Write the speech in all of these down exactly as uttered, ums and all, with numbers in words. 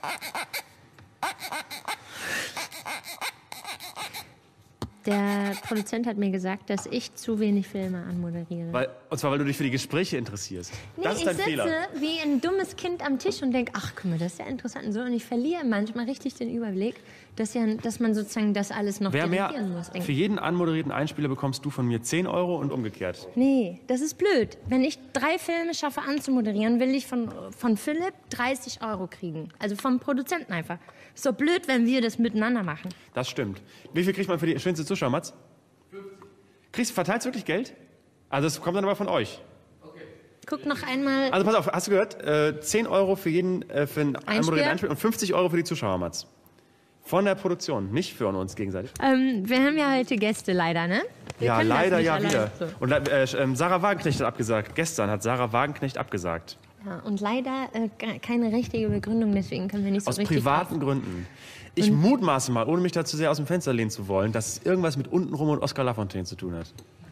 Der Produzent hat mir gesagt, dass ich zu wenig Filme anmoderiere. Weil, und zwar, weil du dich für die Gespräche interessierst. Nee, das ist dein ich sitze Fehler. wie ein dummes Kind am Tisch und denke, ach, guck mal, das ist ja interessant. Und, so, und ich verliere manchmal richtig den Überblick, dass, ja, dass man sozusagen das alles noch Wer mehr, dirigieren muss. für jeden anmoderierten Einspieler bekommst du von mir zehn Euro und umgekehrt. Nee, das ist blöd. Wenn ich drei Filme schaffe anzumoderieren, will ich von, von Philipp dreißig Euro kriegen. Also vom Produzenten einfach. Ist doch blöd, wenn wir das miteinander machen. Das stimmt. Wie viel kriegt man für die schönste Zuschauer, Mats? fünfzig. Kriegst du, verteilst du wirklich Geld? Also das kommt dann aber von euch. Okay. Guck noch einmal. Also pass auf, hast du gehört? Äh, zehn Euro für jeden, äh, für einen anmoderierten Einspieler und fünfzig Euro für die Zuschauer, Mats. Von der Produktion, nicht für uns gegenseitig. Ähm, wir haben ja heute Gäste leider, ne? Wir ja, leider ja wieder. So. Und äh, äh, Sarah Wagenknecht hat abgesagt. Gestern hat Sarah Wagenknecht abgesagt. Ja, und leider äh, keine richtige Begründung, deswegen können wir nicht so aus richtig... Aus privaten kaufen. Gründen. Ich und mutmaße mal, ohne mich da zu sehr aus dem Fenster lehnen zu wollen, dass es irgendwas mit Untenrum und Oskar Lafontaine zu tun hat.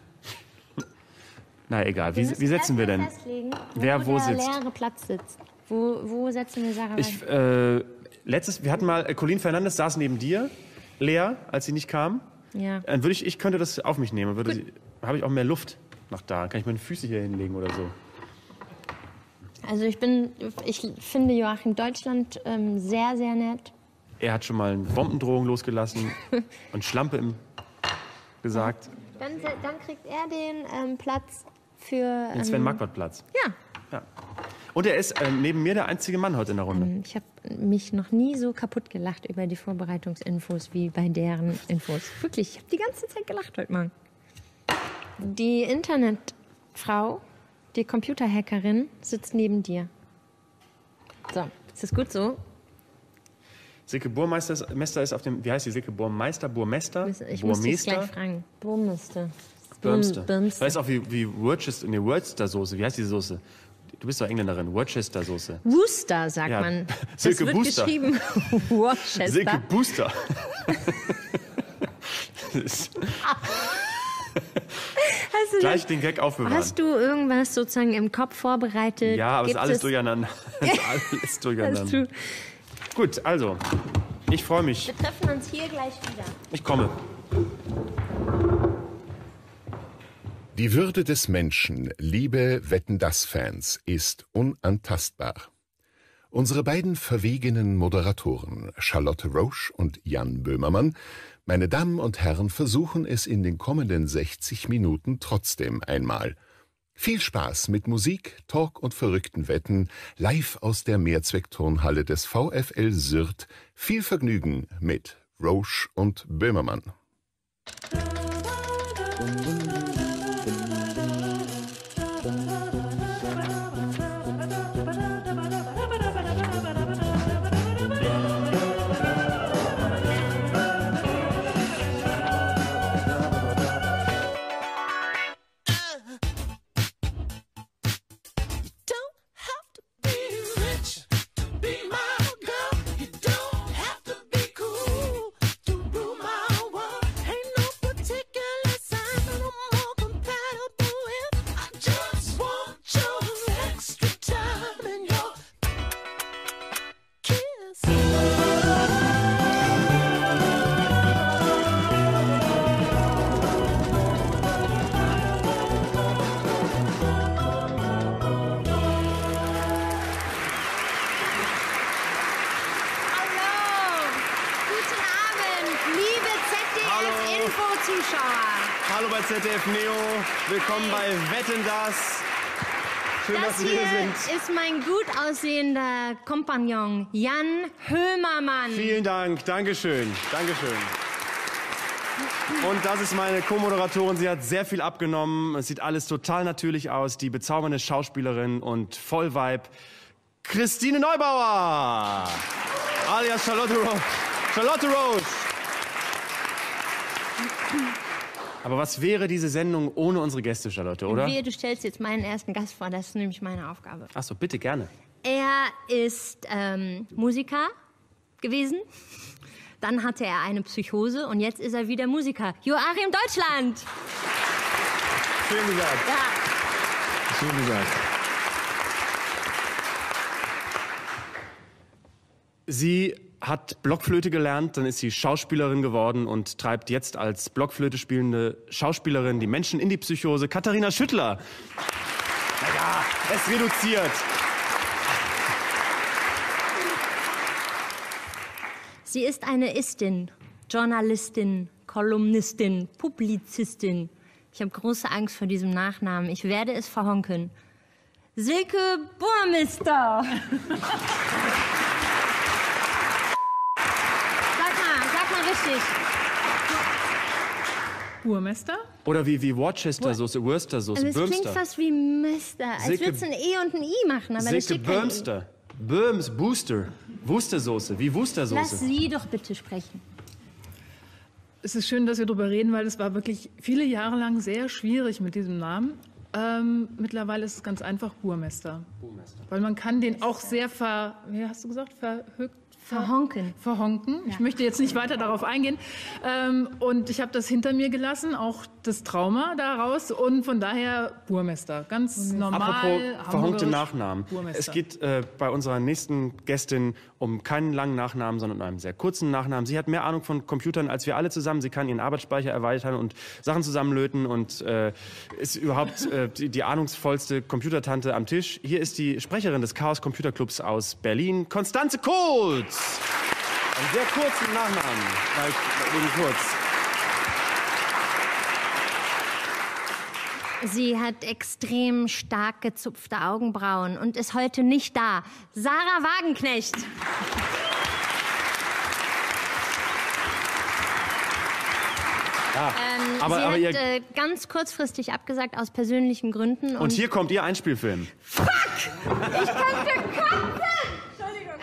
Na egal, wie, wie setzen wir denn? Wer wo, wo sitzt? Der leere Platz sitzt. Wo, wo setzen wir Sarah ich, äh, letztes, Wir hatten mal, äh, Colleen Fernandes saß neben dir, Lea, als sie nicht kam. Ja. Dann würde ich, ich könnte das auf mich nehmen. Würde sie, habe ich auch mehr Luft nach da. Kann ich meine Füße hier hinlegen oder so. Also ich bin, ich finde Joachim Deutschland ähm, sehr, sehr nett. Er hat schon mal eine Bombendrohung losgelassen und Schlampe im gesagt. Dann, dann kriegt er den ähm, Platz für... Den Sven-Marquardt-Platz. Ja. ja. Und er ist äh, neben mir der einzige Mann heute in der Runde. Ähm, ich habe mich noch nie so kaputt gelacht über die Vorbereitungsinfos wie bei deren Infos. Wirklich, ich habe die ganze Zeit gelacht heute Morgen. Die Internetfrau, die Computerhackerin, sitzt neben dir. So, ist das gut so? Silke Burmeister ist, Mester ist auf dem, wie heißt die Silke Burmeister, Burmester? Ich muss dich gleich fragen. Burmester. Burmster. Burmster. Weißt du auch wie, wie Worcester, nee, Worcester-Soße, wie heißt die Soße? Du bist doch Engländerin, Worcester-Soße. Worcester, sagt ja. man. Silke das wird Booster. geschrieben Worcester. Silke Booster. Hast du Gleich denn, den Gag aufbewahren. Hast du irgendwas sozusagen im Kopf vorbereitet? Ja, aber es ist alles es durcheinander. Es ist alles durcheinander. Gut, also, ich freue mich. Wir treffen uns hier gleich wieder. Ich komme. Die Würde des Menschen, liebe Wetten-dass-Fans, ist unantastbar. Unsere beiden verwegenen Moderatoren, Charlotte Roche und Jan Böhmermann, meine Damen und Herren, versuchen es in den kommenden sechzig Minuten trotzdem einmal. Viel Spaß mit Musik, Talk und verrückten Wetten, live aus der Mehrzweckturnhalle des VfL Sürth. Viel Vergnügen mit Roche und Böhmermann. Hallo bei Z D F Neo, willkommen bei Wetten, dass. Schön, das dass Sie hier sind. Das ist mein gut aussehender Kompagnon, Jan Böhmermann. Vielen Dank, Dankeschön, Dankeschön. Und das ist meine Co-Moderatorin, sie hat sehr viel abgenommen, es sieht alles total natürlich aus, die bezaubernde Schauspielerin und Vollvibe, Christine Neubauer, alias Charlotte Roche. Charlotte Roche. Aber was wäre diese Sendung ohne unsere Gäste, Charlotte, oder? Wehe, du stellst jetzt meinen ersten Gast vor, das ist nämlich meine Aufgabe. Ach so, bitte, gerne. Er ist ähm, Musiker gewesen, dann hatte er eine Psychose und jetzt ist er wieder Musiker. Joachim Deutschland! Schön gesagt. Ja. Schön gesagt. Sie hat Blockflöte gelernt, dann ist sie Schauspielerin geworden und treibt jetzt als Blockflöte spielende Schauspielerin die Menschen in die Psychose. Katharina Schüttler. Naja, es reduziert. Sie ist eine Istin, Journalistin, Kolumnistin, Publizistin. Ich habe große Angst vor diesem Nachnamen. Ich werde es verhonken. Silke Burmester. Sag mal, sag mal richtig. Burmester? Oder wie, wie Worcestersoße, Worcestersoße, Also es klingt Böhmster. fast wie Mister. Als Silke- würde es ein E und ein I machen, aber das Silke steht kein E. Böhmster. Böhms, Booster. Wustersoße, wie Lass Wustersoße. Sie doch bitte sprechen. Es ist schön, dass wir darüber reden, weil es war wirklich viele Jahre lang sehr schwierig mit diesem Namen. Ähm, mittlerweile ist es ganz einfach Burmester. Burmester. Weil man kann den auch sehr ver... Wie hast du gesagt? Verhögt? Verhonken. Verhonken. Ich möchte jetzt nicht weiter darauf eingehen. Ähm, und ich habe das hinter mir gelassen, auch das Trauma daraus. Und von daher Burmester. Ganz normal. Apropos verhonkte hamburgerisch. Nachnamen. Burmester. Es geht äh, bei unserer nächsten Gästin um keinen langen Nachnamen, sondern um einen sehr kurzen Nachnamen. Sie hat mehr Ahnung von Computern als wir alle zusammen. Sie kann ihren Arbeitsspeicher erweitern und Sachen zusammenlöten und äh, ist überhaupt äh, die, die ahnungsvollste Computertante am Tisch. Hier ist die Sprecherin des Chaos Computer Clubs aus Berlin, Konstanze Kohls. Einen sehr kurzen Nachnamen, weil wegen kurz. Sie hat extrem stark gezupfte Augenbrauen und ist heute nicht da. Sarah Wagenknecht. Ja, Ähm, aber, sie aber hat ihr, äh, ganz kurzfristig abgesagt aus persönlichen Gründen. Und, und hier kommt ihr Einspielfilm. ich könnte kotzen! Entschuldigung.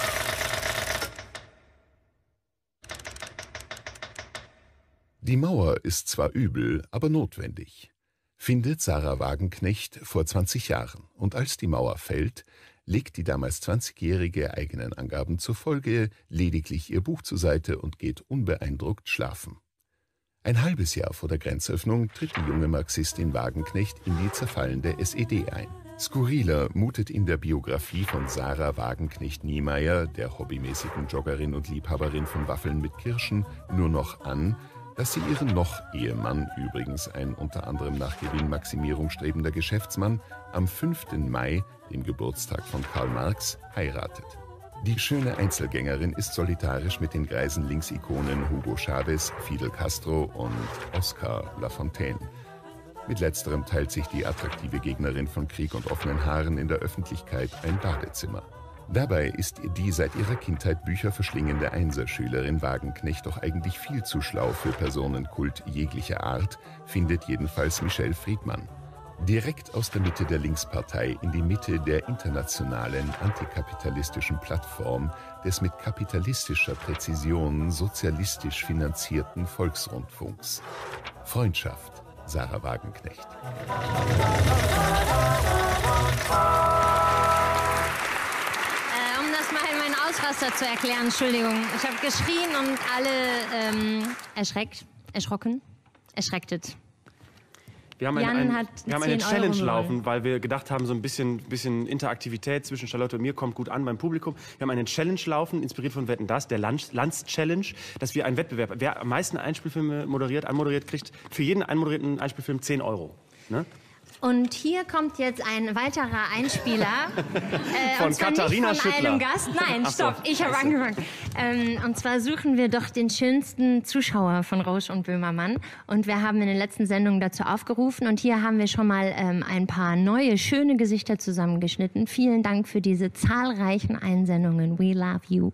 Die Mauer ist zwar übel, aber notwendig, findet Sarah Wagenknecht vor zwanzig Jahren. Und als die Mauer fällt, legt die damals zwanzigjährige eigenen Angaben zur Folge lediglich ihr Buch zur Seite und geht unbeeindruckt schlafen. Ein halbes Jahr vor der Grenzöffnung tritt die junge Marxistin Wagenknecht in die zerfallende S E D ein. Skurriler mutet in der Biografie von Sarah Wagenknecht-Niemeyer, der hobbymäßigen Joggerin und Liebhaberin von Waffeln mit Kirschen, nur noch an, dass sie ihren Noch-Ehemann, übrigens ein unter anderem nach Gewinnmaximierung strebender Geschäftsmann, am fünften Mai, dem Geburtstag von Karl Marx, heiratet. Die schöne Einzelgängerin ist solidarisch mit den greisen Linksikonen Hugo Chavez, Fidel Castro und Oscar Lafontaine. Mit letzterem teilt sich die attraktive Gegnerin von Krieg und offenen Haaren in der Öffentlichkeit ein Badezimmer. Dabei ist die seit ihrer Kindheit Bücher verschlingende Einserschülerin Wagenknecht doch eigentlich viel zu schlau für Personenkult jeglicher Art, findet jedenfalls Michelle Friedmann. Direkt aus der Mitte der Linkspartei in die Mitte der internationalen antikapitalistischen Plattform des mit kapitalistischer Präzision sozialistisch finanzierten Volksrundfunks. Freundschaft, Sarah Wagenknecht. Äh, um das mal in meinen Ausraster zu erklären, Entschuldigung. Ich habe geschrien und alle ähm, erschreckt, erschrocken, erschrecktet. Wir haben, ein, Jan ein, hat wir haben eine zehn Challenge Euro laufen, weil wir gedacht haben, so ein bisschen, bisschen Interaktivität zwischen Charlotte und mir kommt gut an beim Publikum. Wir haben eine Challenge laufen, inspiriert von Wetten, das, der Lanz-Challenge, dass wir einen Wettbewerb, wer am meisten Einspielfilme moderiert, anmoderiert, kriegt für jeden einmoderierten Einspielfilm zehn Euro. Ne? Und hier kommt jetzt ein weiterer Einspieler. Äh, Von und zwar Katharina nicht von Schüttler. einem Gast. Nein, Ach so, stopp, ich habe scheiße. angefangen. Ähm, und zwar suchen wir doch den schönsten Zuschauer von Rausch und Böhmermann. Und wir haben in den letzten Sendungen dazu aufgerufen. Und hier haben wir schon mal ähm, ein paar neue, schöne Gesichter zusammengeschnitten. Vielen Dank für diese zahlreichen Einsendungen. We love you.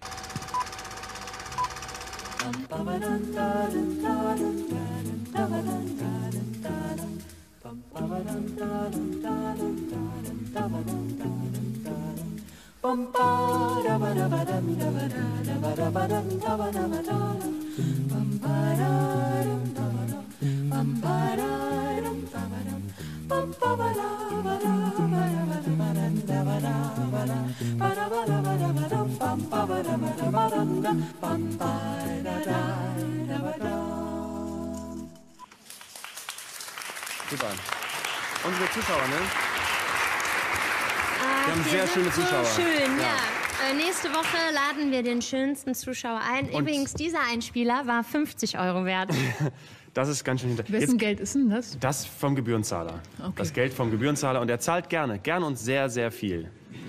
Super. Unsere Zuschauer, ne? Ach, Wir haben die sehr sind schöne so Zuschauer. schön, ja. Ja. äh, nächste Woche laden wir den schönsten Zuschauer ein. Und Übrigens, dieser Einspieler war fünfzig Euro wert. Das ist ganz schön hinter... Wessen Jetzt, Geld ist denn das? das vom Gebührenzahler. Okay. Das Geld vom Gebührenzahler. Und er zahlt gerne. Gerne und sehr, sehr viel.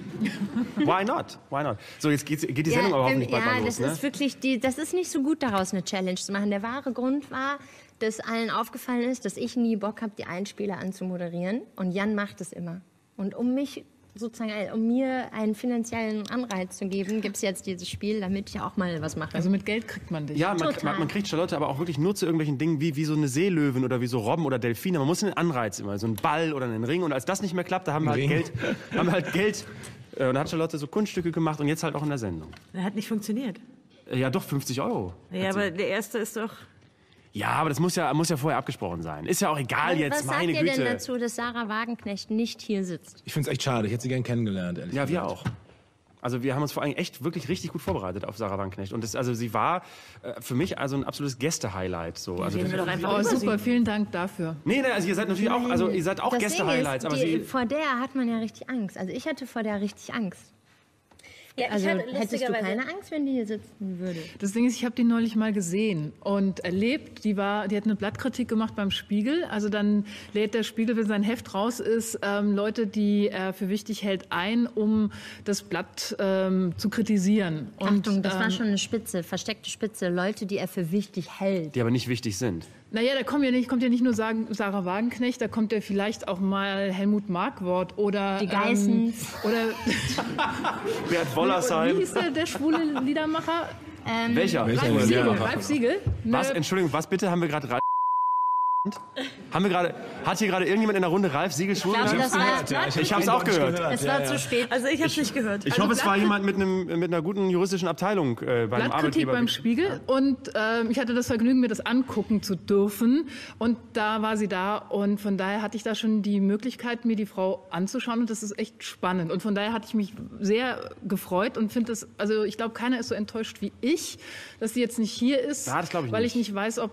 Why not? Why not? So, jetzt geht's, geht die Sendung aber ähm, hoffentlich bald ja, mal los, das ne? ist wirklich die, das ist nicht so gut, daraus eine Challenge zu machen. Der wahre Grund war, dass allen aufgefallen ist, dass ich nie Bock habe, die Einspieler anzumoderieren. Und Jan macht es immer. Und um mich sozusagen, um mir einen finanziellen Anreiz zu geben, gibt es jetzt dieses Spiel, damit ich auch mal was mache. Also mit Geld kriegt man dich. Ja, man, Total. man, man kriegt Charlotte aber auch wirklich nur zu irgendwelchen Dingen wie, wie so eine Seelöwin oder wie so Robben oder Delfine. Man muss einen Anreiz immer, so einen Ball oder einen Ring. Und als das nicht mehr klappt, da haben wir halt Ring. Geld. Haben wir halt Geld. Äh, Und da hat Charlotte so Kunststücke gemacht und jetzt halt auch in der Sendung. Das hat nicht funktioniert. Äh, Ja, doch, fünfzig Euro. Ja, Hat sie- aber der erste ist doch... Ja, aber das muss ja, muss ja vorher abgesprochen sein. Ist ja auch egal jetzt, Was sagt meine ihr Güte. denn dazu, dass Sarah Wagenknecht nicht hier sitzt? Ich finde es echt schade. Ich hätte sie gern kennengelernt, ehrlich Ja, wir gesagt. auch. Also wir haben uns vor allem echt wirklich richtig gut vorbereitet auf Sarah Wagenknecht. Und das, also sie war äh, für mich also ein absolutes Gäste-Highlight. So. Also reden wir doch einfach Oh, über super, sie. vielen Dank dafür. nee, nee, also ihr seid natürlich auch, also ihr seid auch Das Ding Gäste-Highlights. ist, Aber die, sie, vor der hat man ja richtig Angst. Also ich hatte vor der richtig Angst. Ja, ich Also hatte hättest du lustigerweise- keine Angst, wenn die hier sitzen würde? Das Ding ist, ich habe die neulich mal gesehen und erlebt. Die war, die hat eine Blattkritik gemacht beim Spiegel. Also dann lädt der Spiegel, wenn sein Heft raus ist, ähm, Leute, die er für wichtig hält, ein, um das Blatt ähm, zu kritisieren. Und, Achtung, das war ähm, schon eine Spitze, versteckte Spitze. Leute, die er für wichtig hält. die aber nicht wichtig sind. Naja, da kommt ja nicht, kommt ja nicht nur sagen, Sarah Wagenknecht, da kommt ja vielleicht auch mal Helmut Markwort oder Die Geissens. Ähm, oder Bert wie Wollersheim. hieß der, der schwule Liedermacher? Ähm, Welcher? Welcher? Ralf Ja. Siegel. Ja. Ralf Siegel. Was? Ne, Entschuldigung, was bitte? Haben wir gerade Ralf... Haben wir gerade... Hat hier gerade irgendjemand in der Runde Ralf Siegel schwul Ich glaube, genannt? das war, Ja, Ich hab's auch gehört. es war zu spät. Also ich habe es nicht gehört. Ich hoffe, es war jemand mit, einem, mit einer guten juristischen Abteilung äh, beim Blattkritik Arbeitgeber. beim Spiegel und ähm, ich hatte das Vergnügen, mir das angucken zu dürfen und da war sie da und von daher hatte ich da schon die Möglichkeit, mir die Frau anzuschauen und das ist echt spannend und von daher hatte ich mich sehr gefreut und finde es, also ich glaube, keiner ist so enttäuscht wie ich, dass sie jetzt nicht hier ist, Ja, das glaub ich weil nicht. ich nicht weiß, ob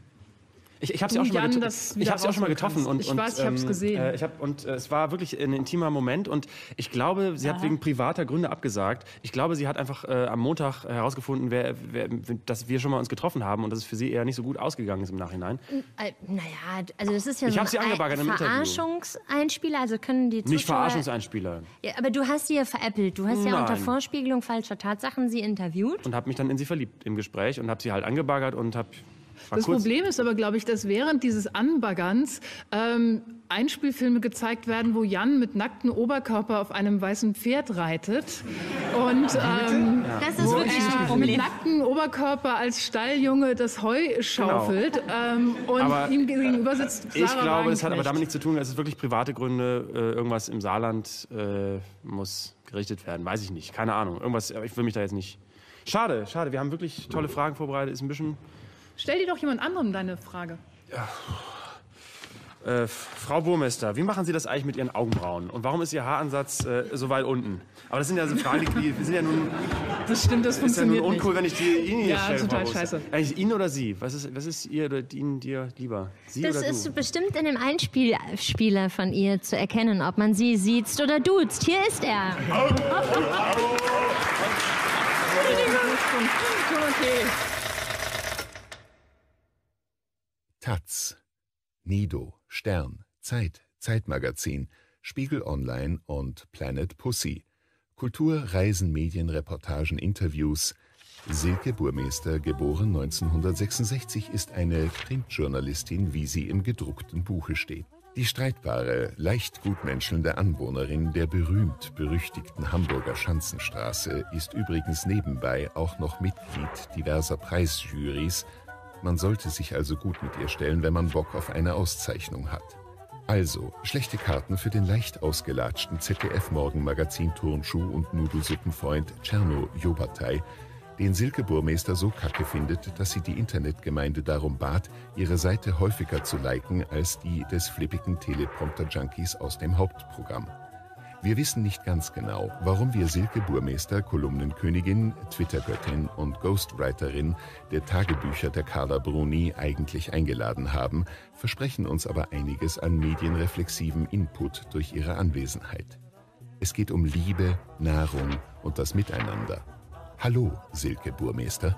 Ich, ich habe sie du, auch schon mal, Jan, get das ich wieder hab sie auch schon mal rausholen getroffen. Und, kannst. Ich und, weiß, ich hab's gesehen. Äh, ich hab, und äh, es war wirklich ein intimer Moment. Und ich glaube, sie hat wegen privater Gründe abgesagt. Ich glaube, sie hat einfach äh, am Montag herausgefunden, wer, wer, dass wir schon mal uns getroffen haben und dass es für sie eher nicht so gut ausgegangen ist im Nachhinein. Äh, naja, also das ist ja Ich so hab sie angebaggert im Interview. Verarschungseinspieler, also können die Zuschauer... Nicht Verarschungseinspieler. Ja, aber du hast sie ja veräppelt. Du hast ja Nein. unter Vorspiegelung falscher Tatsachen sie interviewt. Und habe mich dann in sie verliebt im Gespräch und habe sie halt angebaggert und habe... Das Problem ist aber, glaube ich, dass während dieses Anbaggerns ähm, Einspielfilme gezeigt werden, wo Jan mit nacktem Oberkörper auf einem weißen Pferd reitet und ähm, Das ist wirklich ein er mit Problem. nacktem Oberkörper als Stalljunge das Heu schaufelt ähm, und Aber, ihm gegenüber sitzt Sarah Ich glaube, das hat aber Wagenknecht. damit nichts zu tun, es ist wirklich private Gründe. Äh, irgendwas im Saarland äh, muss gerichtet werden. Weiß ich nicht. Keine Ahnung. Irgendwas, aber ich will mich da jetzt nicht... Schade, schade. Wir haben wirklich tolle Fragen vorbereitet. Ist ein bisschen... Stell dir doch jemand anderem deine Frage. Äh, Frau Burmester, wie machen Sie das eigentlich mit Ihren Augenbrauen? Und warum ist Ihr Haaransatz äh, so weit unten? Aber das sind ja so Fragen, die, die sind ja nun, Das stimmt, das ist ja nun funktioniert uncool, nicht. wenn ich die Ihnen hier Ja, stelle. total Frau Burmester. scheiße. Eigentlich Ihnen oder Sie? Was ist, was ist ihr oder Ihnen dir lieber? Sie Das oder du? ist bestimmt in dem Einspieler von ihr zu erkennen, ob man sie sieht oder duzt. Hier ist er. Taz, Nido, Stern, Zeit, Zeitmagazin, Spiegel Online und Planet Pussy. Kultur, Reisen, Medien, Reportagen, Interviews. Silke Burmester, geboren neunzehnhundertsechsundsechzig, ist eine Printjournalistin, wie sie im gedruckten Buche steht. Die streitbare, leicht gutmenschelnde Anwohnerin der berühmt-berüchtigten Hamburger Schanzenstraße ist übrigens nebenbei auch noch Mitglied diverser Preisjurys. Man sollte sich also gut mit ihr stellen, wenn man Bock auf eine Auszeichnung hat. Also, schlechte Karten für den leicht ausgelatschten Z D F-Morgenmagazin-Turnschuh- und Nudelsuppenfreund Tscherno Jobatai, den Silke Burmester so kacke findet, dass sie die Internetgemeinde darum bat, ihre Seite häufiger zu liken als die des flippigen Teleprompter-Junkies aus dem Hauptprogramm. Wir wissen nicht ganz genau, warum wir Silke Burmester, Kolumnenkönigin, Twitter-Göttin und Ghostwriterin der Tagebücher der Carla Bruni, eigentlich eingeladen haben, versprechen uns aber einiges an medienreflexivem Input durch ihre Anwesenheit. Es geht um Liebe, Nahrung und das Miteinander. Hallo, Silke Burmester.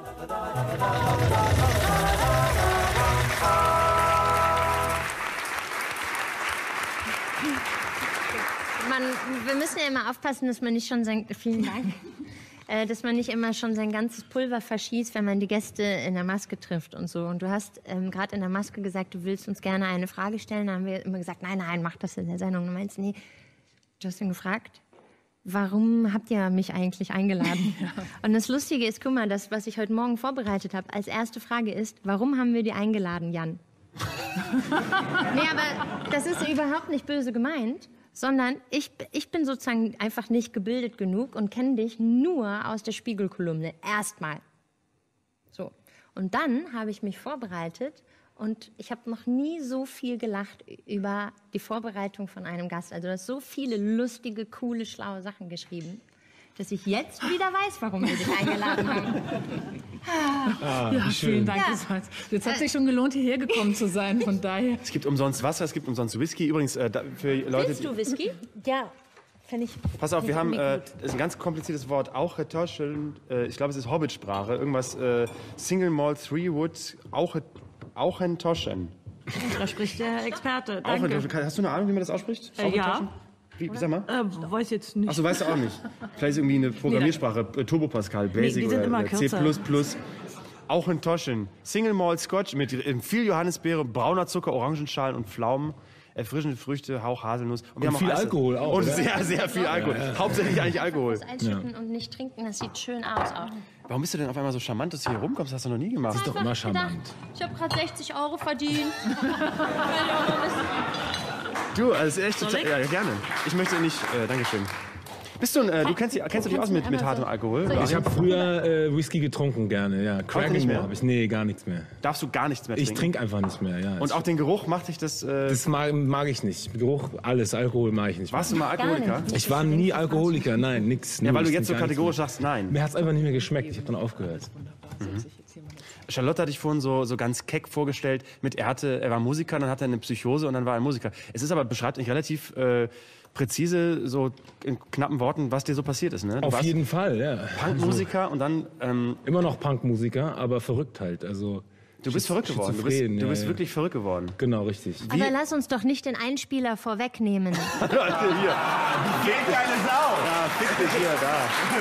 Man, wir müssen ja immer aufpassen, dass man nicht schon sein... Vielen Dank. äh, dass man nicht immer schon sein ganzes Pulver verschießt, wenn man die Gäste in der Maske trifft und so. Und du hast ähm, gerade in der Maske gesagt, du willst uns gerne eine Frage stellen. Da haben wir immer gesagt, nein, nein, mach das in der Sendung. Du meinst, nee, du hast ihn gefragt, warum habt ihr mich eigentlich eingeladen? Ja. Und das Lustige ist, guck mal, das, was ich heute Morgen vorbereitet habe, als erste Frage ist, warum haben wir die eingeladen, Jan? Nee, aber das ist überhaupt nicht böse gemeint, sondern ich, ich bin sozusagen einfach nicht gebildet genug und kenne dich nur aus der Spiegelkolumne. Erstmal. So. Und dann habe ich mich vorbereitet und ich habe noch nie so viel gelacht über die Vorbereitung von einem Gast. Also du hast so viele lustige, coole, schlaue Sachen geschrieben, dass ich jetzt wieder weiß, warum wir dich eingeladen haben. Ah, ja, vielen Dank. Ja. Jetzt hat es sich schon gelohnt, hierher gekommen zu sein, von daher. Es gibt umsonst Wasser, es gibt umsonst Whisky. Übrigens, äh, für Leute... Willst du Whisky? Ja, finde ich... Pass auf, wir haben, äh, das ist ein ganz kompliziertes Wort, auch Toschen, äh, ich glaube, es ist Hobbitsprache, irgendwas, äh, Single Malt Three Wood, auch Auchentoschen. Da spricht der Experte. Danke. Danke. Hast du eine Ahnung, wie man das ausspricht? Äh, ja. Wie, sag mal. Äh, weiß jetzt nicht. Achso, weißt du auch nicht. Vielleicht ist irgendwie eine Programmiersprache, äh, Turbo Pascal, Basic nee, oder C plus plus. Auch in Toschen. Single Malt Scotch mit viel Johannisbeere, brauner Zucker, Orangenschalen und Pflaumen. Erfrischende Früchte, Hauch Haselnuss. Und, wir und haben viel auch Alkohol auch. Und sehr, sehr viel Alkohol. Ja, ja. Hauptsächlich eigentlich Alkohol. Das einschütten ja. und nicht trinken, das sieht schön aus auch. Warum bist du denn auf einmal so charmant, dass du hier rumkommst? Das hast du noch nie gemacht. Das ist doch immer charmant. Gedacht, ich habe gerade sechzig Euro verdient. Du, also echt total, ja, gerne. Ich möchte nicht, äh, Dankeschön. Bist du, äh, du kennst, kennst du dich aus mit, mit hartem Alkohol? Ich habe früher äh, Whisky getrunken, gerne, ja. Crack nicht mehr? Hab ich, nee, gar nichts mehr. Darfst du gar nichts mehr trinken? Ich trinke einfach nicht mehr, ja. Und auch den Geruch macht dich das... Äh das mag, mag ich nicht. Geruch, alles, Alkohol mag ich nicht mehr. Warst du mal Alkoholiker? Ich war nie Alkoholiker, nein, nix. Ja, weil du jetzt so kategorisch sagst, nein. Mir hat es einfach nicht mehr geschmeckt, ich habe dann aufgehört. Mhm. Charlotte hat dich vorhin so, so ganz keck vorgestellt mit, er, hatte, er war Musiker, dann hatte er eine Psychose und dann war er Musiker. Es ist aber, beschreibt nicht relativ äh, präzise, so in knappen Worten, was dir so passiert ist. Ne? Du Auf jeden Fall, ja. Punkmusiker und dann... Ähm, Immer noch Punkmusiker, aber verrückt halt, also... Du bist verrückt geworden, du bist, du ja, bist ja. wirklich verrückt geworden. Genau, richtig. Wie? Aber lass uns doch nicht den Einspieler vorwegnehmen. Leute, hier. Geht keine Sau. Ja, fick dich hier, da.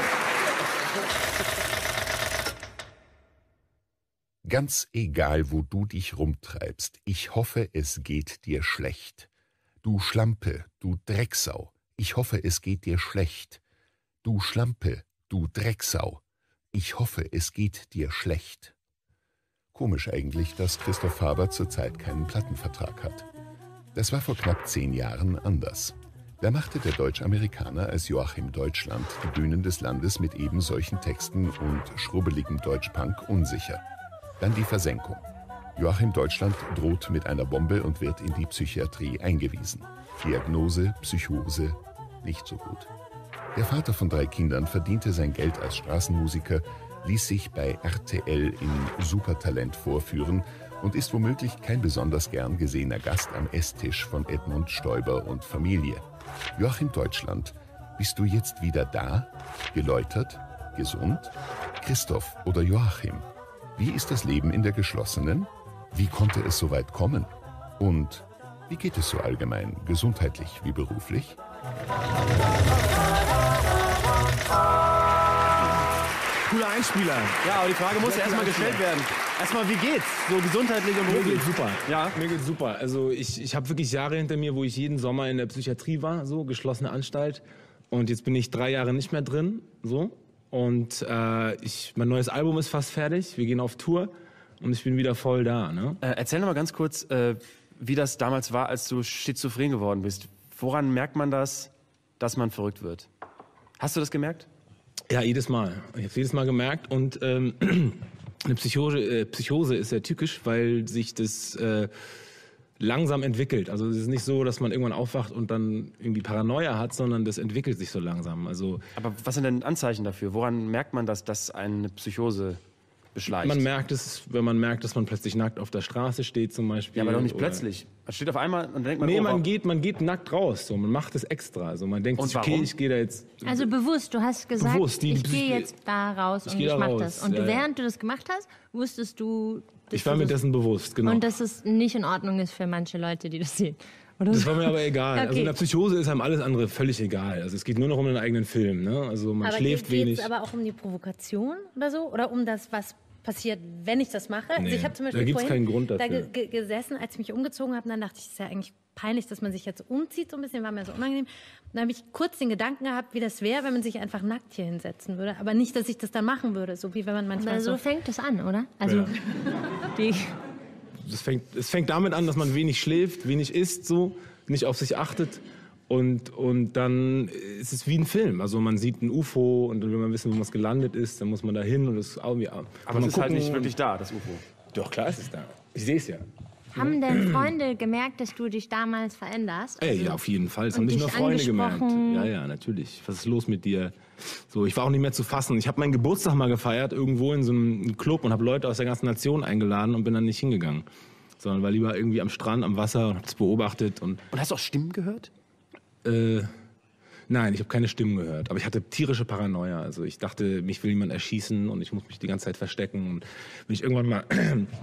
Ganz egal, wo du dich rumtreibst, ich hoffe, es geht dir schlecht. Du Schlampe, du Drecksau, ich hoffe, es geht dir schlecht. Du Schlampe, du Drecksau, ich hoffe, es geht dir schlecht. Komisch eigentlich, dass Christoph Faber zurzeit keinen Plattenvertrag hat. Das war vor knapp zehn Jahren anders. Da machte der Deutsch-Amerikaner als Joachim Deutschland die Bühnen des Landes mit eben solchen Texten und schrubbeligem Deutschpunk unsicher. Dann die Versenkung. Joachim Deutschland droht mit einer Bombe und wird in die Psychiatrie eingewiesen. Diagnose, Psychose, nicht so gut. Der Vater von drei Kindern verdiente sein Geld als Straßenmusiker, ließ sich bei R T L in Supertalent vorführen und ist womöglich kein besonders gern gesehener Gast am Esstisch von Edmund Stoiber und Familie. Joachim Deutschland, bist du jetzt wieder da? Geläutert? Gesund? Christoph oder Joachim? Wie ist das Leben in der geschlossenen? Wie konnte es so weit kommen? Und wie geht es so allgemein, gesundheitlich wie beruflich? Cooler Einspieler. Ja, aber die Frage muss ja erstmal gestellt werden. Erstmal, wie geht's? So gesundheitlich und beruflich? Mir geht's super. Ja? Mir geht's super. Also ich, ich habe wirklich Jahre hinter mir, wo ich jeden Sommer in der Psychiatrie war, so geschlossene Anstalt. Und jetzt bin ich drei Jahre nicht mehr drin, so. Und äh, ich, mein neues Album ist fast fertig. Wir gehen auf Tour und ich bin wieder voll da. Ne? Äh, erzähl noch mal ganz kurz, äh, wie das damals war, als du schizophren geworden bist. Woran merkt man das, dass man verrückt wird? Hast du das gemerkt? Ja, jedes Mal. Ich habe es jedes Mal gemerkt. Und ähm, eine Psychose, äh, Psychose ist sehr tückisch, weil sich das äh, langsam entwickelt. Also es ist nicht so, dass man irgendwann aufwacht und dann irgendwie Paranoia hat, sondern das entwickelt sich so langsam. Also aber was sind denn Anzeichen dafür? Woran merkt man das, dass eine Psychose beschleicht. Man merkt es, wenn man merkt, dass man plötzlich nackt auf der Straße steht zum Beispiel. Ja, aber doch nicht oder plötzlich. Man steht auf einmal und denkt man, Nee, oh, man warum- geht, man geht nackt raus. So. Man macht es extra. Also man denkt Und sich, okay, warum? ich gehe da jetzt... Also bewusst, du hast gesagt, Bewusst, die- ich die- gehe jetzt da raus ich und gehe ich da mach raus, das. Und ja, du, ja. während du das gemacht hast, wusstest du, dass Ich war du mir das, dessen bewusst, genau. und dass es nicht in Ordnung ist für manche Leute, die das sehen. Oder Das so. war mir aber egal. Okay. Also in der Psychose ist einem alles andere völlig egal. Also es geht nur noch um den eigenen Film. Ne? Also man Aber schläft geht wenig. es aber auch um die Provokation oder so? Oder um das, was passiert, wenn ich das mache? Also Nee, ich habe zum da Beispiel gibt's vorhin keinen Grund da dafür. ge ge gesessen, als ich mich umgezogen habe, und dann dachte ich, es ist ja eigentlich peinlich, dass man sich jetzt umzieht so ein bisschen, war mir so unangenehm. Und dann habe ich kurz den Gedanken gehabt, wie das wäre, wenn man sich einfach nackt hier hinsetzen würde. Aber nicht, dass ich das dann machen würde, so wie wenn man manchmal Aber so so... fängt es an, oder? Also Ja. die, Es fängt, es fängt damit an, dass man wenig schläft, wenig isst, so, nicht auf sich achtet. Und, und dann ist es wie ein Film. Also man sieht ein U F O und dann will man wissen, wo es gelandet ist, dann muss man da hin und es irgendwie ab. Aber es ist halt nicht wirklich da, das U F O. Doch, klar ist es da. Ich sehe es ja. haben denn Freunde gemerkt, dass du dich damals veränderst? Ey, Also- ja, auf jeden Fall. Es haben und nicht dich nur Freunde gemerkt. angesprochen. Ja, ja, natürlich. Was ist los mit dir? So, ich war auch nicht mehr zu fassen. Ich habe meinen Geburtstag mal gefeiert, irgendwo in so einem Club und habe Leute aus der ganzen Nation eingeladen und bin dann nicht hingegangen. Sondern war lieber irgendwie am Strand, am Wasser und habe es beobachtet. Und, Und hast du auch Stimmen gehört? äh, nein, ich habe keine Stimmen gehört. Aber ich hatte tierische Paranoia. Also ich dachte, mich will jemand erschießen und ich muss mich die ganze Zeit verstecken. Und bin ich irgendwann mal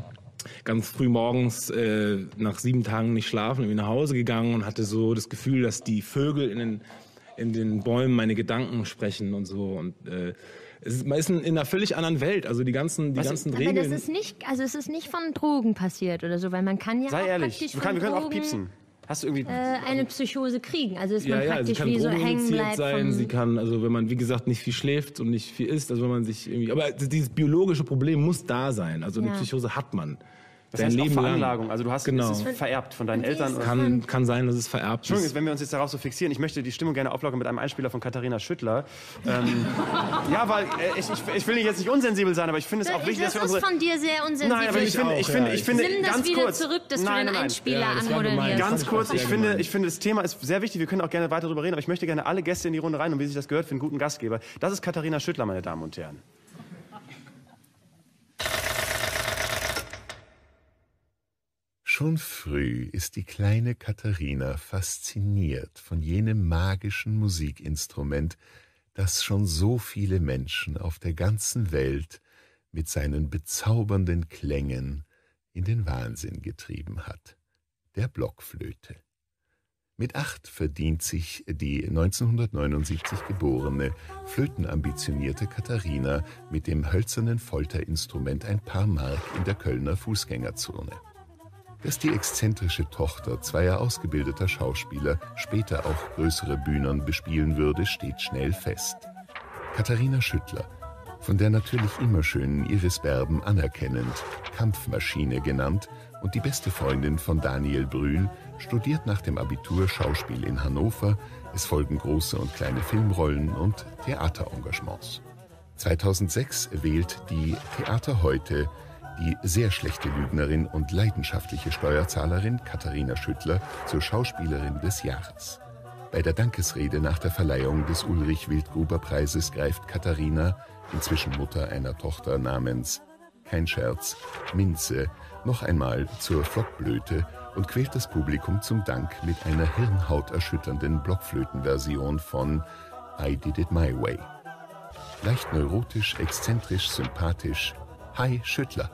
ganz früh morgens äh, nach sieben Tagen nicht schlafen, irgendwie nach Hause gegangen und hatte so das Gefühl, dass die Vögel in den, in den Bäumen meine Gedanken sprechen und so. Und äh, es ist, man ist in, in einer völlig anderen Welt. Also die ganzen, die Was? ganzen Aber das Regeln. ist nicht, also es ist nicht von Drogen passiert oder so, weil man kann ja Sei auch ehrlich, praktisch wir, von kann, wir können auch Drogen, piepsen. Hast du irgendwie... Äh, eine Psychose kriegen. Also dass Ja, man ja, sie praktisch kann wie so hängen drogeninfiziert bleibt. sein, Von, sie kann, also wenn man, wie gesagt, nicht viel schläft und nicht viel isst, also wenn man sich irgendwie, aber dieses biologische Problem muss da sein, also Ja. eine Psychose hat man. das Dein heißt auch Leben lang. Veranlagung. Also du hast Genau. es ist vererbt von deinen Und wie Eltern. ist Oder? Kann, kann sein, dass es vererbt Entschuldigung, ist. wenn wir uns jetzt darauf so fixieren, ich möchte die Stimmung gerne auflockern mit einem Einspieler von Katharina Schüttler. Ähm, ja, weil äh, ich, ich, ich will jetzt nicht unsensibel sein, aber ich finde es auch das wichtig, dass wir ist unsere... von dir sehr unsensibel. Nein, aber ich finde, ich auch, finde, ja. ich finde, Nimm das ganz wieder kurz. zurück, dass nein, du nein, den nein. Einspieler Ja, das war gemein. anmoderierst. Ganz fand kurz, ich ich sehr finde, gemein. ich finde, das Thema ist sehr wichtig. Wir können auch gerne weiter darüber reden, aber ich möchte gerne alle Gäste in die Runde rein und wie sich das gehört für einen guten Gastgeber. Das ist Katharina Schüttler, meine Damen und Herren. Schon früh ist die kleine Katharina fasziniert von jenem magischen Musikinstrument, das schon so viele Menschen auf der ganzen Welt mit seinen bezaubernden Klängen in den Wahnsinn getrieben hat, der Blockflöte. Mit acht verdient sich die neunzehnhundertneunundsiebzig geborene, flötenambitionierte Katharina mit dem hölzernen Folterinstrument ein paar Mark in der Kölner Fußgängerzone. Dass die exzentrische Tochter zweier ausgebildeter Schauspieler später auch größere Bühnen bespielen würde, steht schnell fest. Katharina Schüttler, von der natürlich immer schönen Iris Berben anerkennend Kampfmaschine genannt und die beste Freundin von Daniel Brühl, studiert nach dem Abitur Schauspiel in Hannover. Es folgen große und kleine Filmrollen und Theaterengagements. zweitausendsechs wählt die Theater heute die sehr schlechte Lügnerin und leidenschaftliche Steuerzahlerin Katharina Schüttler zur Schauspielerin des Jahres. Bei der Dankesrede nach der Verleihung des Ulrich-Wildgruber-Preises greift Katharina, inzwischen Mutter einer Tochter namens, kein Scherz, Minze, noch einmal zur Flockblöte und quält das Publikum zum Dank mit einer hirnhauterschütternden Blockflötenversion von I Did It My Way. Leicht neurotisch, exzentrisch, sympathisch, Hi Schüttler.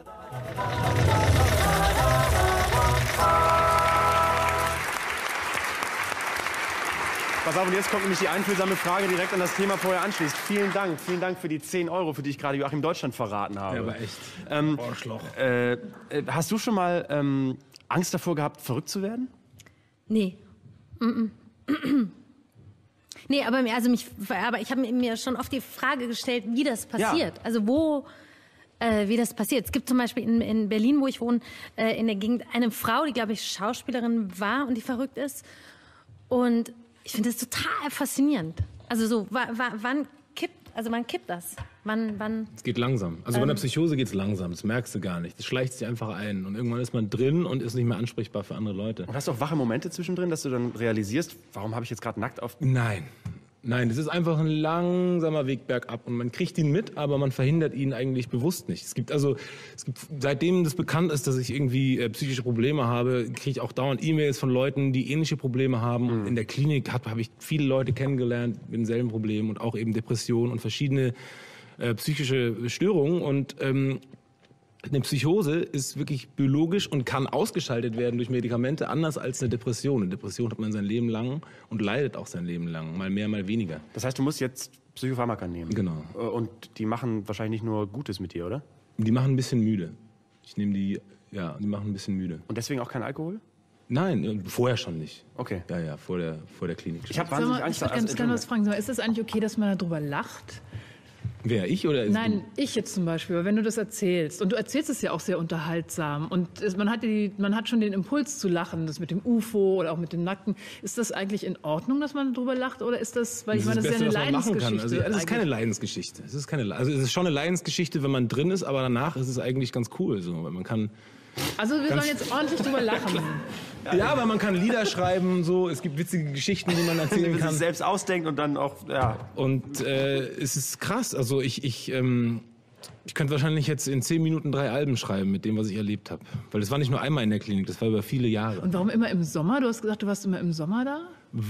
Pass auf, und jetzt kommt nämlich die einfühlsame Frage, die direkt an das Thema vorher anschließt. Vielen Dank, vielen Dank für die zehn Euro, für die ich gerade Joachim Deutschland verraten habe. Ja, aber echt. Ähm, Arschloch. äh, äh, hast du schon mal ähm, Angst davor gehabt, verrückt zu werden? Nee. Mm -mm. Nee, aber, mir- also mich, aber ich habe mir schon oft die Frage gestellt, wie das passiert. Also wo, äh, wie das passiert. Es gibt zum Beispiel in, in Berlin, wo ich wohne, äh, in der Gegend eine Frau, die, glaube ich, Schauspielerin war und die verrückt ist. Und ich finde das total faszinierend. Also so, wa, wa, wann kippt, also wann kippt das? Wann, wann? Es geht langsam. Also bei einer Psychose geht es langsam, das merkst du gar nicht. Das schleicht sich einfach ein und irgendwann ist man drin und ist nicht mehr ansprechbar für andere Leute. Und hast du auch wache Momente zwischendrin, dass du dann realisierst, warum habe ich jetzt gerade nackt auf... Nein. Nein, das ist einfach ein langsamer Weg bergab und man kriegt ihn mit, aber man verhindert ihn eigentlich bewusst nicht. Es gibt also, es gibt, seitdem das bekannt ist, dass ich irgendwie äh, psychische Probleme habe, kriege ich auch dauernd E-Mails von Leuten, die ähnliche Probleme haben. Mhm. In der Klinik habe hab ich viele Leute kennengelernt mit denselben Problemen und auch eben Depressionen und verschiedene äh, psychische Störungen und ähm, eine Psychose ist wirklich biologisch und kann ausgeschaltet werden durch Medikamente, anders als eine Depression. Eine Depression hat man sein Leben lang und leidet auch sein Leben lang, mal mehr, mal weniger. Das heißt, du musst jetzt Psychopharmaka nehmen? Genau. Und die machen wahrscheinlich nicht nur Gutes mit dir, oder? Die machen ein bisschen müde. Ich nehme die, ja, die machen ein bisschen müde. Und deswegen auch kein Alkohol? Nein, vorher schon nicht. Okay. Ja, ja, vor der, vor der Klinik. Ich habe Sag wahnsinnig mal, Angst. ich würde ganz gerne was fragen. Ist es eigentlich okay, dass man darüber lacht? Wer, ich oder? Nein, ich jetzt zum Beispiel. Aber wenn du das erzählst, und du erzählst es ja auch sehr unterhaltsam, und es, man, hat die, man hat schon den Impuls zu lachen, das mit dem U F O oder auch mit dem Nackten. Ist das eigentlich in Ordnung, dass man darüber lacht, oder ist das, weil ich meine, das ist ja eine Leidensgeschichte? Also, es ist keine Leidensgeschichte. Es ist keine, also es ist schon eine Leidensgeschichte, wenn man drin ist, aber danach ist es eigentlich ganz cool, so, weil man kann. Also wir sollen jetzt ordentlich drüber lachen. Ja, aber man kann Lieder schreiben, so. Es gibt witzige Geschichten, die man erzählen kann. sich selbst ausdenkt und dann auch, ja. Und äh, es ist krass. Also ich, ich, ähm, ich könnte wahrscheinlich jetzt in zehn Minuten drei Alben schreiben mit dem, was ich erlebt habe. Weil das war nicht nur einmal in der Klinik, das war über viele Jahre. Und warum immer im Sommer? Du hast gesagt, du warst immer im Sommer da?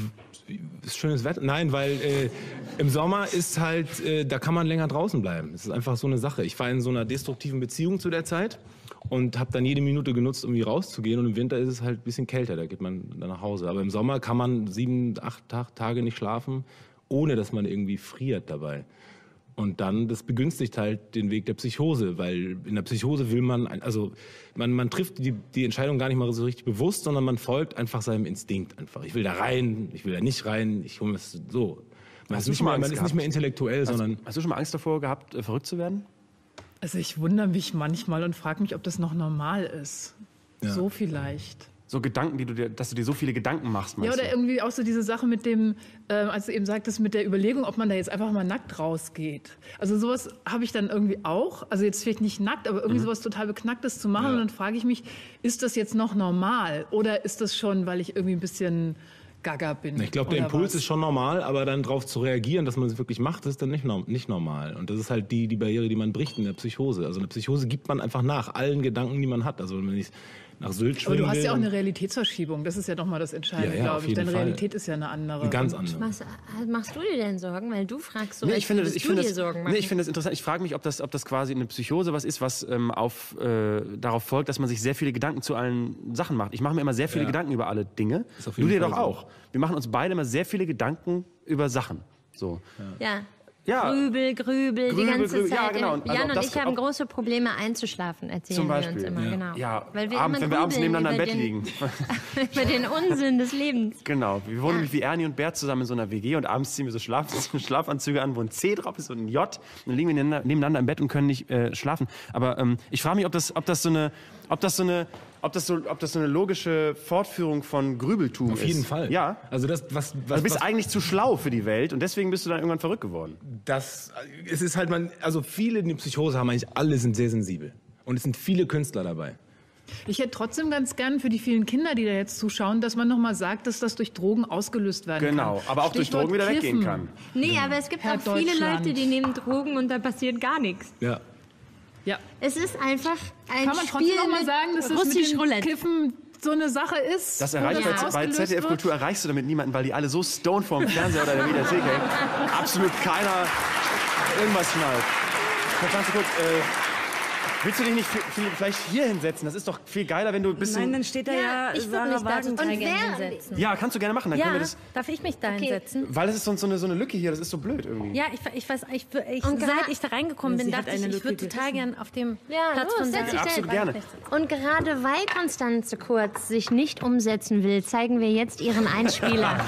Ist schönes Wetter? Nein, weil äh, im Sommer ist halt, äh, da kann man länger draußen bleiben. Es ist einfach so eine Sache. Ich war in so einer destruktiven Beziehung zu der Zeit und habe dann jede Minute genutzt, um hier rauszugehen. Und im Winter ist es halt ein bisschen kälter, da geht man dann nach Hause. Aber im Sommer kann man sieben, acht Tage nicht schlafen, ohne dass man irgendwie friert dabei. Und dann, das begünstigt halt den Weg der Psychose, weil in der Psychose will man, also man, man trifft die, die Entscheidung gar nicht mal so richtig bewusst, sondern man folgt einfach seinem Instinkt einfach. Ich will da rein, ich will da nicht rein, ich hole es so. Man, ist nicht, mehr, man ist nicht mehr intellektuell, hast, sondern... Hast du schon mal Angst davor gehabt, verrückt zu werden? Also ich wundere mich manchmal und frage mich, ob das noch normal ist. Ja. So vielleicht. So Gedanken, die du dir, dass du dir so viele Gedanken machst, meinst Ja, oder du? irgendwie auch so diese Sache mit dem, äh, als du eben sagtest, mit der Überlegung, ob man da jetzt einfach mal nackt rausgeht. Also sowas habe ich dann irgendwie auch, also jetzt vielleicht nicht nackt, aber irgendwie mhm. sowas total Beknacktes zu machen. Ja. Und dann frage ich mich, ist das jetzt noch normal? Oder ist das schon, weil ich irgendwie ein bisschen gaga bin? Ich glaube, der Impuls was? ist schon normal, aber dann darauf zu reagieren, dass man es wirklich macht, ist dann nicht, nicht normal. Und das ist halt die, die Barriere, die man bricht in der Psychose. Also in der Psychose gibt man einfach nach allen Gedanken, die man hat. Also wenn ich nach Sylt schwimmen Aber du hast will, ja auch eine Realitätsverschiebung. Das ist ja nochmal das Entscheidende, ja, ja, glaube ich. Deine Fall. Realität ist ja eine andere. Eine ganz andere. Was machst du dir denn Sorgen? Weil du fragst so, Nee, als ich finde, das, würdest ich du finde dir das, Sorgen machen. nee, ich finde das interessant. Ich frage mich, ob das, ob das quasi eine Psychose was ist, was ähm, auf, äh, darauf folgt, dass man sich sehr viele Gedanken zu allen Sachen macht. Ich mache mir immer sehr viele Ja. Gedanken über alle Dinge. Ist auf Du jeden dir Fall doch so. auch. Wir machen uns beide immer sehr viele Gedanken über Sachen. So. Ja. Ja. Grübel, grübel, die Grübel, ganze grübel. Zeit. Ja, genau. Und also Jan ob und das- ich haben ob- große Probleme einzuschlafen, erzählen Zum wir uns Beispiel. immer. Ja. Genau. Ja, Weil wir abends, immer wenn wir abends grübeln nebeneinander im über Bett den, liegen. über den Unsinn des Lebens. Genau. Wir wohnen nämlich wie Ernie und Bert zusammen in so einer W G und abends ziehen wir so Schlaf Schlafanzüge an, wo ein C drauf ist und ein J. Und dann liegen wir nebeneinander, nebeneinander im Bett und können nicht äh, schlafen. Aber ähm, ich frage mich, ob das, ob das so eine, ob das so eine, ob das so, ob das so eine logische Fortführung von Grübeltum ist. Auf jeden Fall. Ja. Also das, was, was, Also du bist was eigentlich zu schlau für die Welt und deswegen bist du dann irgendwann verrückt geworden. das, es ist halt, man, also viele, die eine Psychose haben, eigentlich alle sind sehr sensibel. Und es sind viele Künstler dabei. Ich hätte trotzdem ganz gern für die vielen Kinder, die da jetzt zuschauen, dass man nochmal sagt, dass das durch Drogen ausgelöst werden Genau, kann. aber auch durch Stichwort Drogen wieder Kiffen. weggehen kann. Nee, aber es gibt Herr auch viele Deutschland. Leute, die nehmen Drogen und da passiert gar nichts. Ja. Ja. Es ist einfach ein Kann man Spiel trotzdem noch mal mit sagen, dass es russisch mit dem Roulette. Kiffen so eine Sache ist? Das wo erreicht Ja. bei, bei ausgelöst Z D F wird? Kultur erreichst du damit niemanden, weil die alle so stoned vorm Fernseher oder der Mediathek hängen. Absolut keiner irgendwas schnallt. Ganz kurz, äh, willst du dich nicht viel- viel- vielleicht hier hinsetzen? Das ist doch viel geiler, wenn du ein bisschen... Nein, dann steht da ja, ich würde Sarah mich da total Wagenknecht. gerne wer- hinsetzen. Ja, kannst du gerne machen. Dann können Ja, wir das, darf ich mich da Okay. hinsetzen? weil das ist so, so, eine, so eine Lücke hier, das ist so blöd irgendwie. Ja, ich, ich weiß, ich, ich, Und seit gra- ich da reingekommen Sie bin, hat dachte ich, eine ich würde Lücke total gerissen. gern auf dem Ja, Platz los, von setz Sarah dich da Absolut hin. gerne. Und gerade weil Konstanze Kurz sich nicht umsetzen will, zeigen wir jetzt ihren Einspieler.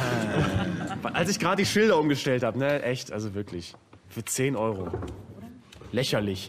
Als ich gerade die Schilder umgestellt habe, ne, echt, also wirklich. Für zehn Euro. Lächerlich.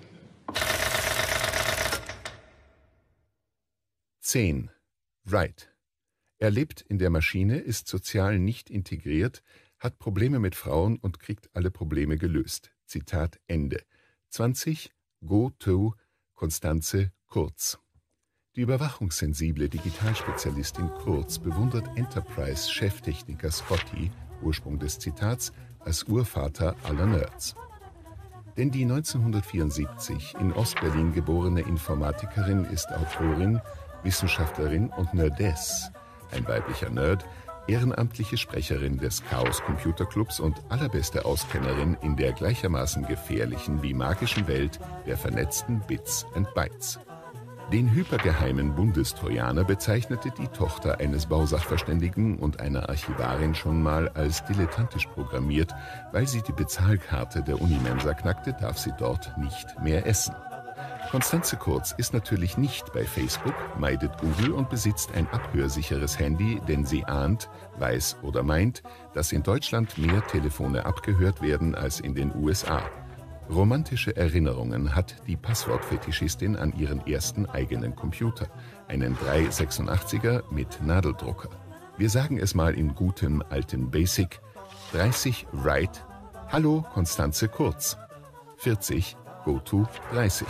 zehn. Wright. Er lebt in der Maschine, ist sozial nicht integriert, hat Probleme mit Frauen und kriegt alle Probleme gelöst. Zitat Ende. zwanzig. Go to Konstanze Kurz. Die überwachungssensible Digitalspezialistin Kurz bewundert Enterprise-Cheftechniker Scotty, Ursprung des Zitats, als Urvater aller Nerds. Denn die neunzehnhundertvierundsiebzig in Ostberlin geborene Informatikerin ist Autorin, Wissenschaftlerin und Nerdess, ein weiblicher Nerd, ehrenamtliche Sprecherin des Chaos Computer Clubs und allerbeste Auskennerin in der gleichermaßen gefährlichen wie magischen Welt der vernetzten Bits and Bytes. Den hypergeheimen Bundestrojaner bezeichnete die Tochter eines Bausachverständigen und einer Archivarin schon mal als dilettantisch programmiert. Weil sie die Bezahlkarte der Unimensa knackte, darf sie dort nicht mehr essen. Constanze Kurz ist natürlich nicht bei Facebook, meidet Google und besitzt ein abhörsicheres Handy, denn sie ahnt, weiß oder meint, dass in Deutschland mehr Telefone abgehört werden als in den U S A. Romantische Erinnerungen hat die Passwortfetischistin an ihren ersten eigenen Computer, einen drei sechsundachtziger mit Nadeldrucker. Wir sagen es mal in gutem alten Basic: dreißig Right, hallo Constanze Kurz. vierzig Go to dreißig.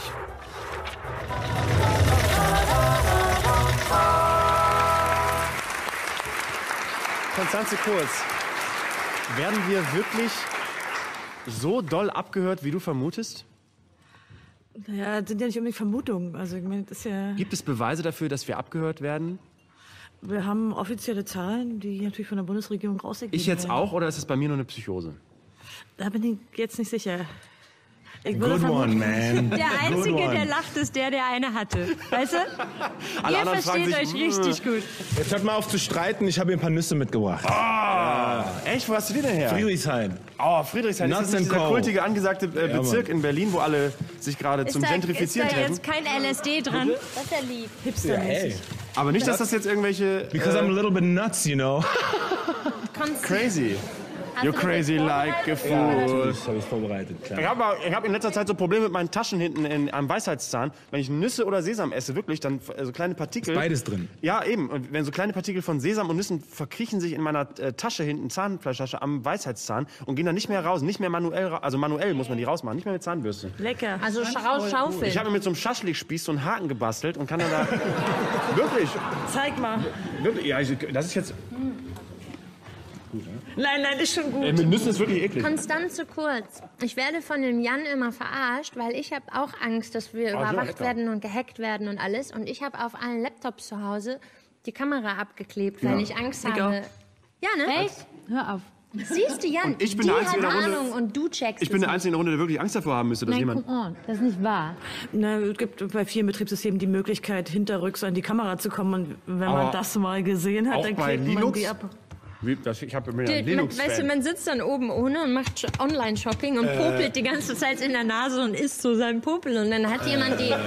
Constanze Kurz, werden wir wirklich so doll abgehört, wie du vermutest? Naja, das sind ja nicht unbedingt Vermutungen. Also, ich meine, das ist ja. Gibt es Beweise dafür, dass wir abgehört werden? Wir haben offizielle Zahlen, die natürlich von der Bundesregierung rausgegeben Ich jetzt werden. auch, oder ist es bei mir nur eine Psychose? Da bin ich jetzt nicht sicher. Ich Good one, man. Der Einzige, der lacht, ist der, der eine hatte. Weißt du? Alle Ihr anderen fragen versteht sich, euch richtig gut. Jetzt hört mal auf zu streiten, ich habe hier ein paar Nüsse mitgebracht. Ah, echt? Wo hast du die denn her? Friedrichshain. Oh, Friedrichshain. Ist Nuts das nicht and dieser Co. kultige, angesagte äh, Ja, Bezirk Mann. in Berlin, wo alle sich gerade Ist zum da, ist da Gentrifizieren treffen? jetzt kein L S D dran? Das ist ja lieb. hipstermäßig. Aber nicht, dass das jetzt irgendwelche... Because äh, I'm a little bit nuts, you know. crazy. Hast You're du das crazy jetzt like a vorbereitet? fool. Das habe ich vorbereitet, klar. Ich habe hab in letzter Zeit so Probleme mit meinen Taschen hinten in, am Weisheitszahn. Wenn ich Nüsse oder Sesam esse, wirklich, dann äh, so kleine Partikel... Ist beides drin. Ja, eben. Und wenn so kleine Partikel von Sesam und Nüssen verkriechen sich in meiner äh, Tasche hinten, Zahnfleischtasche, am Weisheitszahn und gehen dann nicht mehr raus. Nicht mehr manuell, ra- also manuell muss man die rausmachen, nicht mehr mit Zahnbürste. Lecker. Also rausschaufeln. Ich habe mir mit so einem Schaschlikspieß so einen Haken gebastelt und kann dann da... wirklich, Zeig mal. wirklich, ja, ich, das ist jetzt... Nein, nein, ist schon gut. Äh, mit Nüssen ist wirklich eklig. Konstanze Kurz. Ich werde von dem Jan immer verarscht, weil ich habe auch Angst, dass wir ja, überwacht lecker. werden und gehackt werden und alles. Und ich habe auf allen Laptops zu Hause die Kamera abgeklebt, weil Ja. ich Angst Ich habe. Ja, ne? Echt? Hör auf. Siehst du, Jan, Und ich bin die der Einzige hat in der Runde- Ahnung und du checkst Ich bin der es Einzige in der Runde, der wirklich Angst davor haben müsste, dass Nein, jemand... come on. Das ist nicht wahr. Na, es gibt bei vielen Betriebssystemen die Möglichkeit, hinterrücks an die Kamera zu kommen. Und wenn Aber man das mal gesehen hat, auch dann bei klebt man Linux? die ab. Wie, das, ich habe mir nicht. einen Man, Linux-Fan. weißt du, man sitzt dann oben ohne und macht Sch- Online-Shopping und popelt die ganze Zeit in der Nase und isst so seinen Popel. Und dann hat jemand die... Hat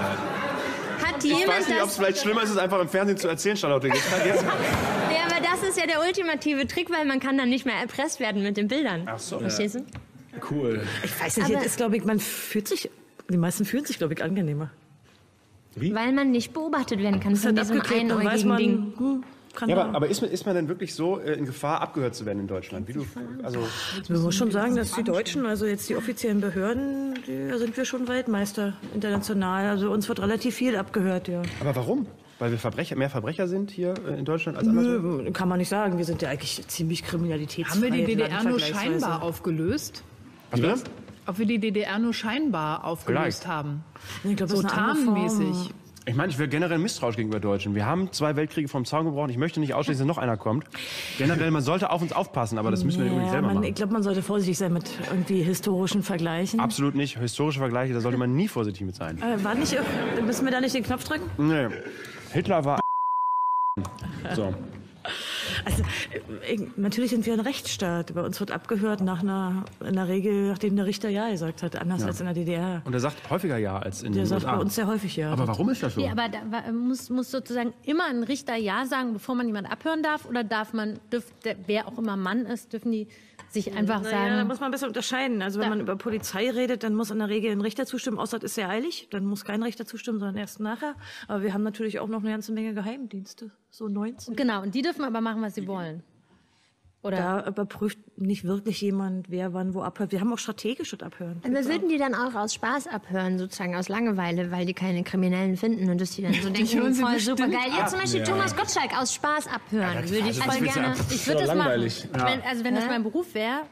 Ich jemand weiß nicht, ob es das... vielleicht schlimmer ist, es einfach im Fernsehen zu erzählen, Charlotte. Jetzt, jetzt, Ja, aber das ist ja der ultimative Trick, weil man kann dann nicht mehr erpresst werden mit den Bildern. Ach so. Verstehst du? Cool. Ich weiß nicht, Aber- jetzt ist, glaube ich, man fühlt sich, die meisten fühlen sich, glaube ich, angenehmer. Weil man nicht beobachtet werden kann von Hat diesem abgeklebt, dann weiß einäugigen man, Ding. hm, kann ja, man. aber, aber ist, man, ist man denn wirklich so äh, in Gefahr, abgehört zu werden in Deutschland? Wie du, also, Man muss schon sagen, dass die Deutschen, also jetzt die offiziellen Behörden, die, da sind wir schon Weltmeister international. Also uns wird relativ viel abgehört, ja. aber warum? Weil wir Verbrecher, mehr Verbrecher sind hier äh, in Deutschland als anderswo? Nö, kann man nicht sagen. Wir sind ja eigentlich ziemlich kriminalitätsfrei. Haben wir die D D R nur vergleichsweise. scheinbar aufgelöst? Was bitte? Ob wir die D D R nur scheinbar aufgelöst Vielleicht. haben? Ich glaube, So das ist eine andere Form. tarnmäßig. Ich meine, ich wäre generell misstrauisch gegenüber Deutschen. Wir haben zwei Weltkriege vom Zaun gebrochen. Ich möchte nicht ausschließen, dass noch einer kommt. Generell, man sollte auf uns aufpassen, aber das müssen wir irgendwie Ja, selber man, machen. ich glaube, man sollte vorsichtig sein mit irgendwie historischen Vergleichen. Absolut nicht. Historische Vergleiche, da sollte man nie vorsichtig mit sein. Äh, war nicht, müssen wir da nicht den Knopf drücken? Nee. Hitler war... So. Also, äh, ich, natürlich sind wir ein Rechtsstaat. Bei uns wird abgehört nach einer, in der Regel, nachdem der Richter Ja gesagt hat, anders als in der D D R. Und er sagt häufiger Ja als in Der den sagt U S A. bei uns sehr häufig Ja. Aber warum ist das so? Nee, aber da wa- muss, muss sozusagen immer ein Richter Ja sagen, bevor man jemand abhören darf? Oder darf man, dürfte, wer auch immer Mann ist, dürfen die sich einfach Naja, da sagen... muss man ein bisschen unterscheiden. Also wenn Da- man über Polizei redet, dann muss in der Regel ein Richter zustimmen, außer es ist sehr eilig. Dann muss kein Richter zustimmen, sondern erst nachher. Aber wir haben natürlich auch noch eine ganze Menge Geheimdienste, so neunzehn. Genau, und die dürfen aber machen, was sie wollen. Oder? Da überprüft nicht wirklich jemand, wer wann wo abhört. Wir haben auch strategisches Abhören. Aber würden die dann auch aus Spaß abhören, sozusagen aus Langeweile, weil die keine Kriminellen finden und dass die dann so denken, hören sie voll bestimmt super geil. Ja, zum Beispiel Ja. Thomas Gottschalk aus Spaß abhören. Würde ich voll willst du gerne. ab- Ich würde doch das machen. langweilig. Wenn, also wenn das Hä? mein Beruf wäre,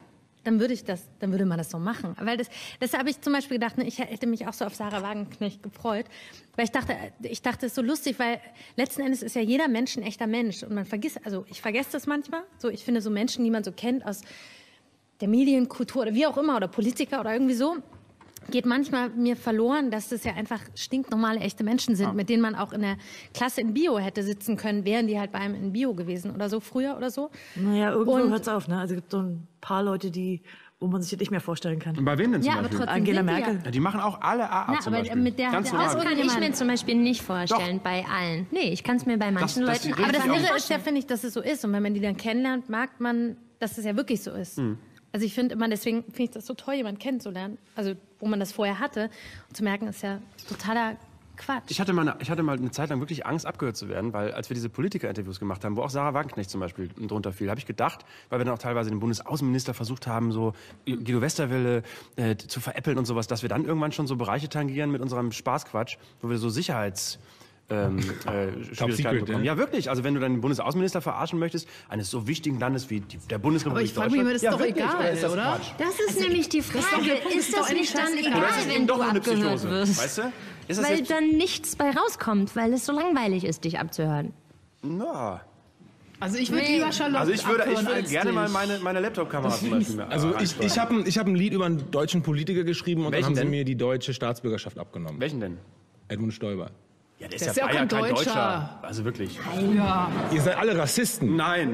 dann würde ich das, dann würde man das so machen. Weil das, das habe ich zum Beispiel gedacht, ne, ich hätte mich auch so auf Sarah Wagenknecht gefreut, weil ich dachte, ich dachte, es ist so lustig, weil letzten Endes ist ja jeder Mensch ein echter Mensch und man vergisst, also ich vergesse das manchmal, so ich finde so Menschen, die man so kennt aus der Medienkultur oder wie auch immer oder Politiker oder irgendwie so, geht manchmal mir verloren, dass das ja einfach stinknormale, echte Menschen sind, ja. mit denen man auch in der Klasse in Bio hätte sitzen können, wären die halt bei einem in Bio gewesen oder so, früher oder so. Naja, irgendwo hört es auf, ne? Also es gibt so ein paar Leute, die, wo man sich das nicht mehr vorstellen kann. Und bei wem denn zum ja, Beispiel? Aber Angela Merkel. Ja. Ja, die machen auch alle A A Na, zum aber Beispiel. mit der, Ganz der normal. Das kann ich mir zum Beispiel nicht vorstellen, Doch. bei allen. Nee, ich kann es mir bei manchen Das- das Leuten die Aber das Richtig Irre auch. ist ja, finde ich, dass es so ist. Und wenn man die dann kennenlernt, merkt man, dass es ja wirklich so ist. Hm. Also ich finde immer, deswegen finde ich das so toll, jemanden kennenzulernen. Also wo man das vorher hatte. Und zu merken, ist ja totaler Quatsch. Ich hatte, mal eine, ich hatte mal eine Zeit lang wirklich Angst, abgehört zu werden, weil als wir diese Politiker-Interviews gemacht haben, wo auch Sarah Wagenknecht zum Beispiel drunter fiel, habe ich gedacht, weil wir dann auch teilweise den Bundesaußenminister versucht haben, so Guido Westerwelle äh, zu veräppeln und sowas, dass wir dann irgendwann schon so Bereiche tangieren mit unserem Spaßquatsch, wo wir so Sicherheits... Ähm, äh, Schwierigkeiten Secret, bekommen. ja? Ja, wirklich. Also wenn du deinen Bundesaußenminister verarschen möchtest, eines so wichtigen Landes wie die, der Bundesrepublik Aber ich frage mich immer, das ist ja, doch wirklich, egal, oder? Ist das oder? Quatsch? Das ist nämlich die Frage, der Punkt, ist ist das doch nicht dann eigentlich egal, Oder ist es eben wenn doch du nur eine abgehört Psychose? wirst? Weißt du? Ist das Weil jetzt... dann nichts bei rauskommt, weil es so langweilig ist, dich abzuhören. Na, Also ich würde Nee. lieber Charlotte also ich würde, ich abhören würde als gerne dich. mal meine, meine Laptop-Kamera zum Beispiel mehr Also ich, reinsteuern. ich habe ein, ich hab ein Lied über einen deutschen Politiker geschrieben und Welchen dann haben sie denn? mir die deutsche Staatsbürgerschaft abgenommen. Welchen denn? Edmund Stoiber. Ja, der Der ist ja auch kein Deutscher. Also wirklich. Ja. Ihr seid alle Rassisten. Nein.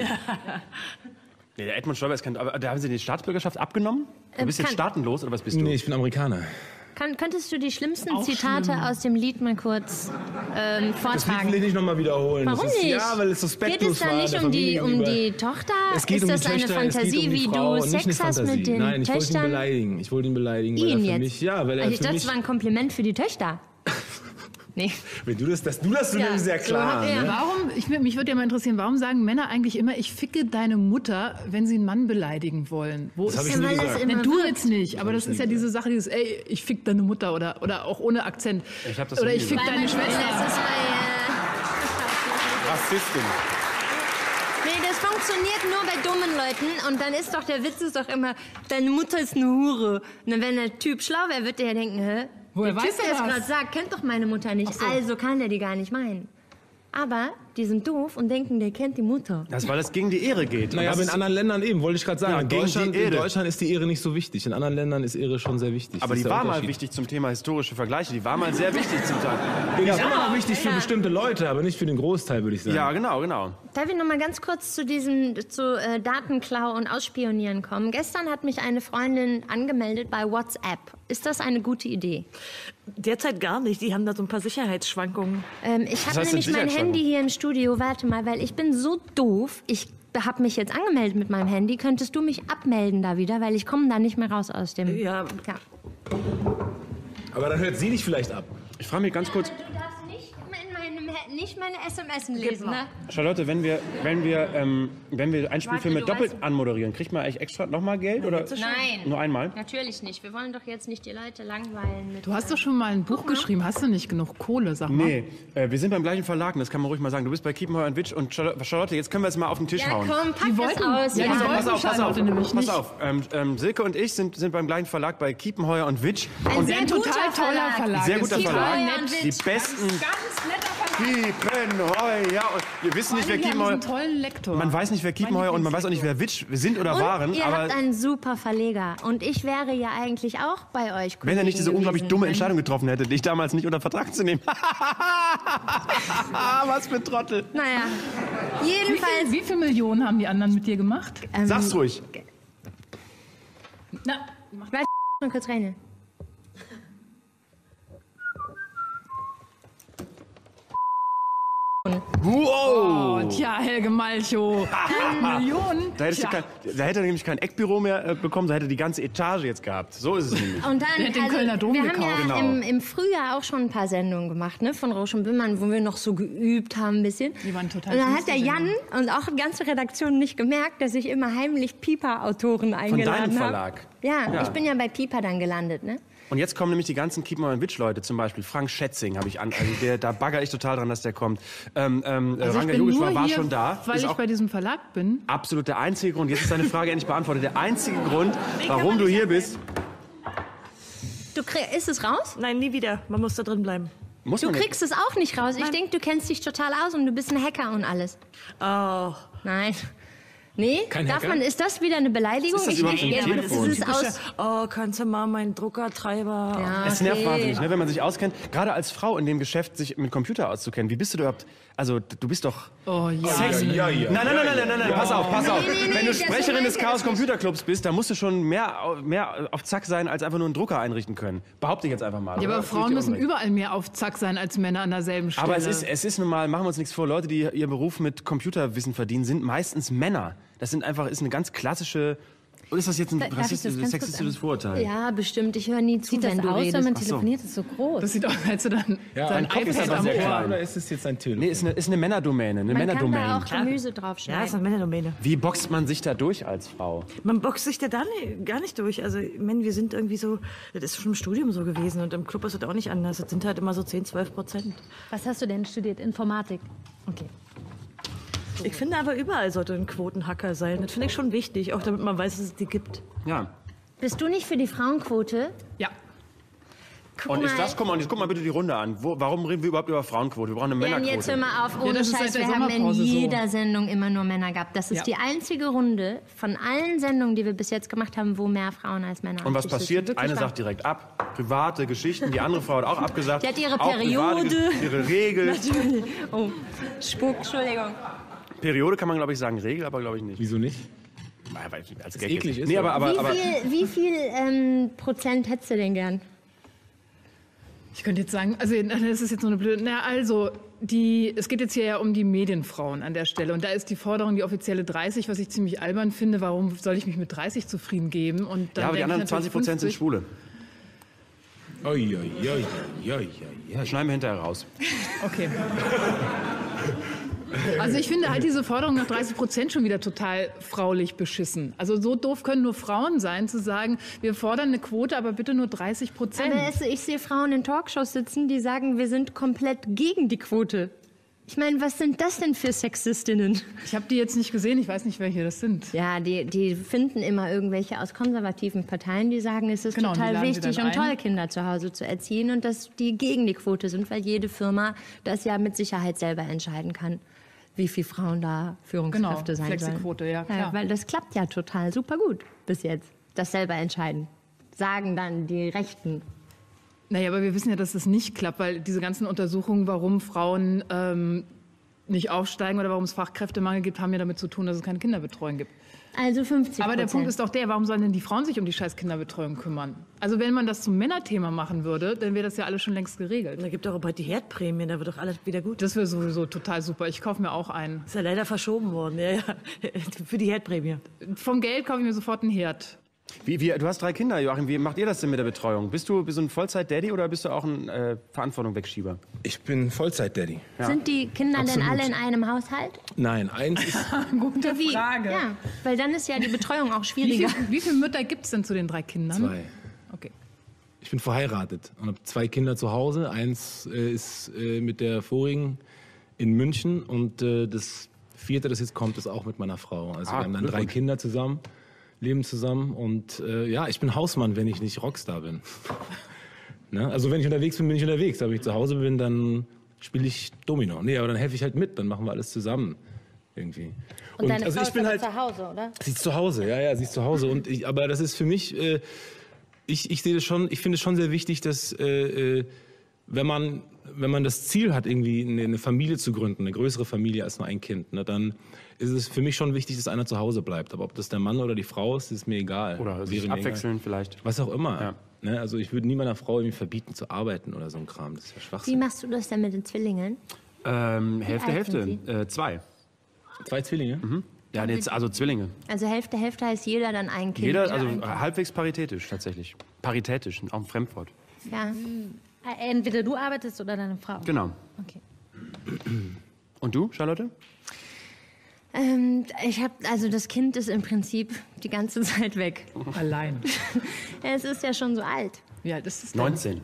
Nee, der Edmund Stoiber ist kein... Aber da haben Sie die Staatsbürgerschaft abgenommen? Du Ähm, bist jetzt kann- staatenlos oder was bist du? Nee, ich bin Amerikaner. Kann, könntest du die schlimmsten Auch Zitate schlimm. aus dem Lied mal kurz ähm, Das Lied vortragen? will ich nicht nochmal wiederholen. Warum das ist, nicht? Ja, weil es suspektlos Geht es da war. nicht der um die, Familie um gegenüber. die Tochter? Es geht ist um das die eine Töchter, Fantasie, es geht um die wie Frau, du nicht eine Sex hast Fantasie. mit den Nein, ich wollte ihn Töchtern? beleidigen. Ich wollte ihn beleidigen, weil er Ihn für jetzt? mich, ja, weil er Also ich für dachte, mich, das war ein Kompliment für die Töchter. Nee. wenn du das, das, du das so Ja, nimmst, sehr so klar. hat er- ne? Warum, ich, mich würde ja mal interessieren, warum sagen Männer eigentlich immer, ich ficke deine Mutter, wenn sie einen Mann beleidigen wollen? Wo Das ist habe ich Ja, nie weil es gesagt. immer Nee, du wird. jetzt nicht, aber das ist ja diese Sache, dieses, ey, ich fick deine Mutter oder, oder auch ohne Akzent. Ich hab das oder nie ich fick gesagt. deine Das Schwester. ist bei, äh, Rassistin. nee, das funktioniert nur bei dummen Leuten. Und dann ist doch, der Witz ist doch immer, deine Mutter ist eine Hure. Und dann, wenn der Typ schlau wäre, wird der ja denken, hä? Woher der weiß Typ, er der es das? gerade sagt, kennt doch meine Mutter nicht. Also kann der die gar nicht meinen. Aber die sind doof und denken, der kennt die Mutter. Das, weil es gegen die Ehre geht. Naja, Und aber das in ist- anderen Ländern eben, wollte ich gerade sagen. Ja, in, gegen die Deutschland, in Ehre. Deutschland ist die Ehre nicht so wichtig. In anderen Ländern ist Ehre schon sehr wichtig. aber Das die ist der war mal Unterschied. wichtig zum Thema historische Vergleiche. Die war mal sehr wichtig zum Teil. Die ist immer noch wichtig für bestimmte Leute, aber nicht für den Großteil, würde ich sagen. Ja, genau, genau. Darf ich noch mal ganz kurz zu diesem zu äh, Datenklau und Ausspionieren kommen? Gestern hat mich eine Freundin angemeldet bei WhatsApp. Ist das eine gute Idee? Derzeit gar nicht. Die haben da so ein paar Sicherheitsschwankungen. Ähm, ich habe heißt denn nämlich mein Sicherheitsschwankungen? Handy hier im Studio. Warte mal, weil ich bin so doof. Ich habe mich jetzt angemeldet mit meinem Handy. Könntest du mich abmelden da wieder, weil ich komme da nicht mehr raus aus dem. Ja. ja. Aber dann hört sie dich vielleicht ab. Ich frage mich ganz kurz, Du darfst nicht, in meinem, nicht meine S M S lesen, ne? Charlotte, wenn wir, wenn wir, ähm, wenn wir ein Spielfilm Warte, mit du doppelt weißt- anmoderieren, kriegt man eigentlich extra nochmal Geld oder Nein. nur einmal? Natürlich nicht. Wir wollen doch jetzt nicht die Leute langweilen mit. Du hast doch schon mal ein Buch geschrieben, hast du nicht genug Kohle, sag mal? Nee, äh, wir sind beim gleichen Verlag, und das kann man ruhig mal sagen. Du bist bei Kiepenheuer und Witsch und Charlotte, Charlotte, jetzt können wir es mal auf den Tisch Ja, hauen. komm, pack Die das wollten- aus. ja, die Ja, wollten- Pass auf, pass auf, Charlotte nämlich pass nicht. auf. Ähm, ähm, Silke und ich sind, sind beim gleichen Verlag bei Kiepenheuer und Witsch. Ein Und sehr Ein total guter toller Verlag. Verlag. sehr ist guter total Verlag. nett. Die besten Ganz netter Verlag. Kiepenheuer. Und wir wissen nicht, wer Die haben Kiepenheuer... diesen tollen Lektor. Man weiß nicht, wer Kiepenheuer und man weiß auch nicht, wer Witsch sind oder waren. Und ihr Aber habt einen super Verleger. Und ich wäre ja eigentlich auch bei euch. wenn er nicht diese Kollegen unglaublich gewesen. dumme Entscheidung getroffen hätte, dich damals nicht unter Vertrag zu nehmen. Was für ein Trottel. Naja, Wie viel, jedenfalls. wie viel Millionen haben die anderen mit dir gemacht? Ähm, Sag's ruhig. Na, Warte, mal kurz rein. Wow! oh, tja, Helge Malchow. Millionen? Da, hättest du Tja. kein, da hätte er nämlich kein Eckbüro mehr äh, bekommen, da hätte er die ganze Etage jetzt gehabt. So ist es nämlich. Und dann, Der hat den also, Kölner Dom wir haben gekauft. ja Genau. im, im Frühjahr auch schon ein paar Sendungen gemacht, ne, von Rausch und Böhmermann, wo wir noch so geübt haben ein bisschen. Die waren total Und dann süß, hat der die Jan und auch die ganze Redaktion nicht gemerkt, dass ich immer heimlich Pieper-Autoren eingeladen habe. deinem Verlag? Ja, Ja. ich bin ja bei Pieper dann gelandet, ne? Und jetzt kommen nämlich die ganzen Keep My Witch Leute, zum Beispiel Frank Schätzing habe ich an, also der, da bagger ich total dran, dass der kommt. Ähm, ähm, Also Ranga ich bin Yogeshwar nur war hier, schon da. weil Ist ich auch bei diesem Verlag bin. absolut der einzige Grund. Jetzt ist deine Frage endlich beantwortet. Der einzige Grund, warum du hier bist. Du krieg, ist es raus? Nein, nie wieder. Man muss da drin bleiben. Muss Du man nicht. kriegst es auch nicht raus. Ich denke, du kennst dich total aus und du bist ein Hacker und alles. Oh. Nein. Nee, Kein darf Hacker? man, ist das wieder eine Beleidigung? Ist das Ich überhaupt denke, ein ja, Telefon? das ist aus. Oh, kannst du mal meinen Druckertreiber... Ja, Es nervt okay. wahnsinnig, ne, wenn man sich auskennt. Gerade als Frau in dem Geschäft, sich mit Computer auszukennen. Wie bist du überhaupt? Also, du bist doch... Oh ja. Sex. ja, ja. Nein, nein, nein, nein, nein, nein, pass auf, pass auf. Nee, nee, nee, Wenn du das Sprecherin des meinte Chaos ich nicht. Computer Clubs bist, dann musst du schon mehr, au- mehr auf Zack sein, als einfach nur einen Drucker einrichten können. Behaupte ich jetzt einfach mal. Ja, oder? aber Tue ich Frauen dir müssen Unrecht. überall mehr auf Zack sein als Männer an derselben Stelle. Aber es ist, es ist nun mal, machen wir uns nichts vor, Leute, die ihren Beruf mit Computerwissen verdienen, sind meistens Männer. Das sind einfach, ist eine ganz klassische... Oder ist das jetzt ein Darf ich das rassistisches, ganz kurz sexistisches Vorurteil? Ja, bestimmt. Ich höre nie zu, Sieht das wenn du aus, wenn redest. man Ach so. telefoniert? Das ist so groß. Das sieht aus, als du dann Ja, dein mein Kopf ist iPad aber am sehr Ohr. klein. Oder ist es jetzt ein Telefon? Nee, ist eine, ist eine Männerdomäne, eine Man kann da Männerdomäne. auch Gemüse Ja, ist draufschneiden. eine Männerdomäne. Wie boxt man sich da durch als Frau? Man boxt sich da dann gar nicht durch. Also, ich meine, wir sind irgendwie so, das ist schon im Studium so gewesen und im Club ist das auch nicht anders. Das sind halt immer so zehn, zwölf Prozent. Was hast du denn studiert? Informatik. Okay. Ich finde aber überall sollte ein Quotenhacker sein. Das finde ich schon wichtig, auch damit man weiß, dass es die gibt. Ja. Bist du nicht für die Frauenquote? Ja. Guck Und ist mal, das, guck mal, und jetzt guck mal bitte die Runde an. Wo, warum reden wir überhaupt über Frauenquote? Wir brauchen eine Jan, jetzt hör Männerquote. mal auf, ohne das ist Scheiß, seit der wir haben in Sommerpause so. jeder Sendung immer nur Männer gehabt. Das ist Ja. die einzige Runde von allen Sendungen, die wir bis jetzt gemacht haben, wo mehr Frauen als Männer Und am was Tisch sitzen. passiert? Wirklich Eine wahr. sagt direkt ab. Private Geschichten. Die andere Frau hat auch abgesagt. Die hat ihre Auch private Periode. Gesch- Ihre Regel. Oh, Spuk, Entschuldigung. Periode kann man, glaube ich, sagen. Regel, aber glaube ich nicht. Wieso nicht? Ja, weil als Gag eklig jetzt. ist, Nee, aber, oder? aber, Wie aber viel, wie viel ähm, Prozent hättest du denn gern? Ich könnte jetzt sagen, also das ist jetzt so eine blöde. Na also, die, es geht jetzt hier ja um die Medienfrauen an der Stelle. Und da ist die Forderung die offizielle dreißig, was ich ziemlich albern finde. Warum soll ich mich mit dreißig zufrieden geben? Und dann ja, aber die denke anderen ich zwanzig Prozent sind natürlich Schwule. Oi, oi, oi, oi, oi, oi. Schneiden wir hinterher raus. fünfzig. Okay. Also ich finde halt diese Forderung nach dreißig Prozent schon wieder total fraulich beschissen. Also so doof können nur Frauen sein, zu sagen, wir fordern eine Quote, aber bitte nur dreißig Prozent. Aber es, ich sehe Frauen in Talkshows sitzen, die sagen, wir sind komplett gegen die Quote. Ich meine, was sind das denn für Sexistinnen? Ich habe die jetzt nicht gesehen, ich weiß nicht, welche das sind. Ja, die, die finden immer irgendwelche aus konservativen Parteien, die sagen, es ist Genau, und die total laden sie wichtig dann und ein. toll, Kinder zu Hause zu erziehen und dass die gegen die Quote sind, weil jede Firma das ja mit Sicherheit selber entscheiden kann, wie viele Frauen da Führungskräfte Genau, sein sollen. Flexiquote, ja, klar. Ja, weil das klappt ja total super gut bis jetzt, das selber entscheiden. Sagen dann die Rechten. Naja, aber wir wissen ja, dass das nicht klappt, weil diese ganzen Untersuchungen, warum Frauen ähm, nicht aufsteigen oder warum es Fachkräftemangel gibt, haben ja damit zu tun, dass es keine Kinderbetreuung gibt. Also fünfzig Aber der Punkt ist doch der, warum sollen denn die Frauen sich um die scheiß Kinderbetreuung kümmern? Also wenn man das zum Männerthema machen würde, dann wäre das ja alles schon längst geregelt. Da gibt auch bald die Herdprämie, da wird doch alles wieder gut. Das wäre sowieso total super. Ich kaufe mir auch einen. Ist ja leider verschoben worden, ja, ja. Für die Herdprämie. Vom Geld kaufe ich mir sofort einen Herd. Wie, wie, du hast drei Kinder, Joachim. Wie macht ihr das denn mit der Betreuung? Bist du so ein Vollzeit-Daddy oder bist du auch ein äh, Verantwortung-Wegschieber? Ich bin Vollzeit-Daddy. Sind die Kinder Absolut. denn alle in einem Haushalt? Nein, eins ist... Gute Wie? Frage. Ja, weil dann ist ja die Betreuung auch Wie, schwieriger. viel, wie viele Mütter gibt es denn zu den drei Kindern? Zwei. Okay. Ich bin verheiratet und habe zwei Kinder zu Hause. Eins äh, ist äh, mit der vorigen in München und äh, das vierte, das jetzt kommt, ist auch mit meiner Frau. Also Ah, wir haben dann drei Glückwunsch. Kinder zusammen, leben zusammen und äh, ja, ich bin Hausmann, wenn ich nicht Rockstar bin. Ne? Also wenn ich unterwegs bin, bin ich unterwegs. Aber wenn ich zu Hause bin, dann spiele ich Domino. Nee, aber dann helfe ich halt mit, dann machen wir alles zusammen irgendwie. Und deine also Frau ich ist bin aber halt zu Hause, oder? Sie ist zu Hause, ja, ja, sie ist zu Hause. Und ich, aber das ist für mich, äh, ich, ich sehe das schon, ich finde es schon sehr wichtig, dass äh, äh, wenn man, wenn man das Ziel hat, irgendwie eine, eine Familie zu gründen, eine größere Familie als nur ein Kind, ne, dann ist es für mich schon wichtig, dass einer zu Hause bleibt. Aber ob das der Mann oder die Frau ist, ist mir egal. Oder Wäre sich mir abwechseln vielleicht. egal. Was auch immer. Ja. Ne, also ich würde nie meiner Frau irgendwie verbieten zu arbeiten oder so ein Kram. Das ist ja Wie Schwachsinn. machst du das denn mit den Zwillingen? Ähm, Hälfte, alt sind Hälfte. Äh, zwei. Zwei Zwillinge? Mhm. Ja, jetzt, also Zwillinge. Also Hälfte, Hälfte heißt jeder dann ein Kind. Jeder, oder also ein kind. halbwegs paritätisch tatsächlich. Paritätisch, auch ein Fremdwort. Ja. Äh, Entweder du arbeitest oder deine Frau. Genau. Okay. Und du, Charlotte? Ähm, ich habe, also das Kind ist im Prinzip die ganze Zeit weg. Allein. Es ist ja schon so alt. Wie alt ist es denn? neunzehn.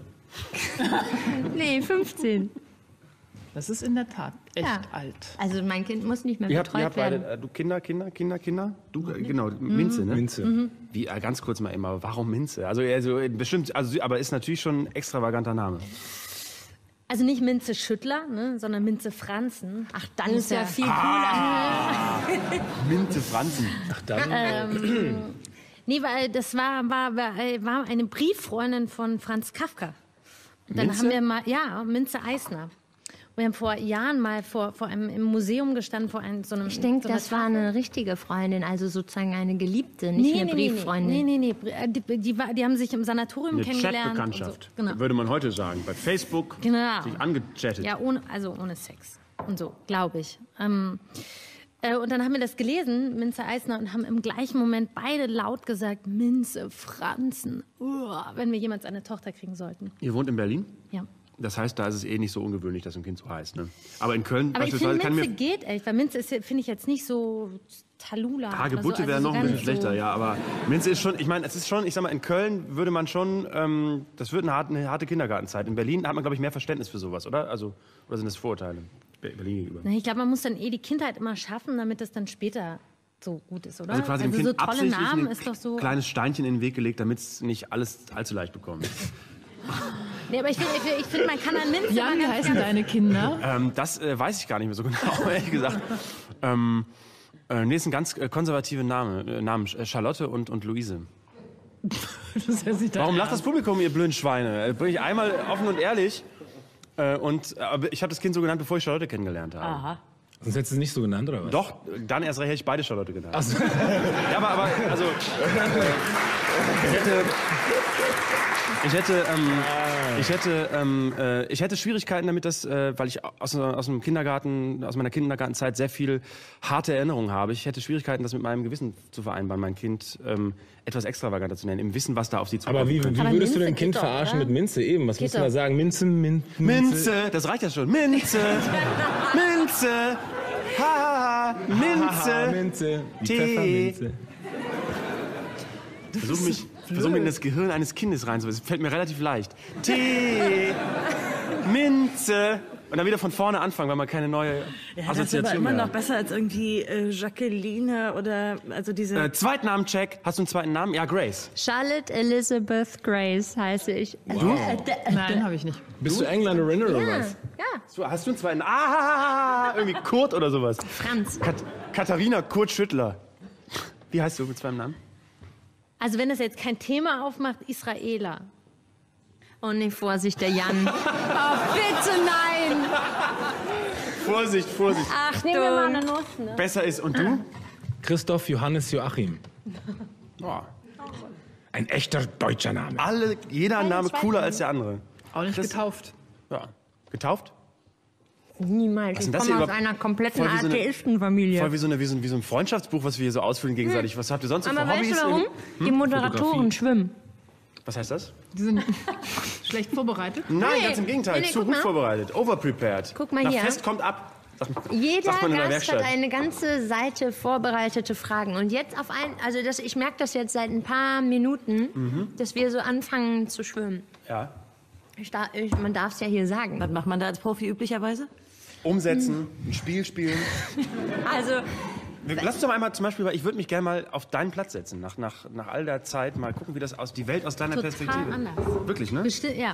Nee, fünfzehn. Das ist in der Tat echt Ja. alt. Also mein Kind muss nicht mehr Ihr habt, ihr betreut habt werden. beide, äh, du Kinder, Kinder, Kinder, Kinder? Du, äh, genau, Minze, ne? Minze. Wie, äh, ganz kurz mal immer, warum Minze? Also, also äh, bestimmt, also, aber ist natürlich schon ein extravaganter Name. Also nicht Minze Schüttler, ne, sondern Minze Franzen. Ach, dann ist ja viel cooler. Ah. Minze Franzen. Ach, dann. Ähm, nee, weil das war, war, war, war eine Brieffreundin von Franz Kafka. Und dann Minze? haben wir mal, ja, Minze Eisner. Wir haben vor Jahren mal vor, vor einem im Museum gestanden, vor einem, so einem. Ich denke, so einer das war Tafel. eine richtige Freundin, also sozusagen eine Geliebte, nicht eine Brieffreundin. Nee, nee, nee. nee. Die, die, war- die haben sich im Sanatorium Eine kennengelernt. Chatbekanntschaft, Und so. Genau. würde man heute sagen. Bei Facebook Genau. sich angechattet. Ja, ohne, also ohne Sex. Und so, glaube ich. Ähm, äh, und dann haben wir das gelesen, Minze Eisner, und haben im gleichen Moment beide laut gesagt, Minze Franzen, uah, wenn wir jemals eine Tochter kriegen sollten. Ihr wohnt in Berlin? Ja. Das heißt, da ist es eh nicht so ungewöhnlich, dass ein Kind so heißt. Ne? Aber in Köln Aber ich finde, beispielsweise kann Minze mir... geht echt, weil Minze ist, finde ich jetzt nicht so Talula. oder Hagebutte so, wäre also noch so ein bisschen ganz schlechter, so, ja. Aber Minze ist schon, ich meine, es ist schon, ich sag mal, in Köln würde man schon, ähm, das wird eine harte, eine harte Kindergartenzeit. In Berlin hat man, glaube ich, mehr Verständnis für sowas, oder? Also, oder sind das Vorurteile Be- Berlin gegenüber? Na, ich glaube, man muss dann eh die Kindheit immer schaffen, damit es dann später so gut ist, oder? Also quasi dem so Kind tolle absichtlich Namen ein ist doch so. kleines Steinchen in den Weg gelegt, damit es nicht alles allzu leicht bekommt. Nee, aber ich finde, ich find, man kann an Minze Jan, immer wie ganz, heißen ganz deine Kinder? ähm, das äh, weiß ich gar nicht mehr so genau, ehrlich gesagt. Ähm, äh, nee, ist ein ganz äh, konservativer Name, äh, Namen, äh, Charlotte und, und Luise. Das heißt nicht dein Warum lacht das Ernst. Publikum, ihr blöden Schweine? Äh, bin ich einmal offen und ehrlich. Äh, und, aber ich habe das Kind so genannt, bevor ich Charlotte kennengelernt habe. Aha. Sonst hättest du es nicht so genannt, oder was? Doch, dann erst recht hätte ich beide Charlotte genannt. Ja, aber, aber also, ich hätte, ich hätte, ähm, ich hätte, ähm, äh, ich hätte Schwierigkeiten damit, dass, äh, weil ich aus, aus dem Kindergarten, aus meiner Kindergartenzeit sehr viel harte Erinnerungen habe. Ich hätte Schwierigkeiten, das mit meinem Gewissen zu vereinbaren, mein Kind ähm, etwas extravaganter zu nennen, im Wissen, was da auf sie zukommt. Aber wie, wie Aber würdest du Minze dein Kind geht doch, verarschen oder? mit Minze eben? Was Geht musst du da doch. sagen? Minze, Min, Minze, das reicht ja schon. Minze, Minze, ha, ha, ha, Haha, Minze. Minze. Die Tee. Pfefferminze. Versuch mich, versuch mich in das Gehirn eines Kindes reinzusetzen. Das fällt mir relativ leicht. Tee, Minze. Und dann wieder von vorne anfangen, weil man keine neue Ja, das ist aber Assoziation immer mehr noch hat. besser als irgendwie äh, Jacqueline oder also diese. Äh, Zweitnamen-Check. Hast du einen zweiten Namen? Ja, Grace. Charlotte Elizabeth Grace heiße ich. Nein, habe ich nicht. Bist du Engländerin oder Ja, was? ja. So, hast du einen zweiten? Ah, irgendwie Kurt oder sowas. Franz. Kat Katharina Kurt Schüttler. Wie heißt du mit zweiten Namen? Also wenn das jetzt kein Thema aufmacht, Israela. Oh nee, Vorsicht, der Jan. Oh, bitte nein. Vorsicht, Vorsicht. Nehmen wir mal Achtung. eine Nuss, ne? Besser ist. Und du? Christoph Johannes Joachim. Oh. Ein echter deutscher Name. Alle, jeder Name zweiten cooler Namen. als der andere. Auch nicht Das- getauft. Ja. Getauft? Niemals. Was Ich ist denn das komme hier aus überhaupt? einer kompletten Voll wie so eine- Atheistenfamilie. Voll wie so, eine, wie, so ein, wie so ein Freundschaftsbuch, was wir hier so ausfüllen gegenseitig. Was habt ihr sonst so Aber für weißt Hobbys? du warum? in- Die Moderatoren schwimmen. Was heißt das? Die sind schlecht vorbereitet. Nein, Nee. ganz im Gegenteil. Nee, nee, zu guck gut mal. vorbereitet. Overprepared. Guck mal Na, hier. Fest kommt ab. Sagt, Jeder sagt man in der Gast hat Werkstatt. eine ganze Seite vorbereitete Fragen. Und jetzt auf ein, also das, ich merke das jetzt seit ein paar Minuten, Mhm. dass wir so anfangen zu schwimmen. Ja. Ich da, ich, man darf es ja hier sagen. Was macht man da als Profi üblicherweise? Umsetzen, ein Spiel spielen. Also, Wir- Lass uns doch mal einmal zum Beispiel, weil ich würde mich gerne mal auf deinen Platz setzen. Nach, nach, nach all der Zeit mal gucken, wie das aus, die Welt aus deiner Total Perspektive. anders. Wirklich, ne? Bestimmt, ja.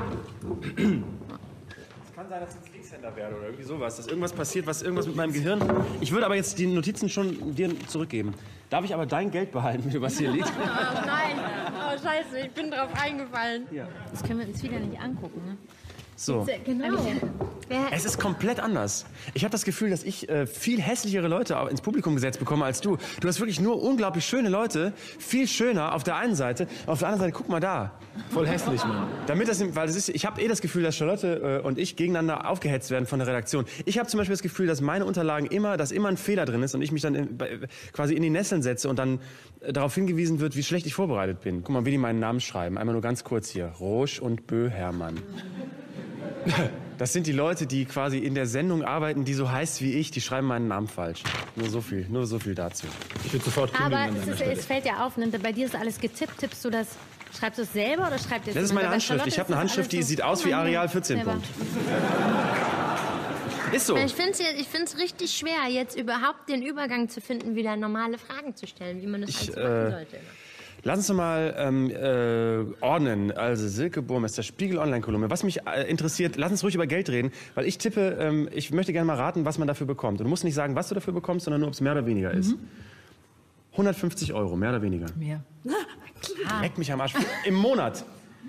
Es kann sein, dass ich jetzt Linkshänder werde oder irgendwie sowas, dass irgendwas passiert, was irgendwas mit meinem Gehirn. Ich würde aber jetzt die Notizen schon dir zurückgeben. Darf ich aber dein Geld behalten, was hier liegt? oh nein, oh scheiße, ich bin drauf eingefallen. Das können wir uns wieder nicht angucken, ne? So. Genau. Wer, Es ist komplett anders. Ich habe das Gefühl, dass ich äh, viel hässlichere Leute ins Publikum gesetzt bekomme als du. Du hast wirklich nur unglaublich schöne Leute, viel schöner auf der einen Seite, auf der anderen Seite, guck mal da. Voll hässlich, Mann. Damit das, weil das ist, ich habe eh das Gefühl, dass Charlotte äh, und ich gegeneinander aufgehetzt werden von der Redaktion. Ich habe zum Beispiel das Gefühl, dass meine Unterlagen immer, dass immer ein Fehler drin ist und ich mich dann in, bei, quasi in die Nesseln setze und dann äh, darauf hingewiesen wird, wie schlecht ich vorbereitet bin. Guck mal, wie die meinen Namen schreiben. Einmal nur ganz kurz hier. Roche und Bö Hermann. Das sind die Leute, die quasi in der Sendung arbeiten, die so heißt wie ich. Die schreiben meinen Namen falsch. Nur so viel, nur so viel dazu. Ich würde sofort kündigen Aber an es, deiner ist, Stelle. es fällt ja auf, ne? Bei dir ist alles getippt. Tippst du das Schreibst du es selber oder schreibt ihr Das ist meine Handschrift. Ich habe eine Handschrift, die sieht aus wie Areal vierzehn Punkt. Ist so. Ich finde es ich find's richtig schwer, jetzt überhaupt den Übergang zu finden, wieder normale Fragen zu stellen, wie man das Ich, alles machen äh, sollte. Lass uns doch mal ähm, äh, ordnen. Also Silke Burmester, Spiegel Online-Kolumne. Was mich äh, interessiert, lass uns ruhig über Geld reden, weil ich tippe, ähm, ich möchte gerne mal raten, was man dafür bekommt. Und du musst nicht sagen, was du dafür bekommst, sondern nur, ob es mehr oder weniger ist. hundertfünfzig Euro, mehr oder weniger. Mehr. Leck mich am Arsch. Im Monat.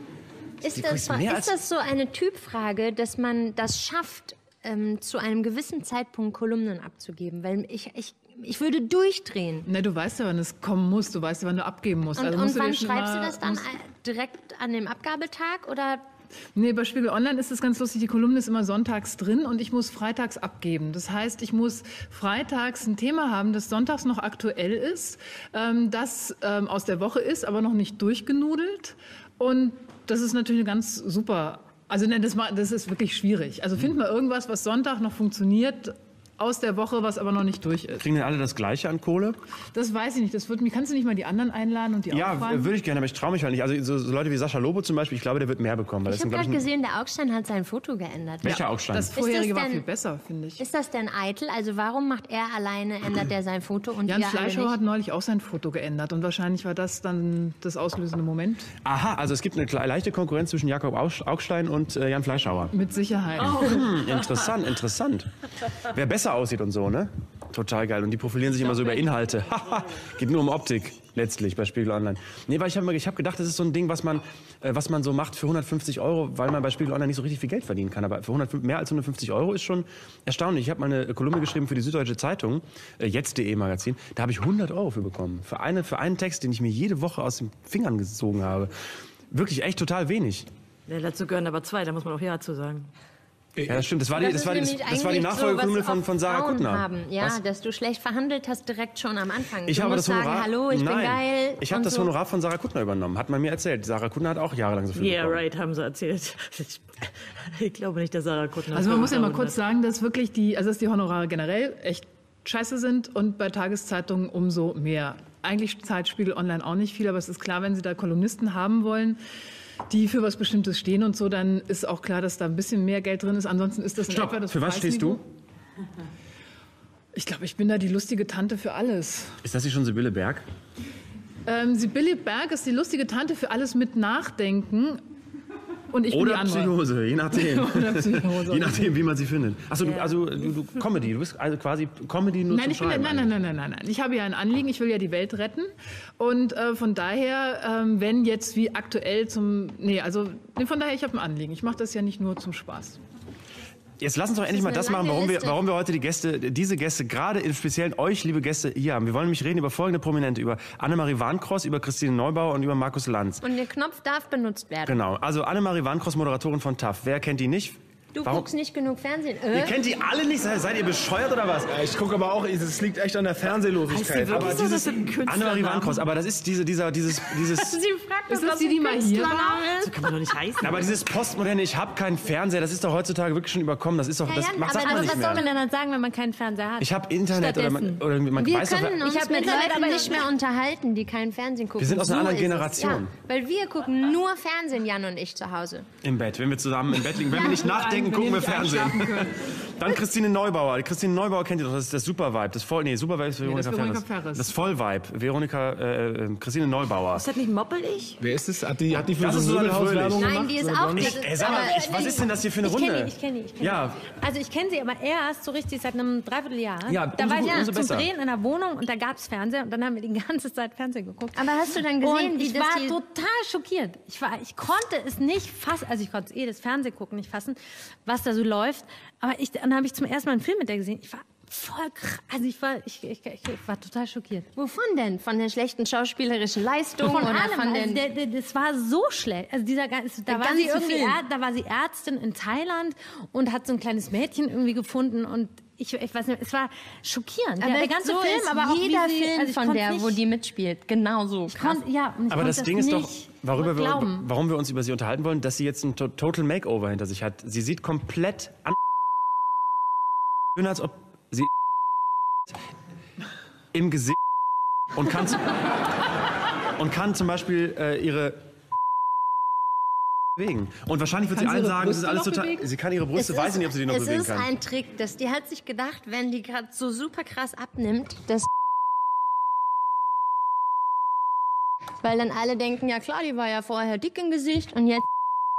Ist die das, kostet mehr ist das so eine Typfrage, dass man das schafft, ähm, zu einem gewissen Zeitpunkt Kolumnen abzugeben? Weil ich, ich, ich würde durchdrehen. Na, du weißt ja, wann es kommen muss. Du weißt ja, wann du abgeben musst. Und, Also und musst du wann dir schon schreibst du mal- das dann? musst- Direkt an dem Abgabetag oder? Nee, bei Spiegel Online ist es ganz lustig. Die Kolumne ist immer sonntags drin und ich muss freitags abgeben. Das heißt, ich muss freitags ein Thema haben, das sonntags noch aktuell ist, ähm, das ähm, aus der Woche ist, aber noch nicht durchgenudelt. Und das ist natürlich eine ganz super. Also nein, das, ma- das ist wirklich schwierig. Also find mal irgendwas, was Sonntag noch funktioniert aus der Woche, was aber noch nicht durch ist. Kriegen denn alle das Gleiche an Kohle? Das weiß ich nicht. Das wird, kannst du nicht mal die anderen einladen und die Ja, auffragen? würde ich gerne, aber ich traue mich halt nicht. Also so, so Leute wie Sascha Lobo zum Beispiel, ich glaube, der wird mehr bekommen. Weil Ich das habe sind, gerade glaub ich, gesehen, der Augstein hat sein Foto geändert. Welcher Augstein? Das vorherige Ist das war denn- viel besser, finde ich. Ist das denn eitel? Also warum macht er alleine, ändert er sein Foto und Jan wir alle Fleischhauer hat nicht? neulich auch sein Foto geändert und wahrscheinlich war das dann das auslösende Moment. Aha, also es gibt eine kle- leichte Konkurrenz zwischen Jakob Augst- Augstein und äh, Jan Fleischhauer. Mit Sicherheit. Hm, interessant, interessant. Wer besser aussieht und so, ne? Total geil. Und die profilieren sich immer so über Inhalte. Haha, geht nur um Optik letztlich bei Spiegel Online. Nee, weil ich habe ich hab gedacht, das ist so ein Ding, was man, äh, was man so macht für hundertfünfzig Euro, weil man bei Spiegel Online nicht so richtig viel Geld verdienen kann. Aber für hundertfünfzig, mehr als hundertfünfzig Euro ist schon erstaunlich. Ich habe mal eine Kolumne geschrieben für die Süddeutsche Zeitung, äh, jetzt punkt de Magazin. Da habe ich hundert Euro für bekommen. Für, eine, für einen Text, den ich mir jede Woche aus den Fingern gezogen habe. Wirklich echt total wenig. Ja, dazu gehören aber zwei, da muss man auch Ja zu sagen. Ja, das stimmt. Das war die, das ist war die, nämlich das war die eigentlich Nachfolgekolumne so, was von, auch von Sarah Frauen Kuttner. Haben. Ja, Was? dass du schlecht verhandelt hast direkt schon am Anfang. Ich du habe musst das sagen, Honorar, hallo, ich nein, bin geil. ich habe und das so. Honorar von Sarah Kuttner übernommen. Hat man mir erzählt. Sarah Kuttner hat auch jahrelang so viel Yeah, bekommen. right, haben sie erzählt. Ich, ich glaube nicht, dass Sarah Kuttner... Also man muss ja mal kurz hundert. sagen, dass wirklich die, also dass die Honorare generell echt scheiße sind und bei Tageszeitungen umso mehr. Eigentlich zahlt Spiegel Online auch nicht viel, aber es ist klar, wenn sie da Kolumnisten haben wollen, die für was Bestimmtes stehen und so, dann ist auch klar, dass da ein bisschen mehr Geld drin ist. Ansonsten ist das in Stopp, etwa das für was stehst Preisniveau. du? Ich glaube, ich bin da die lustige Tante für alles. Ist das nicht schon Sibylle Berg? Ähm, Sibylle Berg ist die lustige Tante für alles mit Nachdenken. Und ich bin Oder die andere. Psychose, je nachdem. Oder Psychose. Je nachdem, wie man sie findet. Achso, du, also du, du Comedy, du bist also quasi Comedy nur Nein, zum ich bin, Schreiben. nein, nein, nein, nein, nein, nein. Ich habe ja ein Anliegen, ich will ja die Welt retten. Und äh, von daher, ähm, wenn jetzt wie aktuell zum. Nee, also nee, von daher, ich habe ein Anliegen. Ich mache das ja nicht nur zum Spaß. Jetzt lass uns doch endlich mal eine das machen, lange warum wir, Liste. warum wir heute die Gäste, diese Gäste, gerade im Speziellen euch, liebe Gäste, hier haben. Wir wollen nämlich reden über folgende Prominente, über Annemarie Warnkross, über Christine Neubauer und über Markus Lanz. Und der Knopf darf benutzt werden. Genau, also Annemarie Warnkross, Moderatorin von T A F. Wer kennt die nicht? Du Warum? guckst nicht genug Fernsehen. Ihr Äh? kennt die alle nicht? Seid, seid ihr bescheuert oder was? Ich gucke aber auch, es liegt echt an der Fernsehlosigkeit. Aber Aber dieses Künstlernamen. Annemarie Warnkross, aber das ist diese, dieser, dieses, dieses, Sie fragt, Ist das die, die mal hier war? So kann man doch nicht heißen. aber dieses postmoderne, ich habe keinen Fernseher, das ist doch heutzutage wirklich schon überkommen. Das ist doch, das Ja, ja, macht, aber sagt man das- nicht Was soll mehr. man denn dann sagen, wenn man keinen Fernseher hat? Ich habe Internet oder man, Stattdessen. oder man Wir weiß doch, können uns Ich hab mit Internet, Leuten aber- nicht mehr unterhalten, die keinen Fernsehen gucken. Wir sind aus einer So anderen ist es. Generation. Ja, weil wir gucken nur Fernsehen, Jan und ich zu Hause. im Bett, wenn wir zusammen im Bett liegen. Wenn wir nicht nachdenken, Wenn gucken ihr wir nicht Fernsehen. einschlafen könnt. Dann Christine Neubauer. Christine Neubauer kennt ihr doch, das ist das Supervibe. Das Voll, nee, Supervibe ist Veronika, das ist Veronika Ferres. Ferres. Das Vollvibe, Veronika, äh, äh, Christine Neubauer. Ist das nicht moppelig? wer ist es? Hat die, hat die für Das so ist Susanne Möbelhauswerbung Fröhlich. gemacht? Nein, die ist So auch blond? nicht. Ey, sag mal, ich, was ist denn das hier für eine Ich Runde? kenne die, ich kenne die, ich kenne Ja. die. Also ich kenne sie, aber erst so richtig seit einem Dreivierteljahr. Ja, da umso war gut, ich umso zum besser. Drehen in der Wohnung und da gab es Fernseher und dann haben wir die ganze Zeit Fernsehen geguckt. Aber hast du dann gesehen, und wie ich das war die... total schockiert. Ich, war, ich konnte es nicht fassen, also ich konnte eh das Fernsehgucken nicht fassen, was da so läuft. Aber ich, dann habe ich zum ersten Mal einen Film mit der gesehen. Ich war voll krass. Also ich war, ich, ich, ich, ich war total schockiert. Wovon denn? Von der schlechten schauspielerischen Leistung Von oder allem. von Also den... der, der, das war so schlecht. Also dieser, ganze- da, Der war sie ganze irgendwie Film. Är, da war sie Ärztin in Thailand und hat so ein kleines Mädchen irgendwie gefunden und ich, ich weiß nicht, es war schockierend. aber der, der ganze so Film, ist aber auch jeder wie sie, Film also ich von konnte der, nicht, wo die mitspielt. Genau so krass. Kon, ja, und ich Aber konnte das Ding ist doch, nicht worüber wir, glauben. warum wir uns über sie unterhalten wollen, dass sie jetzt ein to Total Makeover hinter sich hat. Sie sieht komplett an, als ob sie im Gesicht und kann, z- und kann zum Beispiel äh, ihre bewegen. Und wahrscheinlich wird sie Kann sie allen ihre sagen, das ist Brüste alles noch total. bewegen? Sie kann ihre Brüste, Es weiß ist- ich nicht, ob sie die noch es bewegen ist kann. ein Trick, dass die hat sich gedacht, wenn die gerade so super krass abnimmt, dass weil dann alle denken, ja klar, die war ja vorher dick im Gesicht und jetzt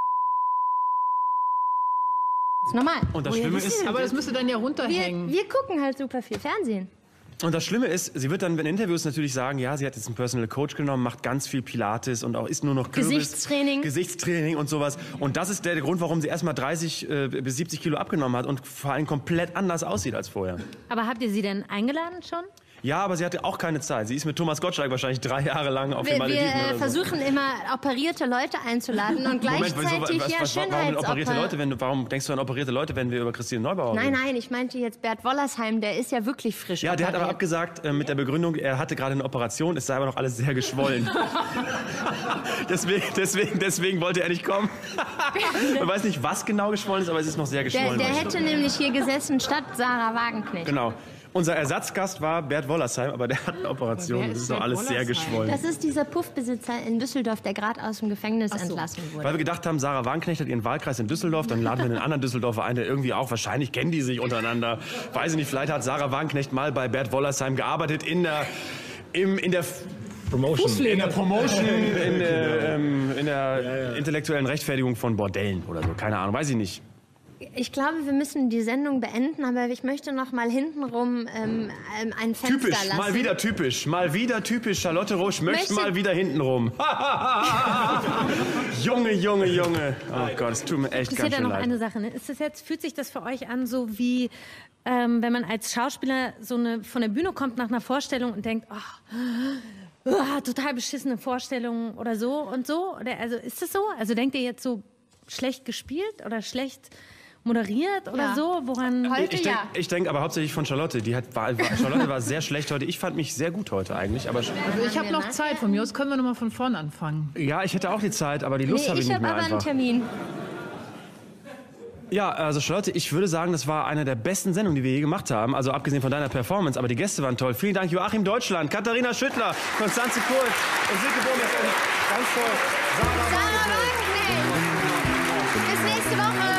ist normal. Und das Woher Schlimme wissen ist- wir Aber das müsste dann ja wir, runterhängen. wir gucken halt super viel Fernsehen. Und das Schlimme ist, sie wird dann in Interviews natürlich sagen, ja, sie hat jetzt einen Personal Coach genommen, macht ganz viel Pilates und auch isst nur noch Kürbis. Gesichtstraining. Gesichtstraining und sowas. Und das ist der Grund, warum sie erstmal dreißig äh, bis siebzig Kilo abgenommen hat und vor allem komplett anders aussieht als vorher. Aber habt ihr sie denn eingeladen schon? Ja, aber sie hatte auch keine Zeit. Sie ist mit Thomas Gottschalk wahrscheinlich drei Jahre lang auf den Wir, wir Malediven äh, oder so. versuchen immer operierte Leute einzuladen und Moment, gleichzeitig wieso, was, ja was, warum denn operierte Schönheitsoper- Leute, wenn, du- warum denkst du an operierte Leute, wenn wir über Christine Neubauer Nein, reden? nein, ich meinte jetzt Bert Wollersheim, der ist ja wirklich frisch Ja, der hat aber operiert. abgesagt äh, mit der Begründung, er hatte gerade eine Operation, es sei aber noch alles sehr geschwollen. deswegen, deswegen, deswegen wollte er nicht kommen. Man weiß nicht, was genau geschwollen ist, aber es ist noch sehr Der, geschwollen. der hätte nämlich hier gesessen statt Sarah Wagenknecht. Genau. Unser Ersatzgast war Bert Wollersheim, aber der hat eine Operation. wer Das ist ist noch Bert alles sehr Wollersheim? geschwollen. Das ist dieser Puffbesitzer in Düsseldorf, der gerade aus dem Gefängnis entlassen wurde. Weil wir gedacht haben, Sarah Wagenknecht hat ihren Wahlkreis in Düsseldorf, dann laden wir einen anderen Düsseldorfer ein, der irgendwie auch, wahrscheinlich kennen die sich untereinander. Weiß ich nicht, vielleicht hat Sarah Wagenknecht mal bei Bert Wollersheim gearbeitet in der, im, in der Promotion. in der Promotion, in der, ähm, in der intellektuellen Rechtfertigung von Bordellen oder so. Keine Ahnung, weiß ich nicht. Ich glaube, wir müssen die Sendung beenden, aber ich möchte noch mal hintenrum ähm, ähm, ein Fenster Typisch, lassen. mal wieder typisch, mal wieder typisch. Charlotte Roche möchte Möchte- mal wieder hintenrum. Junge, Junge, Junge. Oh Gott, es tut mir echt Das ist ganz ja schön noch leid. eine Sache. Ne? Ist das jetzt, fühlt sich das für euch an, so wie ähm, wenn man als Schauspieler so eine, von der Bühne kommt nach einer Vorstellung und denkt, ach, oh, total beschissene Vorstellung oder so und so? Oder, also ist das so? Also denkt ihr jetzt so schlecht gespielt oder schlecht moderiert oder Ja. so? Woran? Heute Ich denke ja. ich denk aber hauptsächlich von Charlotte. Die hat, war, war, Charlotte war sehr schlecht heute. Ich fand mich sehr gut heute eigentlich. Aber Also ich habe noch Zeit. Von mir aus können wir noch mal von vorn anfangen. ja, ich hätte auch die Zeit, aber die Lust Nee, habe ich ich nicht habe mehr aber einen einfach. Termin. Ja, also Charlotte, ich würde sagen, das war eine der besten Sendungen, die wir je gemacht haben. Also abgesehen von deiner Performance, aber die Gäste waren toll. Vielen Dank, Joachim Deutschland, Katharina Schüttler, Konstanze Kurz und Silke Bohmes und ganz toll, Sarah Sarah Wagenknecht. Wagenknecht. Bis nächste Woche.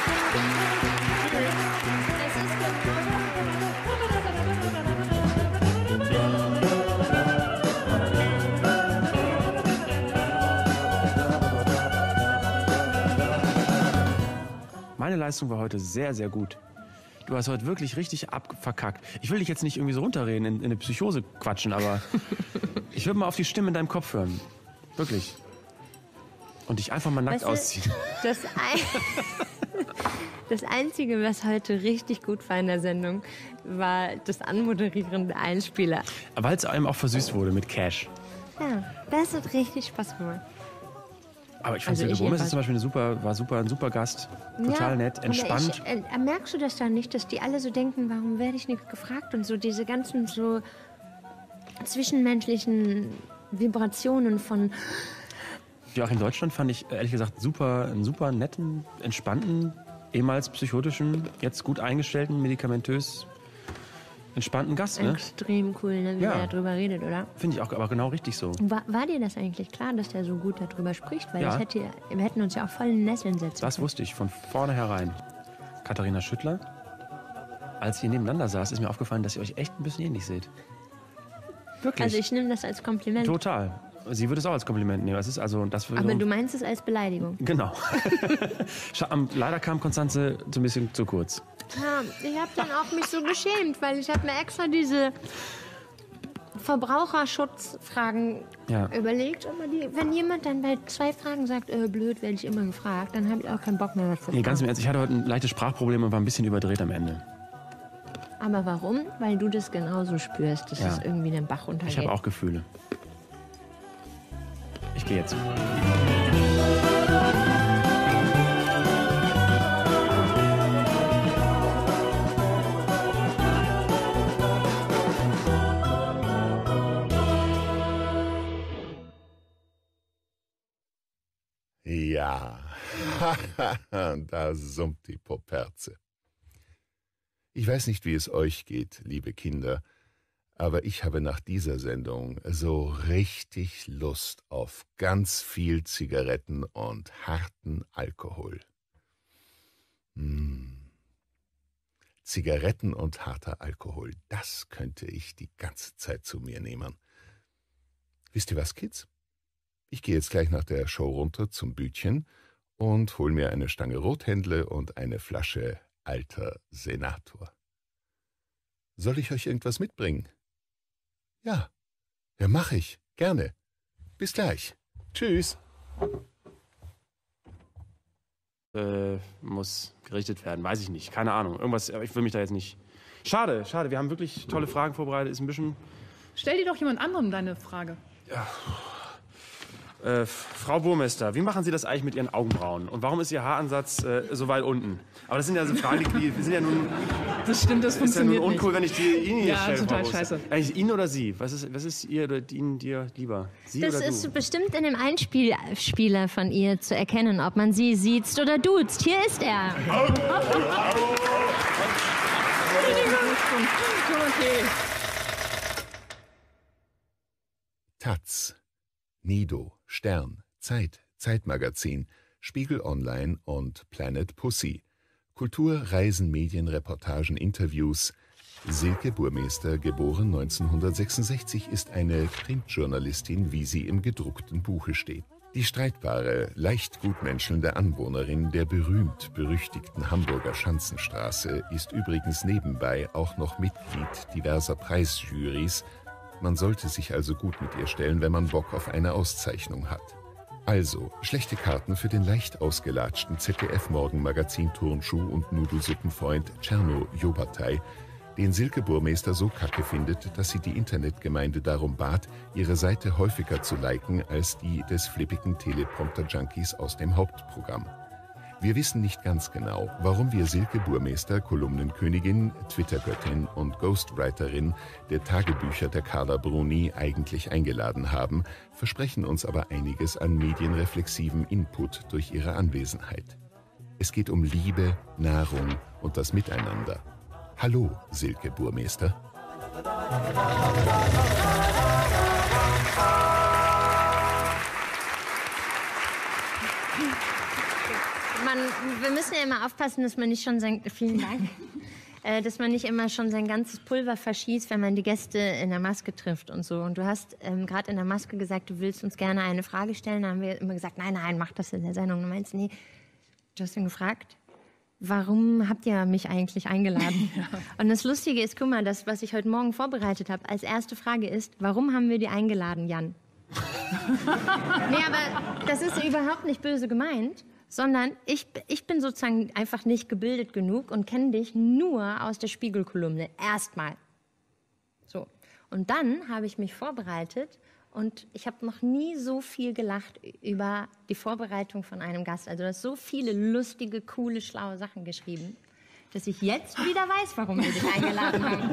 Meine Leistung war heute sehr, sehr gut. Du hast heute wirklich richtig abverkackt. Ich will dich jetzt nicht irgendwie so runterreden, in, in eine Psychose quatschen, aber ich würde mal auf die Stimme in deinem Kopf hören. Wirklich. Und dich einfach mal nackt Weißt du, ausziehen. Das, ein das Einzige, was heute richtig gut war in der Sendung, war das Anmoderieren der Einspieler. Weil es einem auch versüßt wurde mit Cash. Ja, das hat richtig Spaß gemacht. Aber ich fand Also Silke ich Bohmes jedenfalls. ist zum Beispiel eine super, war super, ein super Gast. Total Ja, nett, aber entspannt. Ich, äh, merkst du das dann nicht, dass die alle so denken, warum werde ich nicht gefragt und so diese ganzen so zwischenmenschlichen Vibrationen von Joachim Deutschland fand ich ehrlich gesagt super, einen super netten, entspannten, ehemals psychotischen, jetzt gut eingestellten, medikamentös entspannten Gast. Ne? extrem cool, ne, wie Ja. er darüber redet, oder? Finde ich auch, aber genau richtig so. War, war dir das eigentlich klar, dass der so gut darüber spricht? Weil Ja. das hätte, wir hätten uns ja auch voll in den Nesseln setzen Das wusste ich von vornherein. Katharina Schüttler, als ihr nebeneinander saß, ist mir aufgefallen, dass ihr euch echt ein bisschen ähnlich seht. Wirklich. Also ich nehme das als Kompliment. Total. Sie würde es auch als Kompliment nehmen. Das ist also, das würde Aber du meinst es als Beleidigung. Genau. Scha- am- Leider kam Konstanze so ein bisschen zu kurz. Ja, ich habe dann auch mich so geschämt, weil ich habe mir extra diese Verbraucherschutzfragen Ja. überlegt. Aber die, wenn jemand dann bei zwei Fragen sagt, äh, blöd, werde ich immer gefragt, dann habe ich auch keinen Bock mehr was zu Nee, ganz im fragen. Ernst, ich hatte heute ein leichtes Sprachproblem und war ein bisschen überdreht am Ende. Aber warum? Weil du das genauso spürst, dass Ja. es irgendwie den Bach runtergeht. Ich habe auch Gefühle. Ich gehe jetzt. Ja, da summt die Poperze. Ich weiß nicht, wie es euch geht, liebe Kinder, aber ich habe nach dieser Sendung so richtig Lust auf ganz viel Zigaretten und harten Alkohol. Hm. Zigaretten und harter Alkohol, das könnte ich die ganze Zeit zu mir nehmen. Wisst ihr was, Kids? Ich gehe jetzt gleich nach der Show runter zum Bütchen und hol mir eine Stange Rothändle und eine Flasche Alter Senator. Soll ich euch irgendwas mitbringen? Ja, ja, mach ich. Gerne. Bis gleich. Tschüss. Äh, muss gerichtet werden, weiß ich nicht. Keine Ahnung. Irgendwas, ich will mich da jetzt nicht... Schade, schade. Wir haben wirklich tolle Fragen vorbereitet. Ist ein bisschen... Stell dir doch jemand anderem deine Frage. Ja. Äh, Frau Burmester, wie machen Sie das eigentlich mit Ihren Augenbrauen? Und warum ist Ihr Haaransatz äh, so weit unten? Aber das sind ja so Fragen, die, die sind ja nun... Das stimmt, das funktioniert nicht. Ist ja nun uncool, nicht. wenn ich die Ihnen hier Ja, stelle, total Frau Burmester. scheiße. Eigentlich Ihnen oder Sie? Was ist, was ist ihr oder Ihnen dir lieber? Sie Das oder ist du? bestimmt in dem Einspieler von ihr zu erkennen, ob man sie siezt oder duzt. Hier ist er. Taz, Nido, Stern, Zeit, Zeitmagazin, Spiegel Online und Planet Pussy. Kultur, Reisen, Medien, Reportagen, Interviews. Silke Burmester, geboren neunzehnhundertsechsundsechzig, ist eine Printjournalistin, wie sie im gedruckten Buche steht. Die streitbare, leicht gutmenschelnde Anwohnerin der berühmt-berüchtigten Hamburger Schanzenstraße ist übrigens nebenbei auch noch Mitglied diverser Preisjurys. Man sollte sich also gut mit ihr stellen, wenn man Bock auf eine Auszeichnung hat. Also, schlechte Karten für den leicht ausgelatschten Z D F-Morgenmagazin-Turnschuh- und Nudelsuppenfreund Tscherno Jobatai, den Silke Burmester so kacke findet, dass sie die Internetgemeinde darum bat, ihre Seite häufiger zu liken als die des flippigen Teleprompter-Junkies aus dem Hauptprogramm. Wir wissen nicht ganz genau, warum wir Silke Burmester, Kolumnenkönigin, Twitter-Göttin und Ghostwriterin der Tagebücher der Carla Bruni, eigentlich eingeladen haben, versprechen uns aber einiges an medienreflexivem Input durch ihre Anwesenheit. Es geht um Liebe, Nahrung und das Miteinander. Hallo, Silke Burmester. Man, wir müssen ja immer aufpassen, dass man nicht schon sein... Vielen Dank. äh, dass man nicht immer schon sein ganzes Pulver verschießt, wenn man die Gäste in der Maske trifft und so. Und du hast ähm, gerade in der Maske gesagt, du willst uns gerne eine Frage stellen. Da haben wir immer gesagt, nein, nein, mach das in der Sendung. Du meinst, nee, du hast ihn gefragt, warum habt ihr mich eigentlich eingeladen? Ja. Und das Lustige ist, guck mal, das, was ich heute Morgen vorbereitet habe, als erste Frage ist, warum haben wir die eingeladen, Jan? Nee, aber das ist überhaupt nicht böse gemeint, sondern ich, ich bin sozusagen einfach nicht gebildet genug und kenne dich nur aus der Spiegelkolumne. Erstmal. So. Und dann habe ich mich vorbereitet und ich habe noch nie so viel gelacht über die Vorbereitung von einem Gast. Also du hast so viele lustige, coole, schlaue Sachen geschrieben, dass ich jetzt wieder weiß, warum wir dich eingeladen haben.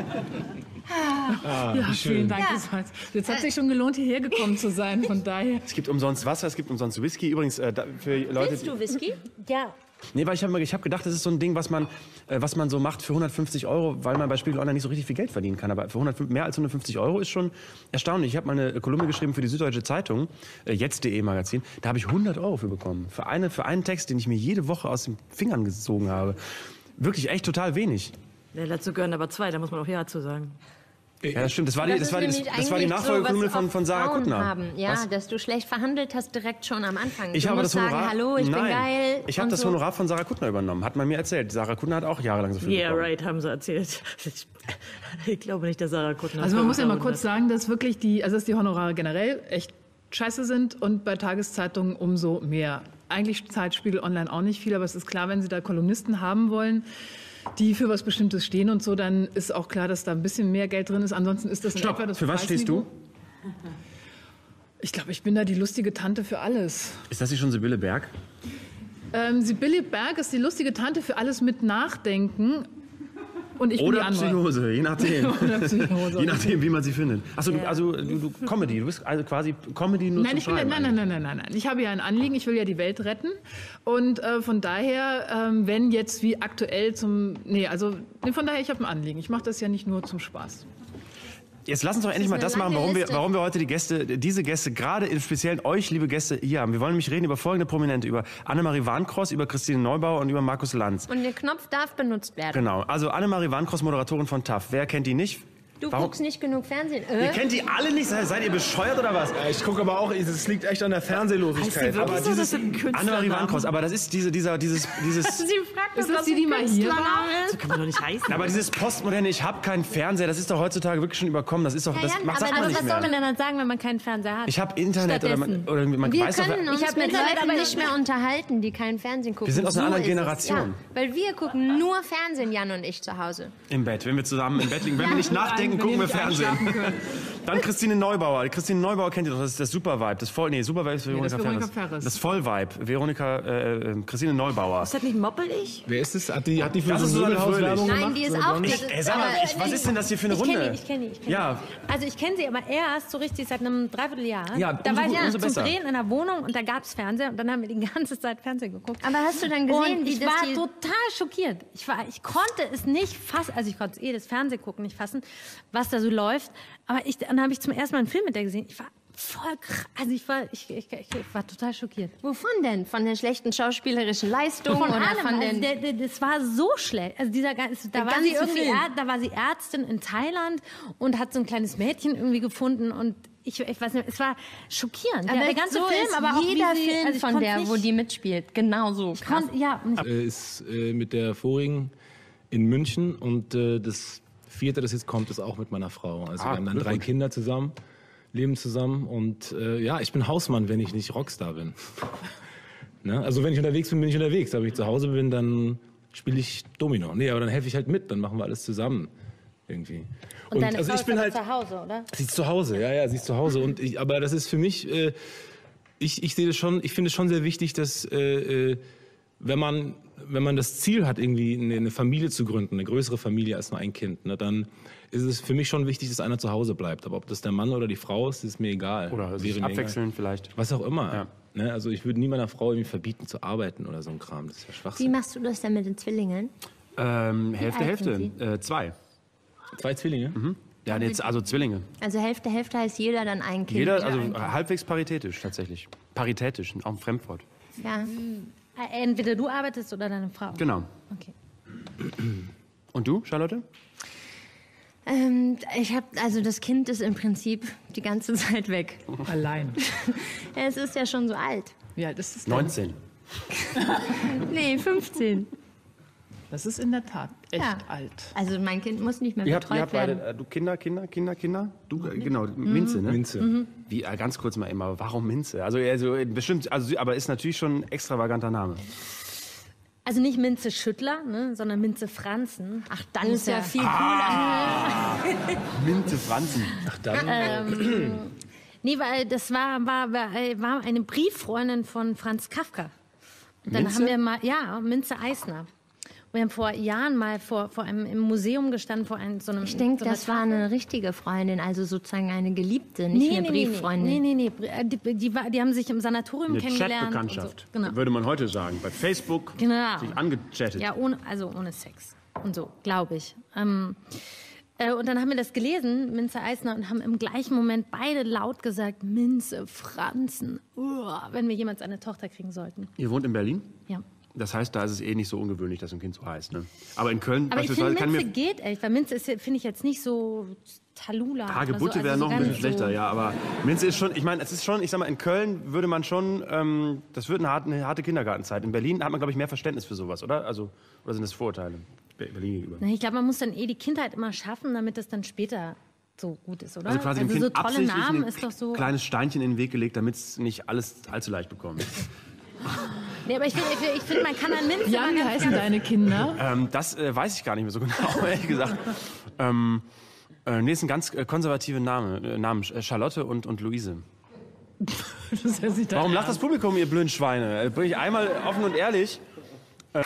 Ah, ja, vielen Dank. Ja. Jetzt hat es sich schon gelohnt, hierher gekommen zu sein, von daher. Es gibt umsonst Wasser, es gibt umsonst Whisky. Übrigens, äh, für Leute... Willst du Whisky? Ja. Nee, weil ich habe ich hab gedacht, das ist so ein Ding, was man, äh, was man so macht für hundertfünfzig Euro, weil man bei Spiegel Online nicht so richtig viel Geld verdienen kann. Aber für hundertfünfzig, mehr als hundertfünfzig Euro ist schon erstaunlich. Ich habe mal eine Kolumne geschrieben für die Süddeutsche Zeitung, äh, jetzt punkt de Magazin. Da habe ich hundert Euro für bekommen. Für, eine, für einen Text, den ich mir jede Woche aus den Fingern gezogen habe. Wirklich echt total wenig. Ja, dazu gehören aber zwei, da muss man auch Ja zu sagen. Ja, das stimmt. Das war die, das war die, das, das war die Nachfolgekolumne so, von, von Sarah Frauen Kuttner. Haben. Ja, was? Dass du schlecht verhandelt hast direkt schon am Anfang. Ich du habe musst das Honorar, sagen, hallo, ich nein, bin geil. Ich habe das so. Honorar von Sarah Kuttner übernommen. Hat man mir erzählt. Sarah Kuttner hat auch jahrelang so viel Yeah, bekommen. right, haben sie erzählt. Ich glaube nicht, dass Sarah Kuttner... Also man muss ja mal kurz sagen, dass wirklich die, also dass die Honorare generell echt scheiße sind und bei Tageszeitungen umso mehr. Eigentlich zahlt Spiegel Online auch nicht viel, aber es ist klar, wenn sie da Kolumnisten haben wollen, die für was Bestimmtes stehen und so, dann ist auch klar, dass da ein bisschen mehr Geld drin ist. Ansonsten ist das in Stopp. etwa das Für was stehst du? Ich glaube, ich bin da die lustige Tante für alles. Ist das nicht schon Sibylle Berg? Ähm, Sibylle Berg ist die lustige Tante für alles mit Nachdenken. Und ich Oder bin die andere. Psychose, je nachdem. Oder Psychose. Je nachdem, wie man sie findet. Achso, du, also du, du Comedy, du bist also quasi Comedy nur Nein, zum ich bin, Schreiben. nein, nein, nein, nein, nein, nein. Ich habe ja ein Anliegen, ich will ja die Welt retten. Und äh, von daher, ähm, wenn jetzt wie aktuell zum... Nee, also nee, von daher, ich habe ein Anliegen. Ich mache das ja nicht nur zum Spaß. Jetzt lass uns doch endlich mal eine das machen, lange warum wir, Liste. warum wir heute die Gäste, diese Gäste, gerade im Speziellen euch, liebe Gäste, hier haben. Wir wollen nämlich reden über folgende Prominente, über Annemarie Warnkross, über Christine Neubauer und über Markus Lanz. Und der Knopf darf benutzt werden. Genau, also Annemarie Warnkross, Moderatorin von T A F. Wer kennt die nicht? Du Warum? guckst nicht genug Fernsehen. Ihr Äh? kennt die alle nicht? Seid seid ihr bescheuert oder was? Ja, ich gucke aber auch, es liegt echt an der Fernsehlosigkeit. Heißt die wirklich so, dieses das sind Künstlernamen? Annemarie Warnkross, aber das ist diese, dieser, dieses, dieses, Sie fragt Ist das die, die mal hier war? So kann man doch nicht heißen. aber dieses postmoderne, ich habe keinen Fernseher, das ist doch heutzutage wirklich schon überkommen. Das ist doch, das Jan, macht, sagt aber man Also nicht was soll man mehr. denn dann sagen, wenn man keinen Fernseher hat? Ich habe Internet oder man, Stattdessen. oder man Wir weiß doch, können uns Ich hab mit Internet, Leuten aber nicht ich- mehr unterhalten, die keinen Fernsehen gucken. Wir sind aus einer So anderen ist es. Generation. Ja, weil wir gucken nur Fernsehen, Jan und ich zu Hause. im Bett, wenn wir zusammen im Bett liegen, wenn wir nicht nachdenken, Wenn gucken ihr wir nicht Fernsehen. einschlafen könnt. Dann Christine Neubauer. Die Christine Neubauer kennt ihr doch, das ist das Super-Vibe. Das Voll, nee, Super-Vibe ist Veronika, das ist Veronika Ferres. Ferres. Das Voll-Vibe, Veronika, äh, äh, Christine Neubauer. Ist das nicht moppelig? Wer ist es? Hat die, hat die für Das so ist eine Susanne Möbelhauswerbung Fröhlich. gemacht? Nein, die ist So, auch gar nicht? nicht. Ey, sag mal, ich, was ist denn das hier für eine Ich kenne Runde? die, ich kenne die, ich kenne Ja. die. Also ich kenne sie, aber erst so richtig seit einem Dreivierteljahr. Ja, da umso war ich gut, ja umso zum besser. Drehen in der Wohnung und da gab es Fernseher und dann haben wir die ganze Zeit Fernsehen geguckt. Aber hast du dann gesehen, und wie ich das war die... total schockiert. Ich, war, ich konnte es nicht fassen, also ich konnte eh das Fernsehgucken nicht fassen, was da so läuft. Aber ich, dann habe ich zum ersten Mal einen Film mit der gesehen. Ich war voll krass. Also ich war, ich, ich, ich war total schockiert. Wovon denn? Von der schlechten schauspielerischen Leistung Von oder allem. von Also den... der, der, das war so schlecht. Also dieser ganze, da Der war sie ganze irgendwie, Film. Är- da war sie Ärztin in Thailand und hat so ein kleines Mädchen irgendwie gefunden und ich, ich weiß nicht, es war schockierend. aber der, der ganze so Film, ist aber auch jeder wie sie, Film also ich von konnte der, nicht, wo die mitspielt. Genau so. ich Krass. konnte, ja, und ich, Äh, ist äh, mit der vorigen in München und äh, das vierte, das jetzt kommt, ist auch mit meiner Frau. Also Ah, wir haben dann drei Glückwunsch. Kinder zusammen, leben zusammen und äh, ja, ich bin Hausmann, wenn ich nicht Rockstar bin. Ne? Also wenn ich unterwegs bin, bin ich unterwegs. Aber wenn ich zu Hause bin, dann spiele ich Domino. Nee, aber dann helfe ich halt mit, dann machen wir alles zusammen irgendwie. und deine also Frau ich ist bin aber halt zu Hause, oder? Sie ist zu Hause, ja, ja, sie ist zu Hause. Und ich, aber das ist für mich, äh, ich, ich sehe das schon, ich finde es schon sehr wichtig, dass äh, äh, wenn man, wenn man das Ziel hat, irgendwie eine, eine Familie zu gründen, eine größere Familie als nur ein Kind, ne, dann ist es für mich schon wichtig, dass einer zu Hause bleibt. Aber ob das der Mann oder die Frau ist, ist mir egal. Oder sich Wäre mir abwechseln vielleicht. egal. Was auch immer. Ja. Ne, also ich würde nie meiner Frau irgendwie verbieten zu arbeiten oder so ein Kram. Das ist ja Wie Schwachsinn. machst du das denn mit den Zwillingen? Ähm, Hälfte, alt Hälfte. sind Äh, zwei. Zwei Zwillinge? Ja, jetzt, also Zwillinge. Also Hälfte, Hälfte heißt jeder dann ein Kind. Jeder, oder also ein kind. halbwegs paritätisch tatsächlich. Paritätisch, auch ein Fremdwort. Ja. Äh, Entweder du arbeitest oder deine Frau. Genau. Okay. Und du, Charlotte? Ähm, ich habe, also das Kind ist im Prinzip die ganze Zeit weg. Allein. Es ist ja schon so alt. Wie alt ist es denn? neunzehn. Nee, fünfzehn. Das ist in der Tat echt Ja. alt. Also mein Kind muss nicht mehr Ihr habt, betreut ihr habt werden. beide, äh, du Kinder, Kinder, Kinder, Kinder? Du, äh, genau, Minze, ne? Minze. Wie, äh, ganz kurz mal immer, warum Minze? Also, also äh, bestimmt, also, aber ist natürlich schon ein extravaganter Name. Also nicht Minze Schüttler, ne, sondern Minze Franzen. Ach, dann ist ja viel cooler. Ah. Minze Franzen. Ach, dann. Ähm, nee, weil das war, war, war, war eine Brieffreundin von Franz Kafka. Und dann Minze? haben wir mal, ja, Minze Eisner. Wir haben vor Jahren mal vor, vor einem im Museum gestanden, vor einem, so einem. Ich denke, so einer das war Tafel. eine richtige Freundin, also sozusagen eine Geliebte, nicht eine Brieffreundin. Nee, nee, nee. nee. Die, die, war- die haben sich im Sanatorium Eine kennengelernt. Chatbekanntschaft, und So. Genau. würde man heute sagen. Bei Facebook Genau. sich angechattet. Ja, ohne, also ohne Sex und so, glaube ich. Ähm, äh, und dann haben wir das gelesen, Minze Eisner, und haben im gleichen Moment beide laut gesagt, Minze Franzen, uah, wenn wir jemals eine Tochter kriegen sollten. Ihr wohnt in Berlin? Ja. Das heißt, da ist es eh nicht so ungewöhnlich, dass ein Kind so heißt. Ne? Aber in Köln Aber ich beispielsweise finde, kann Minze mir... geht echt, weil Minze ist, finde ich jetzt nicht so Talula. Hagebutte oder so, wäre also noch so ein bisschen ganz schlechter, so, ja. Aber Minze ist schon, ich meine, es ist schon, ich sag mal, in Köln würde man schon, ähm, das wird eine harte, eine harte Kindergartenzeit. In Berlin hat man, glaube ich, mehr Verständnis für sowas, oder? Also, oder sind das Vorurteile Be- Berlin gegenüber? Na, ich glaube, man muss dann eh die Kindheit immer schaffen, damit es dann später so gut ist, oder? Also quasi dem so Kind tolle absichtlich Namen ein ist doch so. kleines Steinchen in den Weg gelegt, damit es nicht alles allzu leicht bekommt. Nee, aber ich finde, ich find, ich find, man kann an Minze Jan, mal wie ganz, heißen ganz deine Kinder? ähm, das äh, weiß ich gar nicht mehr so genau, ehrlich gesagt. Ähm, äh, nee, ist ein ganz äh, konservativer Name, äh, Namen, äh, Charlotte und, und Luise. Das ist ja nicht dein Warum lacht Ernst. das Publikum, ihr blöden Schweine? Äh, Bin ich einmal offen und ehrlich. Äh,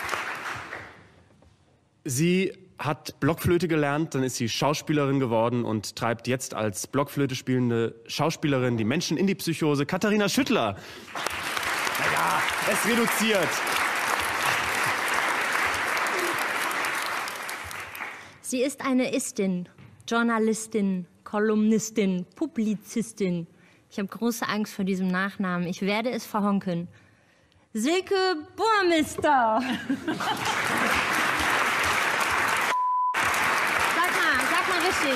sie hat Blockflöte gelernt, dann ist sie Schauspielerin geworden und treibt jetzt als Blockflöte spielende Schauspielerin die Menschen in die Psychose. Katharina Schüttler. Naja, es reduziert. Sie ist eine Istin, Journalistin, Kolumnistin, Publizistin. Ich habe große Angst vor diesem Nachnamen. Ich werde es verhonken. Silke Burmester. Sag mal, sag mal richtig.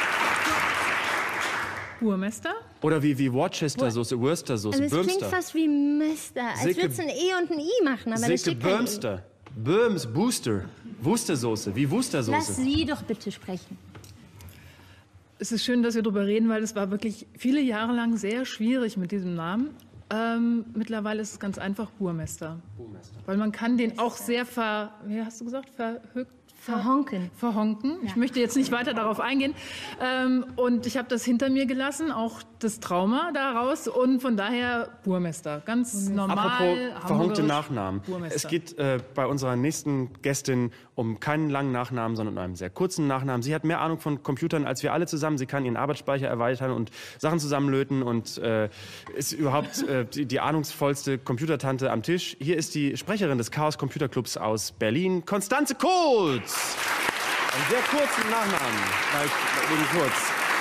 Burmester? Oder wie, wie Worcester-Soße, Worcester-Soße, Also es klingt Bürmster. fast wie Mister. Als Silke- würdest du ein E und ein I machen, aber da Silke steht kein E. Bürmster. Böhms, Booster. Worcestersoße, wie Lass Worcestersoße. sie doch bitte sprechen. Es ist schön, dass wir darüber reden, weil es war wirklich viele Jahre lang sehr schwierig mit diesem Namen. Ähm, mittlerweile ist es ganz einfach Burmester. Weil man kann den auch sehr ver... Wie hast du gesagt? Verhögt? Verhonken. Verhonken. Ich möchte jetzt nicht weiter darauf eingehen. Ähm, und ich habe das hinter mir gelassen, auch das Trauma daraus. Und von daher Burmester. Ganz normal. Apropos verhonkte hamburgerisch Nachnamen. Burmester. Es geht äh, bei unserer nächsten Gästin um keinen langen Nachnamen, sondern um einen sehr kurzen Nachnamen. Sie hat mehr Ahnung von Computern als wir alle zusammen. Sie kann ihren Arbeitsspeicher erweitern und Sachen zusammenlöten und äh, ist überhaupt äh, die, die ahnungsvollste Computertante am Tisch. Hier ist die Sprecherin des Chaos Computer Clubs aus Berlin, Konstanze Kohls. Einen sehr kurzen Nachnamen, gleich wegen kurz.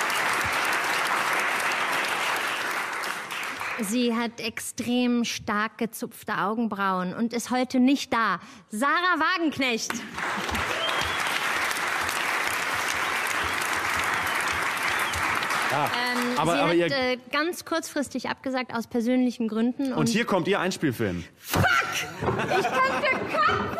Sie hat extrem stark gezupfte Augenbrauen und ist heute nicht da. Sarah Wagenknecht. Ja, Ähm, aber, sie aber hat ihr, äh, ganz kurzfristig abgesagt aus persönlichen Gründen. und hier kommt ihr Einspielfilm. Ich könnte kotzen!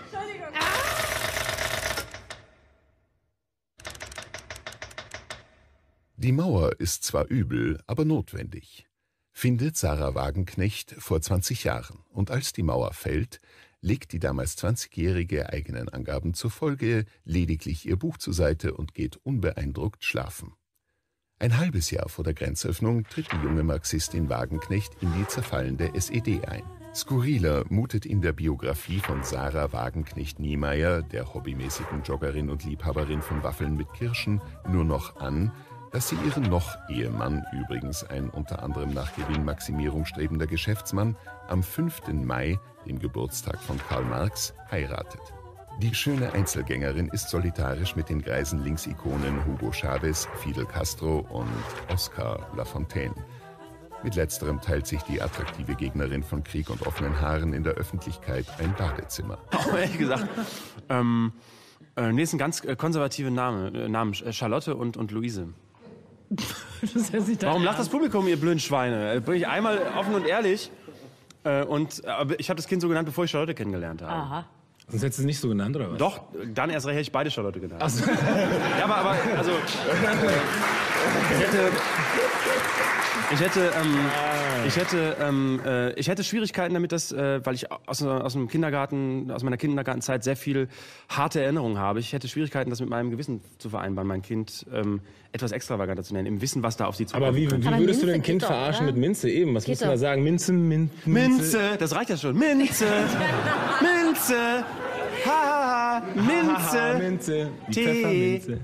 Die Mauer ist zwar übel, aber notwendig, findet Sarah Wagenknecht vor zwanzig Jahren. Und als die Mauer fällt, legt die damals zwanzigjährige eigenen Angaben zur Folge lediglich ihr Buch zur Seite und geht unbeeindruckt schlafen. Ein halbes Jahr vor der Grenzöffnung tritt die junge Marxistin Wagenknecht in die zerfallende S E D ein. Skurriler mutet in der Biografie von Sarah Wagenknecht-Niemeyer, der hobbymäßigen Joggerin und Liebhaberin von Waffeln mit Kirschen, nur noch an, dass sie ihren Noch-Ehemann, übrigens ein unter anderem nach Gewinnmaximierung strebender Geschäftsmann, am fünften Mai, dem Geburtstag von Karl Marx, heiratet. Die schöne Einzelgängerin ist solidarisch mit den greisen Linksikonen Hugo Chavez, Fidel Castro und Oscar Lafontaine. Mit letzterem teilt sich die attraktive Gegnerin von Krieg und offenen Haaren in der Öffentlichkeit ein Badezimmer. Oh, ehrlich gesagt, ähm, äh, nee, ist ein ganz äh, konservative Name, äh, Namen, äh, Charlotte und, und Luise. Das heißt nicht Warum lacht das Publikum, ihr blöden Schweine? Äh, bin ich einmal offen und ehrlich. Äh, und, äh, aber ich habe das Kind so genannt, bevor ich Charlotte kennengelernt habe. Aha. Sonst hättest du es nicht so genannt, oder was? Doch, dann erst recht hätte ich beide Charlotte genannt. Ach so. Ja, aber, aber also, ich hätte, ich hätte, ähm, ich hätte, ähm, äh, ich hätte Schwierigkeiten damit, dass, äh, weil ich aus, aus dem Kindergarten, aus meiner Kindergartenzeit sehr viel harte Erinnerungen habe. Ich hätte Schwierigkeiten, das mit meinem Gewissen zu vereinbaren, mein Kind ähm, etwas extravaganter zu nennen, im Wissen, was da auf sie zukommt. Aber wie, wie Aber würdest du Minze dein Kind geht doch, verarschen oder? mit Minze eben? Was Geht musst du da doch. sagen? Minze, Min, Minze, das reicht ja schon. Minze, Minze, ha, ha, ha, Minze. Haha, Minze. Die Tee. Pfefferminze.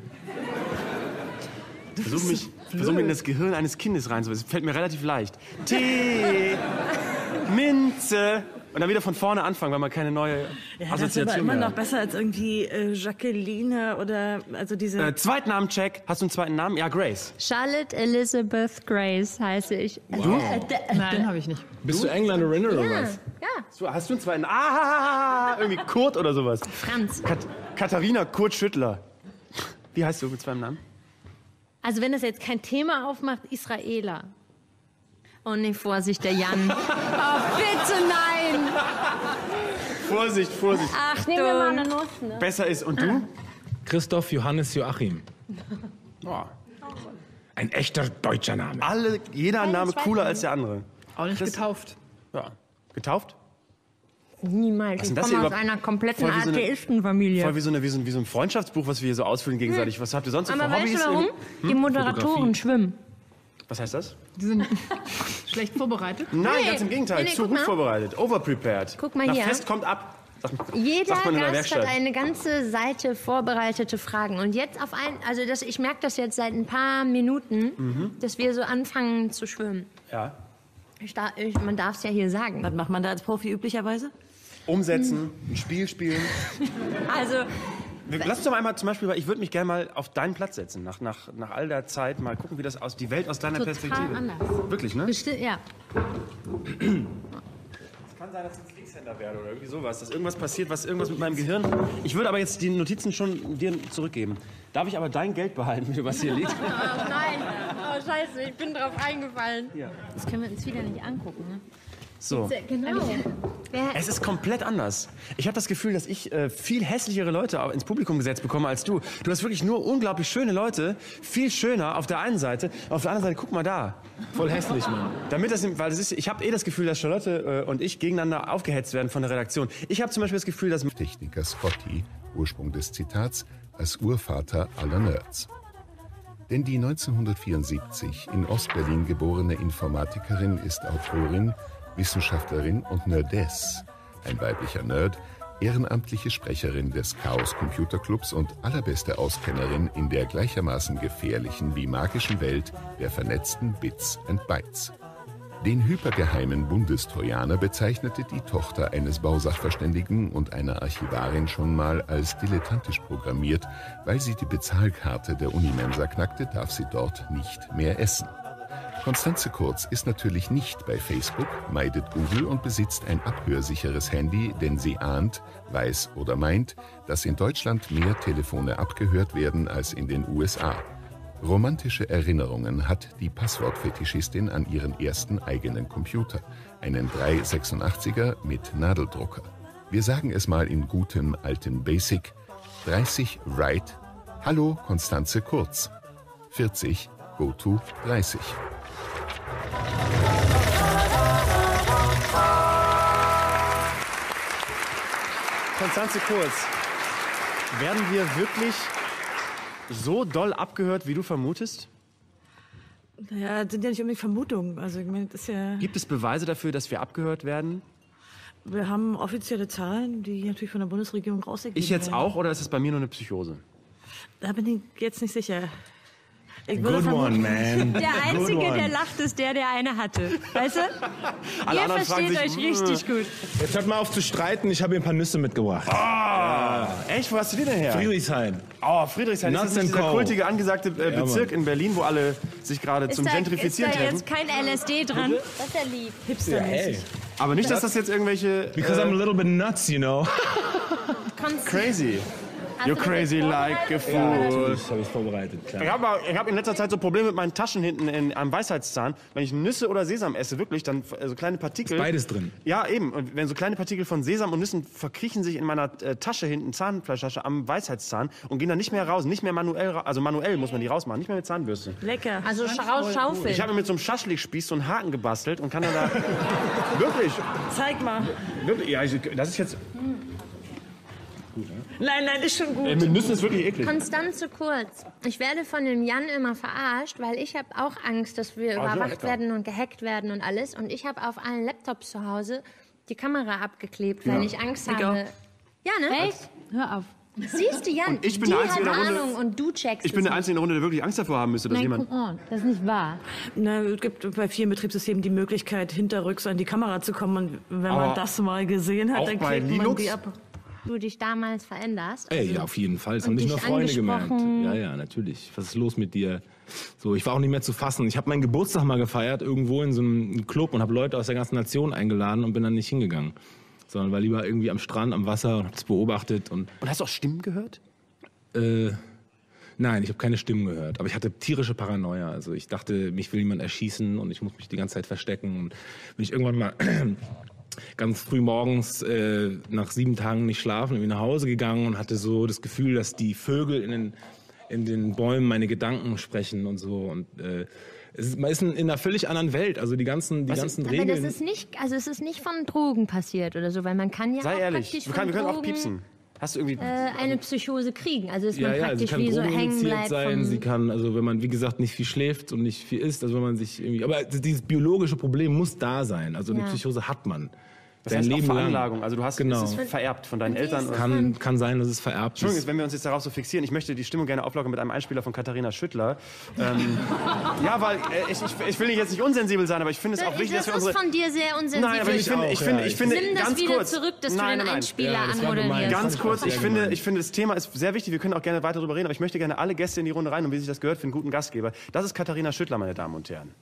Versuch mich, versuch mich in das Gehirn eines Kindes reinzusetzen. Das fällt mir relativ leicht. Tee, Minze. Und dann wieder von vorne anfangen, weil man keine neue Ja, das ist aber Assoziation immer mehr noch hat. besser als irgendwie äh, Jacqueline oder also diese. Äh, Zweitnamen-Check. Hast du einen zweiten Namen? Ja, Grace. Charlotte Elizabeth Grace heiße ich. Nein, habe ich nicht. Bist du Engländerin oder Ja, was? ja. So, hast du einen zweiten? Ah, irgendwie Kurt oder sowas. Franz. Kat Katharina Kurt Schüttler. Wie heißt du mit zweiten Namen? Also wenn das jetzt kein Thema aufmacht, Israela. Oh nee, Vorsicht, der Jan. Oh, bitte nein! Vorsicht, Vorsicht. Nehmen wir mal Achtung. eine Nuss, ne? Besser ist. Und du? Christoph Johannes Joachim. Oh. Ein echter deutscher Name. Alle, jeder Name zweiten cooler Namen. als der andere. Auch nicht Das- getauft. Ja. Getauft? Niemals. Was Ich ist denn das komme hier aus überhaupt? einer kompletten Voll wie so eine- Atheistenfamilie. Voll wie so, eine, wie, so, ein- wie so ein Freundschaftsbuch, was wir hier so ausfüllen gegenseitig. Was habt ihr sonst so Aber für weißt Hobbys? du warum? Hm? Die Moderatoren Fotografie. schwimmen. Was heißt das? Die sind schlecht vorbereitet. Nein, Nee. ganz im Gegenteil. Nee, nee, Zu guck gut mal. vorbereitet. Overprepared. Guck mal Na, hier. Fest kommt ab. Sagt, Jeder sagt man in der Gast Werkstatt. hat eine ganze Seite vorbereitete Fragen. Und jetzt auf ein, also das, ich merke das jetzt seit ein paar Minuten, Mhm. dass wir so anfangen zu schwimmen. Ja. Ich da, ich, man darf es ja hier sagen. Was macht man da als Profi üblicherweise? Umsetzen, ein Spiel spielen. Also, Lass uns doch einmal zum Beispiel, ich würde mich gerne mal auf deinen Platz setzen, nach, nach, nach all der Zeit mal gucken, wie das aus, die Welt aus deiner Total Perspektive. anders. Wirklich, ne? Bestimmt, ja. Es kann sein, dass ich jetzt Linkshänder werde oder irgendwie sowas, dass irgendwas passiert, was irgendwas mit meinem Gehirn... Ich würde aber jetzt die Notizen schon dir zurückgeben. Darf ich aber dein Geld behalten, was hier liegt? Oh nein, oh scheiße, ich bin drauf eingefallen. Ja. Das können wir uns wieder nicht angucken, ne? So. Genau. Es ist komplett anders. Ich habe das Gefühl, dass ich äh, viel hässlichere Leute ins Publikum gesetzt bekomme als du. Du hast wirklich nur unglaublich schöne Leute, viel schöner auf der einen Seite. Auf der anderen Seite, guck mal da. Voll hässlich, Mann. Damit das, weil das ist, ich habe eh das Gefühl, dass Charlotte äh, und ich gegeneinander aufgehetzt werden von der Redaktion. Ich habe zum Beispiel das Gefühl, dass... Techniker Scotty, Ursprung des Zitats, als Urvater aller Nerds. Denn die neunzehnhundertvierundsiebzig in Ostberlin geborene Informatikerin ist Autorin, Wissenschaftlerin und Nerdess, ein weiblicher Nerd, ehrenamtliche Sprecherin des Chaos Computer Clubs und allerbeste Auskennerin in der gleichermaßen gefährlichen wie magischen Welt der vernetzten Bits and Bytes. Den hypergeheimen Bundestrojaner bezeichnete die Tochter eines Bausachverständigen und einer Archivarin schon mal als dilettantisch programmiert. Weil sie die Bezahlkarte der Unimensa knackte, darf sie dort nicht mehr essen. Konstanze Kurz ist natürlich nicht bei Facebook, meidet Google und besitzt ein abhörsicheres Handy, denn sie ahnt, weiß oder meint, dass in Deutschland mehr Telefone abgehört werden als in den U S A. Romantische Erinnerungen hat die Passwortfetischistin an ihren ersten eigenen Computer, einen drei sechsundachtziger mit Nadeldrucker. Wir sagen es mal in gutem alten Basic: dreißig Right, hallo Konstanze Kurz. vierzig Go to dreißig. Konstanze Kurz, werden wir wirklich so doll abgehört, wie du vermutest? Naja, das sind ja nicht unbedingt Vermutungen. Also, ich meine, das ist ja... Gibt es Beweise dafür, dass wir abgehört werden? Wir haben offizielle Zahlen, die natürlich von der Bundesregierung rausgegeben werden. Ich jetzt auch, oder ist es bei mir nur eine Psychose? Da bin ich jetzt nicht sicher. Ich Good one, man. Der Einzige, Good one. der lacht, ist der, der eine hatte. Weißt du? Alle Ihr anderen fragen versteht sich, euch richtig gut. Jetzt hört mal auf zu streiten, ich habe hier ein paar Nüsse mitgebracht. Ah, echt? Wo hast du die denn her? Friedrichshain. Oh, Friedrichshain. Ist das Nuts nicht and dieser Co. kultige, angesagte äh, Ja, Bezirk Mann. in Berlin, wo alle sich gerade zum Ist da, ist Gentrifizieren da treffen? jetzt kein L S D dran? Das ist ja lieb. hipstermäßig. Aber nicht, dass das jetzt irgendwelche... Because I'm a Äh, little bit nuts, you know. crazy. Hast You're du das crazy jetzt like a vorbereitet? fool. Natürlich habe ich vorbereitet, klar. Ich habe ich hab in letzter Zeit so Probleme mit meinen Taschen hinten in, am Weisheitszahn. Wenn ich Nüsse oder Sesam esse, wirklich, dann äh, so kleine Partikel... Ist beides drin. Ja, eben. Und wenn so kleine Partikel von Sesam und Nüssen verkriechen sich in meiner äh, Tasche hinten, Zahnfleischtasche am Weisheitszahn und gehen dann nicht mehr raus, nicht mehr manuell, ra also manuell muss man die rausmachen, nicht mehr mit Zahnbürste. Lecker. Also rausschaufeln. Ich habe mir mit so einem Schaschlikspieß so einen Haken gebastelt und kann dann da... wirklich, Zeig mal. wirklich, ja, ich, das ist jetzt... Nein, nein, ist schon gut. Ey, mit Nüssen ist wirklich eklig. Konstanze Kurz. Ich werde von dem Jan immer verarscht, weil ich habe auch Angst, dass wir so, überwacht lecker. werden und gehackt werden und alles. Und ich habe auf allen Laptops zu Hause die Kamera abgeklebt, weil Ja. ich Angst Ich habe. Ja, ne? Echt? Hör auf. Siehst du, Jan, Und ich bin die der Einzige hat in der Runde- Ahnung und du checkst Ich bin es der Einzige in der Runde, der wirklich Angst davor haben müsste, dass Nein, jemand... come on. Das ist nicht wahr. Na, es gibt bei vielen Betriebssystemen die Möglichkeit, hinterrücks an die Kamera zu kommen. Und wenn Aber man das mal gesehen hat, auch dann bei klebt man Linux? die ab. du dich damals veränderst. Ey, Also, ja, auf jeden Fall. Es haben und nicht nur dich Freunde gemerkt. angesprochen. Ja, ja, natürlich. Was ist los mit dir? So, ich war auch nicht mehr zu fassen. Ich habe meinen Geburtstag mal gefeiert, irgendwo in so einem Club und habe Leute aus der ganzen Nation eingeladen und bin dann nicht hingegangen. Sondern war lieber irgendwie am Strand, am Wasser und hab's beobachtet. Und, Und hast du auch Stimmen gehört? äh, nein, ich habe keine Stimmen gehört. Aber ich hatte tierische Paranoia. Also ich dachte, mich will jemand erschießen und ich muss mich die ganze Zeit verstecken. Und bin ich irgendwann mal ganz früh morgens äh, nach sieben Tagen nicht schlafen, irgendwie nach Hause gegangen und hatte so das Gefühl, dass die Vögel in den, in den Bäumen meine Gedanken sprechen und so. Und äh, es ist, man ist in, in einer völlig anderen Welt. Also die ganzen, die ganzen Aber Regeln. das ist nicht, also es ist nicht von Drogen passiert oder so, weil man kann ja Sei auch ehrlich, praktisch wir können, wir von können auch Drogen, piepsen. Hast du irgendwie... Äh, eine Psychose kriegen. Also ist ja, man ja, sie praktisch kann wie so hängen drogeninfiziert bleibt. sein, vom- sie kann, also wenn man, wie gesagt, nicht viel schläft und nicht viel isst, also wenn man sich irgendwie, aber dieses biologische Problem muss da sein, also eine Ja. Psychose hat man. Das dein heißt Leben auch lang. Veranlagung. Also du hast Genau. es ist vererbt von deinen Eltern. Und Kann, kann sein, dass es vererbt Entschuldigung, ist. wenn wir uns jetzt darauf so fixieren, ich möchte die Stimmung gerne auflockern mit einem Einspieler von Katharina Schüttler. Ähm, ja, weil äh, ich, ich, ich will nicht jetzt nicht unsensibel sein, aber ich finde es auch wichtig, das dass wir ist unsere... von dir sehr unsensibel. Nein, aber ich finde, ich finde, ich finde, Nimm das ganz wieder kurz, zurück, dass nein, du den nein, nein. Einspieler Ja, das war gemein. anmoderierst. Ganz Ganz kurz, sehr ich finde, gemein. ich finde, das Thema ist sehr wichtig. Wir können auch gerne weiter darüber reden, aber ich möchte gerne alle Gäste in die Runde rein und wie sich das gehört für einen guten Gastgeber. Das ist Katharina Schüttler, meine Damen und Herren.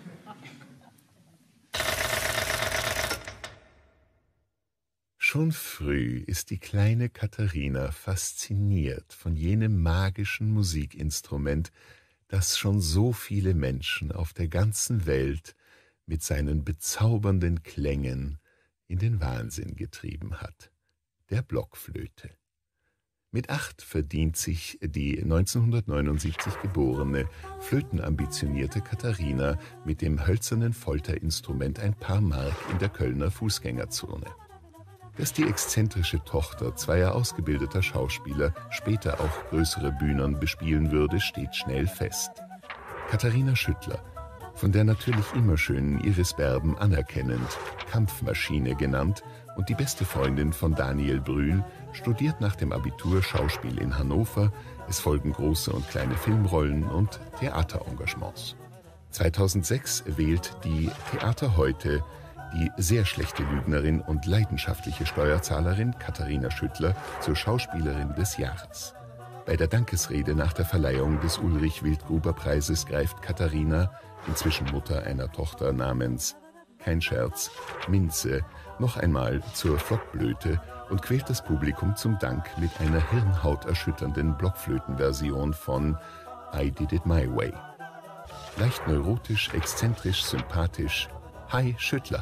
Schon früh ist die kleine Katharina fasziniert von jenem magischen Musikinstrument, das schon so viele Menschen auf der ganzen Welt mit seinen bezaubernden Klängen in den Wahnsinn getrieben hat, der Blockflöte. Mit acht verdient sich die neunzehnhundertneunundsiebzig geborene, flötenambitionierte Katharina mit dem hölzernen Folterinstrument ein paar Mark in der Kölner Fußgängerzone. Dass die exzentrische Tochter zweier ausgebildeter Schauspieler später auch größere Bühnen bespielen würde, steht schnell fest. Katharina Schüttler, von der natürlich immer schönen Iris Berben anerkennend Kampfmaschine genannt und die beste Freundin von Daniel Brühl, studiert nach dem Abitur Schauspiel in Hannover. Es folgen große und kleine Filmrollen und Theaterengagements. zweitausendsechs wählt die Theater heute die sehr schlechte Lügnerin und leidenschaftliche Steuerzahlerin Katharina Schüttler zur Schauspielerin des Jahres. Bei der Dankesrede nach der Verleihung des Ulrich-Wildgruber-Preises greift Katharina, inzwischen Mutter einer Tochter namens, kein Scherz, Minze, noch einmal zur Flockblöte und quält das Publikum zum Dank mit einer hirnhauterschütternden Blockflötenversion von I Did It My Way. Leicht neurotisch, exzentrisch, sympathisch, Hi Schüttler.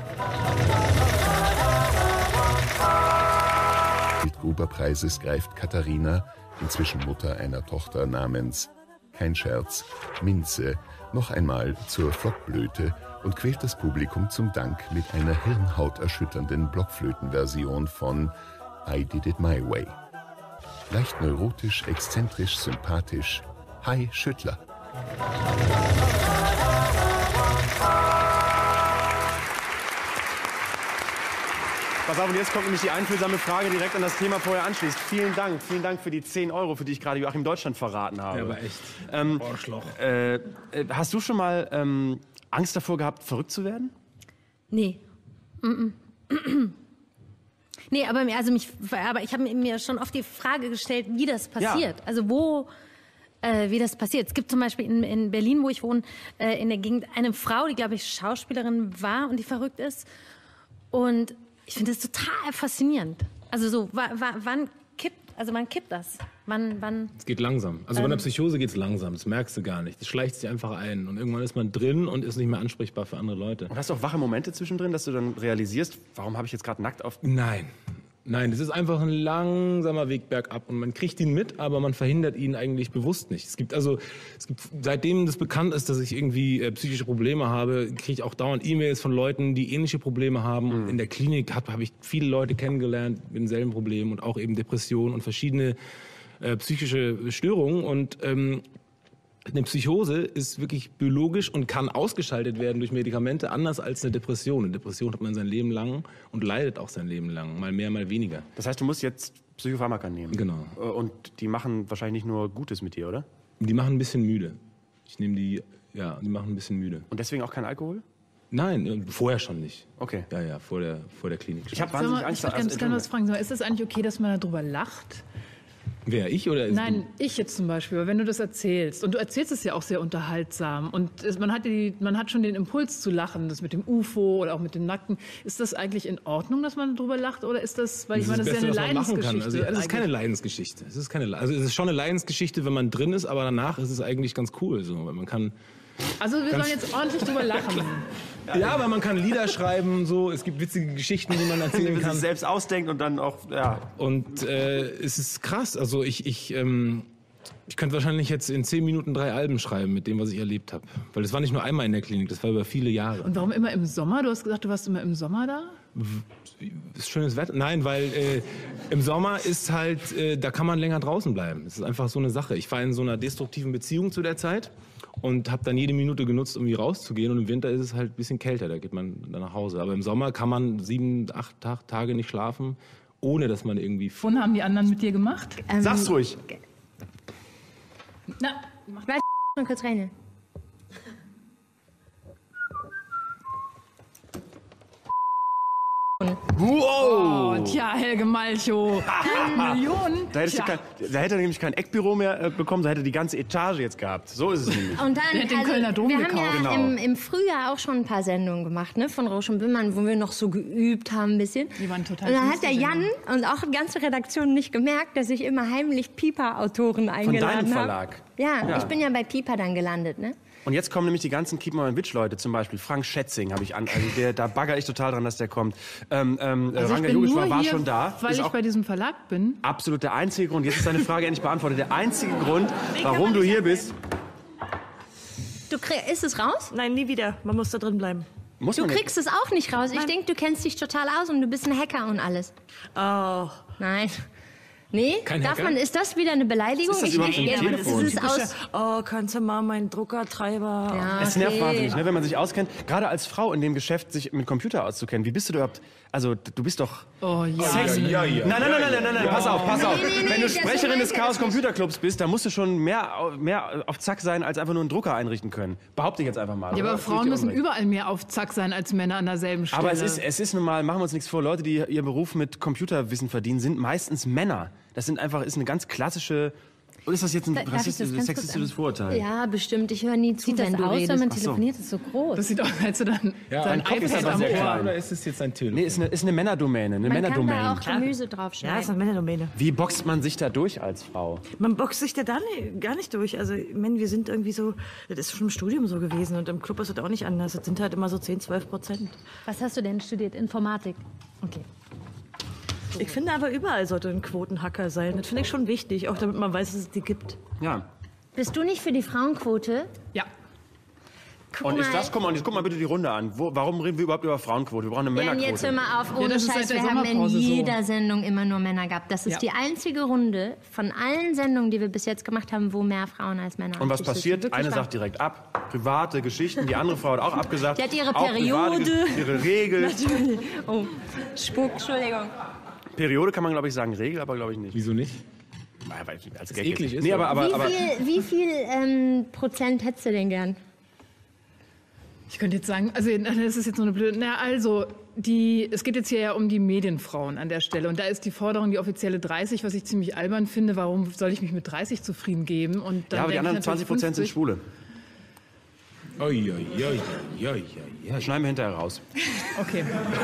Wildgruber-Preises greift Katharina, inzwischen Mutter einer Tochter namens, kein Scherz, Minze, noch einmal zur Flockblöte und quält das Publikum zum Dank mit einer hirnhauterschütternden Blockflötenversion von I Did It My Way. Leicht neurotisch, exzentrisch, sympathisch, Hi Schüttler. Pass auf, und jetzt kommt nämlich die einfühlsame Frage, die direkt an das Thema vorher anschließt. Vielen Dank, vielen Dank für die zehn Euro, für die ich gerade Joachim Deutschland verraten habe. Ja, aber echt. Ähm, Arschloch. äh, äh, hast du schon mal ähm, Angst davor gehabt, verrückt zu werden? Nee. Mm -mm. Nee, aber, also mich, aber ich habe mir schon oft die Frage gestellt, wie das passiert. Ja. Also wo, äh, wie das passiert. Es gibt zum Beispiel in, in Berlin, wo ich wohne, äh, in der Gegend eine Frau, die, glaube ich, Schauspielerin war und die verrückt ist. Und ich finde das total faszinierend. Also so, wann kippt, also wann kippt das? Wann, wann? Es geht langsam. Also ähm, bei einer Psychose geht es langsam. Das merkst du gar nicht. Das schleicht sich einfach ein. Und irgendwann ist man drin und ist nicht mehr ansprechbar für andere Leute. Und hast du auch wache Momente zwischendrin, dass du dann realisierst, warum habe ich jetzt gerade nackt auf... Nein. Nein, das ist einfach ein langsamer Weg bergab und man kriegt ihn mit, aber man verhindert ihn eigentlich bewusst nicht. Es gibt also, es gibt, seitdem das bekannt ist, dass ich irgendwie äh, psychische Probleme habe, kriege ich auch dauernd E-Mails von Leuten, die ähnliche Probleme haben. Mhm. In der Klinik habe hab ich viele Leute kennengelernt mit denselben Problemen und auch eben Depressionen und verschiedene äh, psychische Störungen und ähm, eine Psychose ist wirklich biologisch und kann ausgeschaltet werden durch Medikamente, anders als eine Depression. Eine Depression hat man sein Leben lang und leidet auch sein Leben lang, mal mehr, mal weniger. Das heißt, du musst jetzt Psychopharmaka nehmen? Genau. Und die machen wahrscheinlich nicht nur Gutes mit dir, oder? Die machen ein bisschen müde. Ich nehme die, ja, die machen ein bisschen müde. Und deswegen auch kein Alkohol? Nein, vorher schon nicht. Okay. Ja, ja, vor der, vor der Klinik. Ich habe wahnsinnig mal, Angst. Ich würde ganz gerne was fragen. Ist es eigentlich okay, dass man darüber lacht? Wer, ich oder? Nein, ich jetzt zum Beispiel. Wenn du das erzählst, und du erzählst es ja auch sehr unterhaltsam, und es, man, hat die, man hat schon den Impuls zu lachen, das mit dem U F O oder auch mit dem Nackten. Ist das eigentlich in Ordnung, dass man darüber lacht, oder ist das, weil ich meine, das ist ja eine Leidensgeschichte? Also, es ist keine Leidensgeschichte. Es ist keine, also es ist schon eine Leidensgeschichte, wenn man drin ist, aber danach ist es eigentlich ganz cool, so, weil man kann. Also wir sollen jetzt ordentlich drüber lachen. Ja, aber man kann Lieder schreiben, so. Es gibt witzige Geschichten, die man erzählen kann. kann. Sich selbst ausdenkt und dann auch, ja. Und äh, es ist krass. Also ich, ich, ähm, ich könnte wahrscheinlich jetzt in zehn Minuten drei Alben schreiben mit dem, was ich erlebt habe. Weil das war nicht nur einmal in der Klinik, das war über viele Jahre. Und warum immer im Sommer? Du hast gesagt, du warst immer im Sommer da? Ist schönes Wetter? Nein, weil äh, im Sommer ist halt, äh, da kann man länger draußen bleiben. Das ist einfach so eine Sache. Ich war in so einer destruktiven Beziehung zu der Zeit. und habe dann jede Minute genutzt, um hier rauszugehen. Und im Winter ist es halt ein bisschen kälter, da geht man dann nach Hause. Aber im Sommer kann man sieben, acht Tag, Tage nicht schlafen, ohne dass man irgendwie... Und haben die anderen mit dir gemacht? Ähm, Sag's ruhig. Na, Warte, mal kurz rein. Wow! oh, tja, Helge Malchow. Millionen. Da, hättest du Tja. kein, da hätte er nämlich kein Eckbüro mehr äh, bekommen, da hätte er die ganze Etage jetzt gehabt. So ist es nämlich. Und dann, Der hat den Kölner Dom wir haben gekauft. ja Genau. im, im Frühjahr auch schon ein paar Sendungen gemacht, ne, von Rausch und Böhmermann, wo wir noch so geübt haben ein bisschen. Die waren total Und dann süß, hat der die Jan und auch die ganze Redaktion nicht gemerkt, dass ich immer heimlich Piper-Autoren eingeladen habe. Verlag? Ja, Ja. ich bin ja bei Piper dann gelandet, ne? Und jetzt kommen nämlich die ganzen Keep My Witch Leute, zum Beispiel Frank Schätzing habe ich an, also der, da bagger ich total dran, dass der kommt. Ähm, ähm, Also ich Ranga bin Yogeshwar nur war hier, schon da. weil Ist ich auch bei diesem Verlag bin. absolut der einzige Grund. Jetzt ist deine Frage endlich beantwortet. Der einzige Grund, warum du hier bist, Du krieg, ist es raus? Nein, nie wieder. Man muss da drin bleiben. muss Du man nicht. kriegst es auch nicht raus. Ich denke, du kennst dich total aus und du bist ein Hacker und alles. Oh. Nein. Nee, Kein darf Hacker? man, ist das wieder eine Beleidigung? Ist das ich überhaupt denke, ein ja, Telefon? das ist aus. Oh, kannst du mal meinen Druckertreiber... Ja, Es nervt okay. wahnsinnig, ne, wenn man sich auskennt. Gerade als Frau in dem Geschäft, sich mit Computer auszukennen. Wie bist du überhaupt? Also, du bist doch... Oh ja. Sex. ja, ja. Nein, nein, nein, nein, nein, nein, pass auf, pass auf. Nee, nee, nee, Wenn du das Sprecherin des Moment, Chaos das- Computer Clubs bist, dann musst du schon mehr, mehr auf Zack sein, als einfach nur einen Drucker einrichten können. Behaupte ich jetzt einfach mal. Ja, oder? aber Tue ich Frauen dir müssen Unrecht. überall mehr auf Zack sein als Männer an derselben Stelle. Aber es ist, es ist nun mal, machen wir uns nichts vor, Leute, die ihren Beruf mit Computerwissen verdienen, sind meistens Männer. Das sind einfach, ist eine ganz klassische, oder ist das jetzt ein Darf ich das rassistisches, ganz kurz sexistisches Vorurteil? Ja, bestimmt. Ich höre nie zu, Sieht das wenn du aus, redest. wenn man Ach so. telefoniert? Das ist so groß. Das sieht aus, als du dann Ja, sein mein Kopf ist iPad aber am sehr Ohr. klein. Oder ist es jetzt ein Telefon? Nee, ist eine, ist eine Männerdomäne, eine Man kann da Männerdomäne. auch Gemüse Ja, draufschneiden. ist eine Männerdomäne. Wie boxt man sich da durch als Frau? Man boxt sich da dann gar nicht durch. Also, ich meine, wir sind irgendwie so, das ist schon im Studium so gewesen und im Club ist es auch nicht anders. Das sind halt immer so zehn, zwölf Prozent. Was hast du denn studiert? Informatik. Okay. Ich finde aber überall sollte ein Quotenhacker sein. Das finde ich schon wichtig, auch damit man weiß, dass es die gibt. Ja. Bist du nicht für die Frauenquote? Ja. Guck Und ist mal, das, guck mal, und jetzt guck mal bitte die Runde an. Wo, warum reden wir überhaupt über Frauenquote? Wir brauchen eine Jan, jetzt hör Männerquote. mal auf, ohne das ist Scheiß, seit der wir haben in Sommerpause so. jeder Sendung immer nur Männer gehabt. Das ist Ja. die einzige Runde von allen Sendungen, die wir bis jetzt gemacht haben, wo mehr Frauen als Männer Und was am Tisch sitzen. passiert? Wirklich Eine wahr. sagt direkt ab. Private Geschichten. Die andere Frau hat auch abgesagt. Die hat ihre Auch private Periode. Geschichten, ihre Regel. Oh, Spuck, Entschuldigung. Periode kann man, glaube ich, sagen. Regel, aber glaube ich nicht. Wieso nicht? Weil- weil- Als eklig jetzt. ist, Nee, aber, oder? aber, Wie aber viel, wie viel ähm, Prozent hättest du denn gern? Ich könnte jetzt sagen, also das ist jetzt so eine blöde. Na also, die, es geht jetzt hier ja um die Medienfrauen an der Stelle. Und da ist die Forderung die offizielle dreißig, was ich ziemlich albern finde. Warum soll ich mich mit dreißig zufrieden geben? Und dann ja, aber die denke ich anderen zwanzig natürlich Prozent sind fünfzig. Schwule. Oi, oi, oi, oi, oi, oi. Schneiden wir hinterher raus. Okay.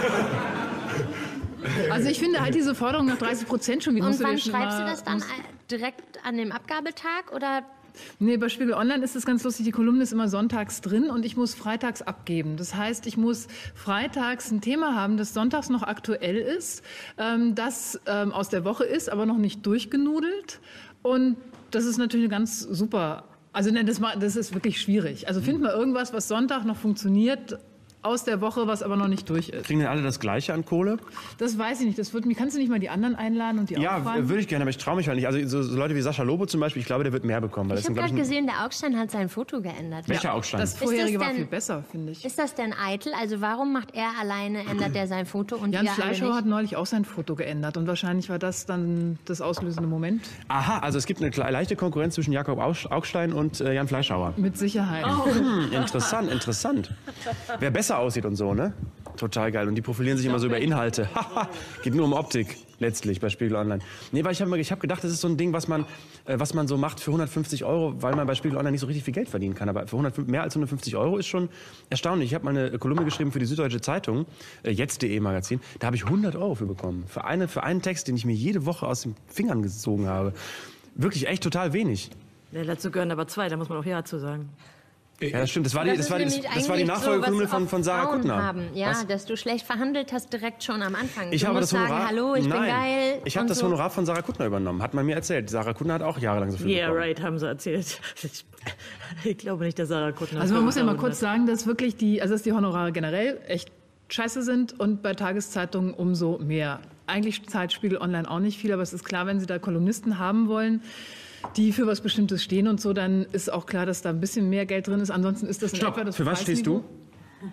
Also ich finde halt diese Forderung nach dreißig Prozent schon wieder. Und musst du dir wann schon schreibst du mal- das dann? Äh, Direkt an dem Abgabetag oder? Nee, bei Spiegel Online ist es ganz lustig, die Kolumne ist immer sonntags drin und ich muss freitags abgeben. Das heißt, ich muss freitags ein Thema haben, das sonntags noch aktuell ist, ähm, das ähm, aus der Woche ist, aber noch nicht durchgenudelt. Und das ist natürlich eine ganz super, also ne, das, ma- das ist wirklich schwierig. Also find mal irgendwas, was Sonntag noch funktioniert, aus der Woche, was aber noch nicht durch ist. Kriegen denn alle das Gleiche an Kohle? Das weiß ich nicht. Das wird, kannst du nicht mal die anderen einladen und die Ja, auffragen? würde ich gerne, aber ich traue mich halt nicht. Also so, so Leute wie Sascha Lobo zum Beispiel, ich glaube, der wird mehr bekommen. Weil Ich das habe sind, gerade glaub ich, gesehen, der Augstein hat sein Foto geändert. Welcher Augstein? Das vorherige war denn- viel besser, finde ich. Ist das denn eitel? Also warum macht er alleine, ändert er sein Foto und Jan ihr alle Fleischhauer nicht? hat neulich auch sein Foto geändert und wahrscheinlich war das dann das auslösende Moment. Aha, also es gibt eine kle- leichte Konkurrenz zwischen Jakob Augst- Augstein und äh, Jan Fleischhauer. Mit Sicherheit. Hm, interessant, interessant. Wer besser aussieht und so, ne? Total geil. Und die profilieren sich immer so über Inhalte. Haha, geht nur um Optik letztlich bei Spiegel Online. Nee, weil ich habe ich hab gedacht, das ist so ein Ding, was man, äh, was man so macht für hundertfünfzig Euro, weil man bei Spiegel Online nicht so richtig viel Geld verdienen kann. Aber für hundertfünfzig, mehr als hundertfünfzig Euro ist schon erstaunlich. Ich habe mal eine Kolumne geschrieben für die Süddeutsche Zeitung, äh, jetzt punkt de Magazin. Da habe ich hundert Euro für bekommen. Für, eine, für einen Text, den ich mir jede Woche aus den Fingern gezogen habe. Wirklich echt total wenig. Ja, dazu gehören aber zwei, da muss man auch Ja zu sagen. Ja, das stimmt. Das war die, das war die, das, nämlich das war die eigentlich Nachfolgekolumne so, was von, auch von Sarah Frauen Kuttner. Haben. Ja, Was? dass du schlecht verhandelt hast direkt schon am Anfang. Ich du habe musst das sagen, Honorar, hallo, ich nein, bin geil. ich habe und das so. Honorar von Sarah Kuttner übernommen. Hat man mir erzählt. Sarah Kuttner hat auch jahrelang so viel Yeah, bekommen. right, haben sie erzählt. Ich glaube nicht, dass Sarah Kuttner... Also man muss ja mal fünfhundert kurz sagen, dass wirklich die, also dass die Honorare generell echt scheiße sind und bei Tageszeitungen umso mehr. Eigentlich zahlt Spiegel Online auch nicht viel, aber es ist klar, wenn Sie da Kolumnisten haben wollen, die für was Bestimmtes stehen und so, dann ist auch klar, dass da ein bisschen mehr Geld drin ist. Ansonsten ist das in Stopp. etwa das Für was stehst Preisniveau. du?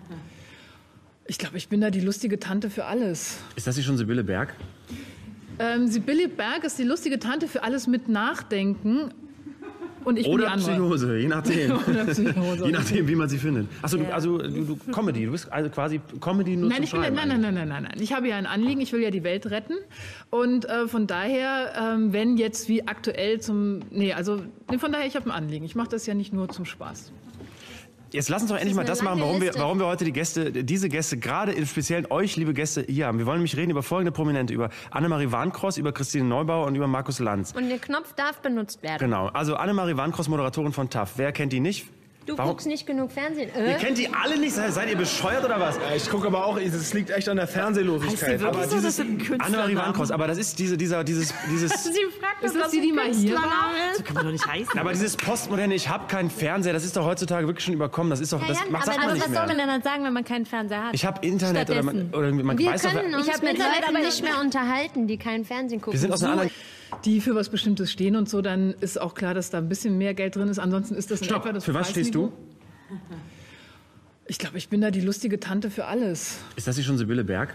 Ich glaube, ich bin da die lustige Tante für alles. Ist das hier schon Sibylle Berg? Ähm, Sibylle Berg ist die lustige Tante für alles mit Nachdenken. Und ich bin Oder die andere. Psychose, je nachdem. Oder Psychose. Je nachdem, wie man sie findet. Achso, du, also du, du Comedy, du bist also quasi Comedy nur Nein, zum ich bin, Schreiben. nein, nein, nein, nein, nein, nein. Ich habe ja ein Anliegen, ich will ja die Welt retten. Und äh, von daher, ähm, wenn jetzt wie aktuell zum, nee, also nee, von daher, ich habe ein Anliegen. Ich mache das ja nicht nur zum Spaß. Jetzt lass uns doch endlich mal eine das machen, lange warum wir, Liste. warum wir heute die Gäste, diese Gäste, gerade im Speziellen euch, liebe Gäste, hier haben. Wir wollen nämlich reden über folgende Prominente, über Annemarie Warnkross, über Christine Neubauer und über Markus Lanz. Und der Knopf darf benutzt werden. Genau, also Annemarie Warnkross, Moderatorin von T A F. Wer kennt die nicht? Du Warum? guckst nicht genug Fernsehen. Ihr Äh? kennt die alle nicht? Seid seid ihr bescheuert oder was? Ich gucke aber auch, es liegt echt an der Fernsehlosigkeit. Heißt die wirklich so, dieses das sind Annemarie Künstlernamen? Warnkross, aber das ist diese, dieser, dieses, dieses, Sie fragt, Ist das die, die mal hier war? So kann man doch nicht heißen. aber dieses postmoderne, ich habe keinen Fernseher, das ist doch heutzutage wirklich schon überkommen. Das ist doch, Herr das Jan, macht, sagt aber man Also nicht was soll mehr. man denn dann sagen, wenn man keinen Fernseher hat? Ich habe Internet oder man, Stattdessen. oder man Wir weiß doch, können uns Ich hab mit mittlerweile Leuten aber- nicht mehr unterhalten, die keinen Fernsehen gucken. wir sind aus einer anderen. Die für was Bestimmtes stehen und so, dann ist auch klar, dass da ein bisschen mehr Geld drin ist. Ansonsten ist das in Stopp. etwa das Für was stehst Preisniveau. du? Ich glaube, ich bin da die lustige Tante für alles. Ist das hier schon Sibylle Berg?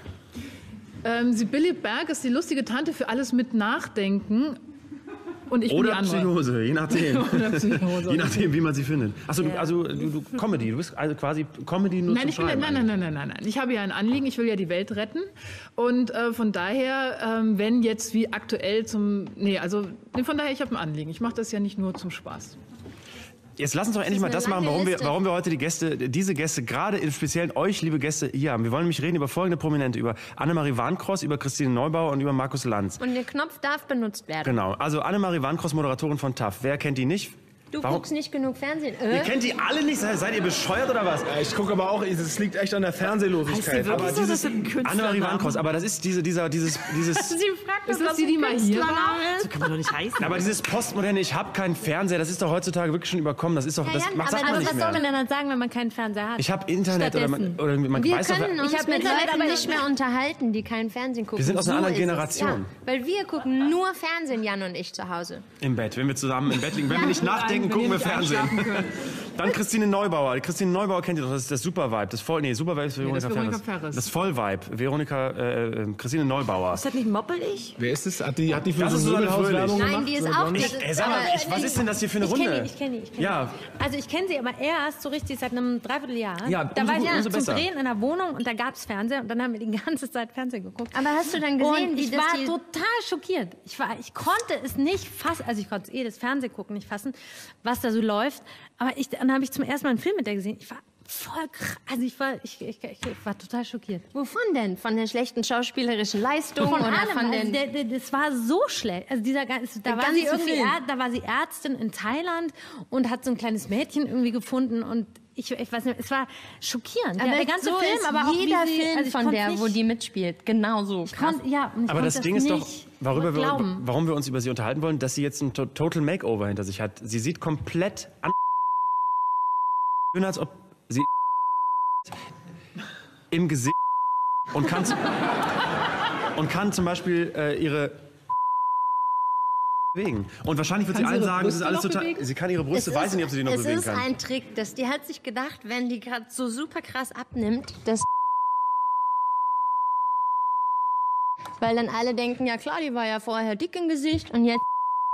Ähm, Sibylle Berg ist die lustige Tante für alles mit Nachdenken. Und ich bin die Oder andere. Psychose, je nachdem. Oder Psychose. Je nachdem, wie man sie findet. Achso, du, also du, du Comedy, du bist also quasi Comedy nur Nein, zum ich bin, Schreiben. nein, nein, nein, nein, nein, nein. Ich habe ja ein Anliegen, ich will ja die Welt retten. Und äh, von daher, ähm, wenn jetzt wie aktuell zum, nee, also nee, von daher, ich habe ein Anliegen. Ich mache das ja nicht nur zum Spaß. Jetzt lass uns doch endlich mal eine das machen, lange warum wir, Liste. warum wir heute die Gäste, diese Gäste, gerade im Speziellen euch, liebe Gäste, hier haben. Wir wollen nämlich reden über folgende Prominente, über Annemarie Warnkross, über Christine Neubauer und über Markus Lanz. Und der Knopf darf benutzt werden. Genau, also Annemarie Warnkross, Moderatorin von T A F. Wer kennt die nicht? Du Warum? guckst nicht genug Fernsehen. Ihr Äh? kennt die alle nicht? Seid seid ihr bescheuert oder was? Ich gucke aber auch, es liegt echt an der Fernsehlosigkeit. Heißt die wirklich so, das sind Annemarie Künstlernamen? Warnkross, aber das ist diese, dieser, dieses, dieses, Sie fragt, Ist das die, die mal hier war? So kann man doch nicht heißen. aber dieses postmoderne, ich habe keinen Fernseher, das ist doch heutzutage wirklich schon überkommen. Das ist doch, Herr das Jan, macht, sagt aber man Also nicht was soll man mehr. denn dann sagen, wenn man keinen Fernseher hat? Ich habe Internet oder man, Stattdessen. oder man Wir weiß doch, können uns Ich hab mit mittlerweile Leuten aber- nicht mehr unterhalten, die keinen Fernsehen gucken. Wir sind aus einer So anderen ist es. Generation. Ja, weil wir gucken nur Fernsehen, Jan und ich zu Hause. im Bett, wenn wir zusammen im Bett liegen. Wenn wir nicht nachdenken, gucken wir Fernsehen. Dann Christine Neubauer. Christine Neubauer kennt ihr doch, das ist das Supervibe. Das Voll, nee, Supervibe ist Veronika, das ist Veronika Ferres. Ferres. Das Vollvibe, Veronika, äh, äh, Christine Neubauer. Ist das nicht moppelig? Wer ist es? Hat die, hat die für Das ist so eine Susanne Möbelhaus-Werbung Fröhlich. gemacht? Nein, die ist Oder auch nicht? nicht. Ey, sag mal, ich, was ist denn das hier für eine Ich kenne Runde? die, ich kenne die, ich kenne Ja. die. Also ich kenne sie, aber erst so richtig seit einem Dreivierteljahr. Ja, da umso war ich gut, umso zum besser. Drehen in der Wohnung und da gab es Fernseher und dann haben wir die ganze Zeit Fernsehen geguckt. Aber hast du dann gesehen, und wie ich das war die... total schockiert. Ich, war, ich konnte es nicht fassen, also ich konnte eh das Fernsehgucken nicht fassen, was da so läuft. Aber ich, dann habe ich zum ersten Mal einen Film mit der gesehen. Ich war voll krass. Also ich war, ich, ich, ich war total schockiert. Wovon denn? Von der schlechten schauspielerischen Leistung Von oder allem. von Also den... der, der, das war so schlecht. Also dieser, ganze- da, Der war sie ganze irgendwie, Film. Är- da war sie Ärztin in Thailand und hat so ein kleines Mädchen irgendwie gefunden und ich, ich weiß nicht, es war schockierend. aber der, der ganze so Film, ist aber auch jeder wie sie, Film also ich von konnt's der, nicht, wo die mitspielt. Genau so. ich Krass. konnt, ja, und ich Aber konnt das Ding ist doch, nicht worüber wir, glauben. warum wir uns über sie unterhalten wollen, dass sie jetzt ein to Total Makeover hinter sich hat. Sie sieht komplett an, als ob sie im Gesicht und kann, z- und kann zum Beispiel äh, ihre bewegen. Und wahrscheinlich wird Kann sie sie allen ihre sagen, das ist Brüste alles noch total. bewegen? Sie kann ihre Brüste, Es weiß ist- ich nicht, ob sie die noch es bewegen ist kann. ein Trick, dass die hat sich gedacht, wenn die gerade so super krass abnimmt, dass weil dann alle denken, ja klar, die war ja vorher dick im Gesicht und jetzt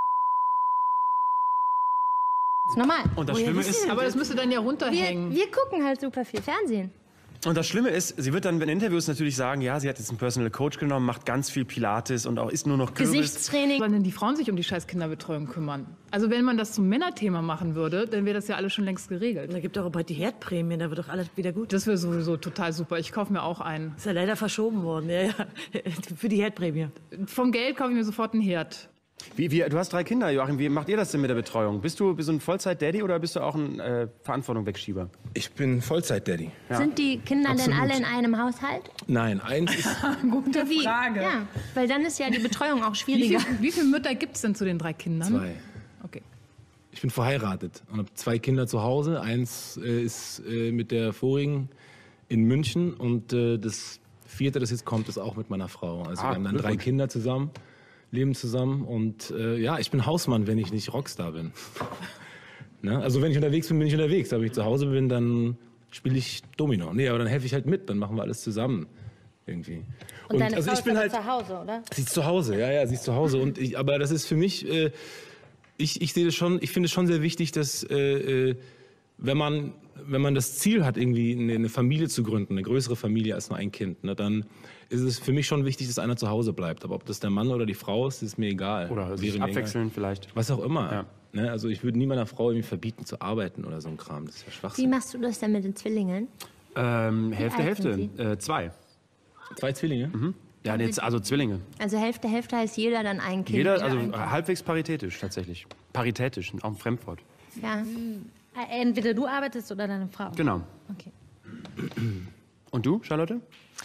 ist normal. Und das Schlimme ist, Aber das müsste dann ja Wir, runterhängen. wir gucken halt super viel Fernsehen. und das Schlimme ist, sie wird dann in Interviews natürlich sagen, ja, sie hat jetzt einen Personal Coach genommen, macht ganz viel Pilates und auch isst nur noch Kürbis. Gesichtstraining. Sollen denn die Frauen sich um die scheiß Kinderbetreuung kümmern? Also wenn man das zum Männerthema machen würde, dann wäre das ja alles schon längst geregelt. Da gibt doch auch bald die Herdprämie, da wird doch alles wieder gut. Das wäre sowieso total super. Ich kaufe mir auch einen. Ist ja leider verschoben worden, ja, ja. Für die Herdprämie. Vom Geld kaufe ich mir sofort einen Herd. Wie, wie, du hast drei Kinder, Joachim. Wie macht ihr das denn mit der Betreuung? Bist du so ein Vollzeit-Daddy oder bist du auch ein äh, Verantwortung-Wegschieber? Ich bin Vollzeit-Daddy. Sind die Kinder denn Absolut. alle in einem Haushalt? Nein, eins ist Gute Wie? Frage. Ja, weil dann ist ja die Betreuung auch Wie, schwieriger. viel, wie viele Mütter gibt es denn zu den drei Kindern? zwei. Okay. Ich bin verheiratet und habe zwei Kinder zu Hause. Eins äh, ist äh, mit der vorigen in München und äh, das vierte, das jetzt kommt, ist auch mit meiner Frau. Also Ah, wir haben dann drei Glückwunsch. Kinder zusammen, leben zusammen und äh, ja, ich bin Hausmann, wenn ich nicht Rockstar bin. Ne? Also wenn ich unterwegs bin, bin ich unterwegs. Aber wenn ich zu Hause bin, dann spiele ich Domino. Nee, aber dann helfe ich halt mit, dann machen wir alles zusammen irgendwie. Und deine also Frau ich bin ist halt aber zu Hause, oder? Sie ist zu Hause, ja, ja, sie ist zu Hause. Und ich, aber das ist für mich, äh, ich, ich sehe das schon, ich finde es schon sehr wichtig, dass äh, äh, wenn man, wenn man das Ziel hat, irgendwie eine, eine Familie zu gründen, eine größere Familie als nur ein Kind, ne, dann ist es für mich schon wichtig, dass einer zu Hause bleibt. Aber ob das der Mann oder die Frau ist, ist mir egal. Oder Wäre sich mir abwechseln egal. vielleicht. Was auch immer. Ja. Ne, also ich würde nie meiner Frau irgendwie verbieten zu arbeiten oder so ein Kram. Das ist ja Wie Schwachsinn. machst du das denn mit den Zwillingen? Ähm, Hälfte, alt Hälfte. sind Äh, zwei. Zwei Zwillinge? Ja, jetzt, also Zwillinge. Also Hälfte, Hälfte heißt jeder dann ein Kind. Jeder, oder also ein Kind. halbwegs paritätisch tatsächlich. Paritätisch, auch ein Fremdwort. Ja. Äh, Entweder du arbeitest oder deine Frau. Genau. Okay. Und du, Charlotte?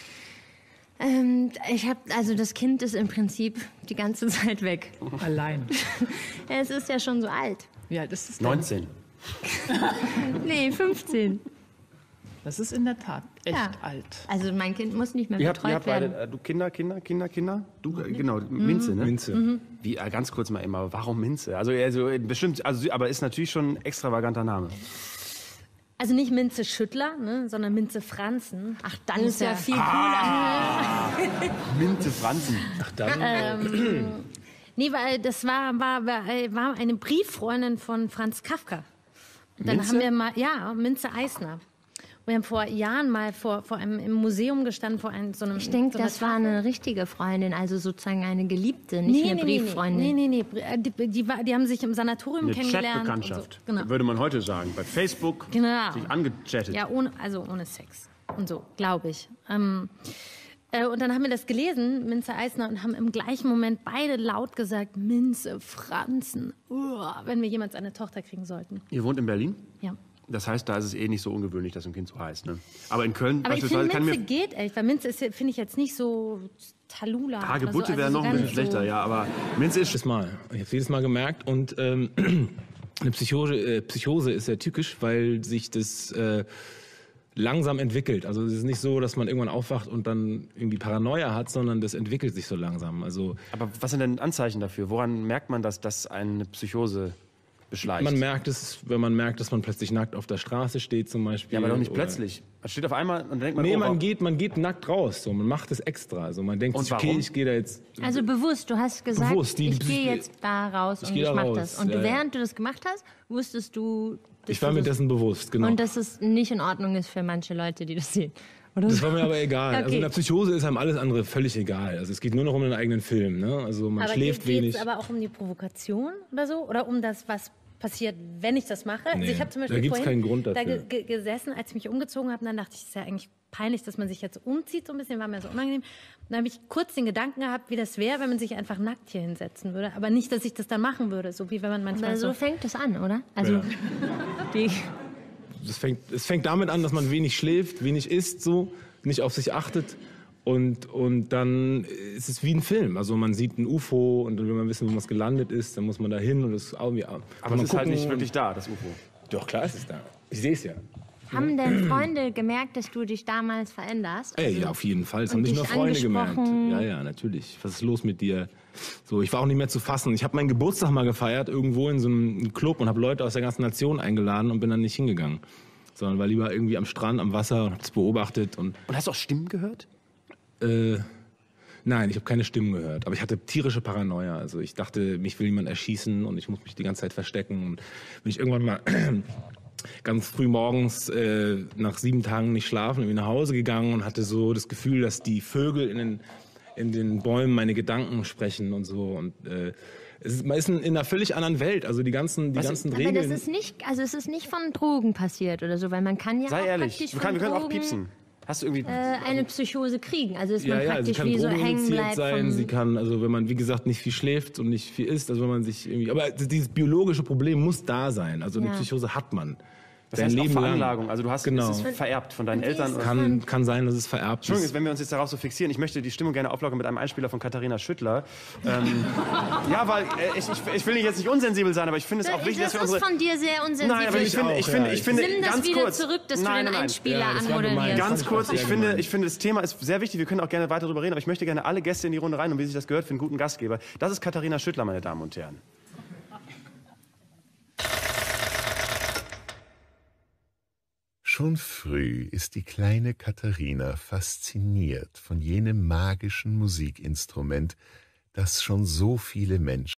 Ähm, ich habe, also das Kind ist im Prinzip die ganze Zeit weg. Allein. Es ist ja schon so alt. Wie alt ist es denn? neunzehn. Nee, fünfzehn. Das ist in der Tat echt Ja. alt. Also mein Kind muss nicht mehr Ihr habt, ihr betreut habt beide, werden. äh, du Kinder, Kinder, Kinder, Kinder? Du, äh, genau, Minze, ne? Minze. Wie, äh, ganz kurz mal immer, warum Minze? Also, also äh, bestimmt, also, aber ist natürlich schon ein extravaganter Name. Also nicht Minze Schüttler, ne, sondern Minze Franzen. Ach, dann ist ja viel cooler. Ah. Minze Franzen. Ach, dann. Nee, weil das war, war, war, war eine Brieffreundin von Franz Kafka. Und dann Minze? haben wir mal, ja, Minze Eisner. Wir haben vor Jahren mal vor, vor einem im Museum gestanden, vor einem, so einem. Ich denke, so einer das war Tafel. eine richtige Freundin, also sozusagen eine Geliebte, nicht eine Brieffreundin. Nee, nee, nee. nee. Die, die, war- die haben sich im Sanatorium Eine kennengelernt. Chatbekanntschaft, Und so. Genau. würde man heute sagen. Bei Facebook Genau. sich angechattet. Ja, ohne, also ohne Sex. Und so, glaube ich. Ähm, äh, und dann haben wir das gelesen, Minze Eisner, und haben im gleichen Moment beide laut gesagt, Minze Franzen, uah, wenn wir jemals eine Tochter kriegen sollten. Ihr wohnt in Berlin? Ja. Das heißt, da ist es eh nicht so ungewöhnlich, dass ein Kind so heißt. Ne? Aber in Köln Aber ich beispielsweise finde, kann Minze mir... geht echt, weil Minze ist, finde ich jetzt nicht so Talula. Hagebutte oder so, wäre also noch so ein bisschen ganz schlechter, so, ja. Aber Minze ist... Jedes Mal. Ich habe es jedes Mal gemerkt und ähm, eine Psychose, äh, Psychose ist sehr tückisch, weil sich das äh, langsam entwickelt. Also es ist nicht so, dass man irgendwann aufwacht und dann irgendwie Paranoia hat, sondern das entwickelt sich so langsam. Also Aber was sind denn Anzeichen dafür? Woran merkt man, dass das eine Psychose beschleicht? man merkt es, wenn man merkt, dass man plötzlich nackt auf der Straße steht zum Beispiel. ja, aber doch nicht oder- plötzlich. Man steht auf einmal und dann denkt man... Nee, oh, man warum- geht, man geht nackt raus. So. Man macht es extra. Also man denkt Und sich, okay, warum? ich gehe da jetzt... Also bewusst, du hast gesagt, Bewusst, die- ich die- gehe jetzt da raus ich und gehe ich da mach raus, das. Und ja, ja. während du das gemacht hast, wusstest du, dass Ich war du mir das, dessen bewusst, genau. und dass es nicht in Ordnung ist für manche Leute, die das sehen. Oder Das so. war mir aber egal. Also Okay. in der Psychose ist einem alles andere völlig egal. Also es geht nur noch um den eigenen Film. Ne? Also man Aber schläft geht wenig. es aber auch um die Provokation oder so? Oder um das, was passiert, wenn ich das mache? Nee, also ich habe zum da Beispiel gibt's vorhin keinen Grund da dafür. ge ge gesessen, als ich mich umgezogen habe, und dann dachte ich, es ist ja eigentlich peinlich, dass man sich jetzt umzieht so ein bisschen, war mir so unangenehm. Und dann habe ich kurz den Gedanken gehabt, wie das wäre, wenn man sich einfach nackt hier hinsetzen würde. Aber nicht, dass ich das dann machen würde, so wie wenn man manchmal Aber so so... fängt es an, oder? Also Ja. die, Es fängt, es fängt damit an, dass man wenig schläft, wenig isst, so, nicht auf sich achtet. Und, und dann ist es wie ein Film. Also man sieht ein U F O und dann will man wissen, wo man gelandet ist, dann muss man da hin und das irgendwie ab. Aber es ist halt nicht wirklich da, das U F O. Doch, klar ist es da. Ich sehe es ja. haben denn Freunde gemerkt, dass du dich damals veränderst? Ey, Also- ja, auf jeden Fall. Es haben und nicht dich nur Freunde gemerkt. angesprochen. Ja, ja, natürlich. Was ist los mit dir? So, ich war auch nicht mehr zu fassen. Ich habe meinen Geburtstag mal gefeiert, irgendwo in so einem Club und habe Leute aus der ganzen Nation eingeladen und bin dann nicht hingegangen. Sondern war lieber irgendwie am Strand, am Wasser und habe es beobachtet. Und, Und hast du auch Stimmen gehört? äh, nein, ich habe keine Stimmen gehört. Aber ich hatte tierische Paranoia. Also ich dachte, mich will jemand erschießen und ich muss mich die ganze Zeit verstecken. Und bin ich irgendwann mal ganz früh morgens äh, nach sieben Tagen nicht schlafen, irgendwie nach Hause gegangen und hatte so das Gefühl, dass die Vögel in den, in den Bäumen meine Gedanken sprechen und so. Und äh, es ist, man ist in, in einer völlig anderen Welt. Also die ganzen, die Was- ganzen Aber Regeln. das ist nicht, also es ist nicht von Drogen passiert oder so, weil man kann ja Sei auch ehrlich. praktisch Wir können, wir von können auch Drogen, piepsen. Hast du irgendwie... Äh, eine Psychose kriegen. Also ist ja, man ja, sie praktisch kann wie so hängen drogeninfiziert bleibt sein, vom, sie kann, also wenn man, wie gesagt, nicht viel schläft und nicht viel isst, also wenn man sich irgendwie, aber dieses biologische Problem muss da sein, also eine Ja. Psychose hat man. Das dein heißt auch Leben lang. Veranlagung. Also du hast Genau. es ist vererbt von deinen Eltern. Oder? Kann, kann sein, dass es vererbt Entschuldigung, ist. wenn wir uns jetzt darauf so fixieren, ich möchte die Stimmung gerne auflockern mit einem Einspieler von Katharina Schüttler. Ähm, ja, weil äh, ich, ich, ich will jetzt nicht unsensibel sein, aber ich finde es auch wichtig, das dass wir unsere... ist von dir sehr unsensibel. Nein, aber ich finde, ich auch, finde, ja. ich finde, Nimm das ganz wieder kurz. zurück, dass nein, du den nein, nein. Einspieler Ja, das war gemein. anmoderierst. Ganz fand ich kurz, auch ich sehr finde, gemein. ich finde, das Thema ist sehr wichtig. Wir können auch gerne weiter darüber reden, aber ich möchte gerne alle Gäste in die Runde rein und wie sich das gehört für einen guten Gastgeber. Das ist Katharina Schüttler, meine Damen und Herren. Schon früh ist die kleine Katharina fasziniert von jenem magischen Musikinstrument, das schon so viele Menschen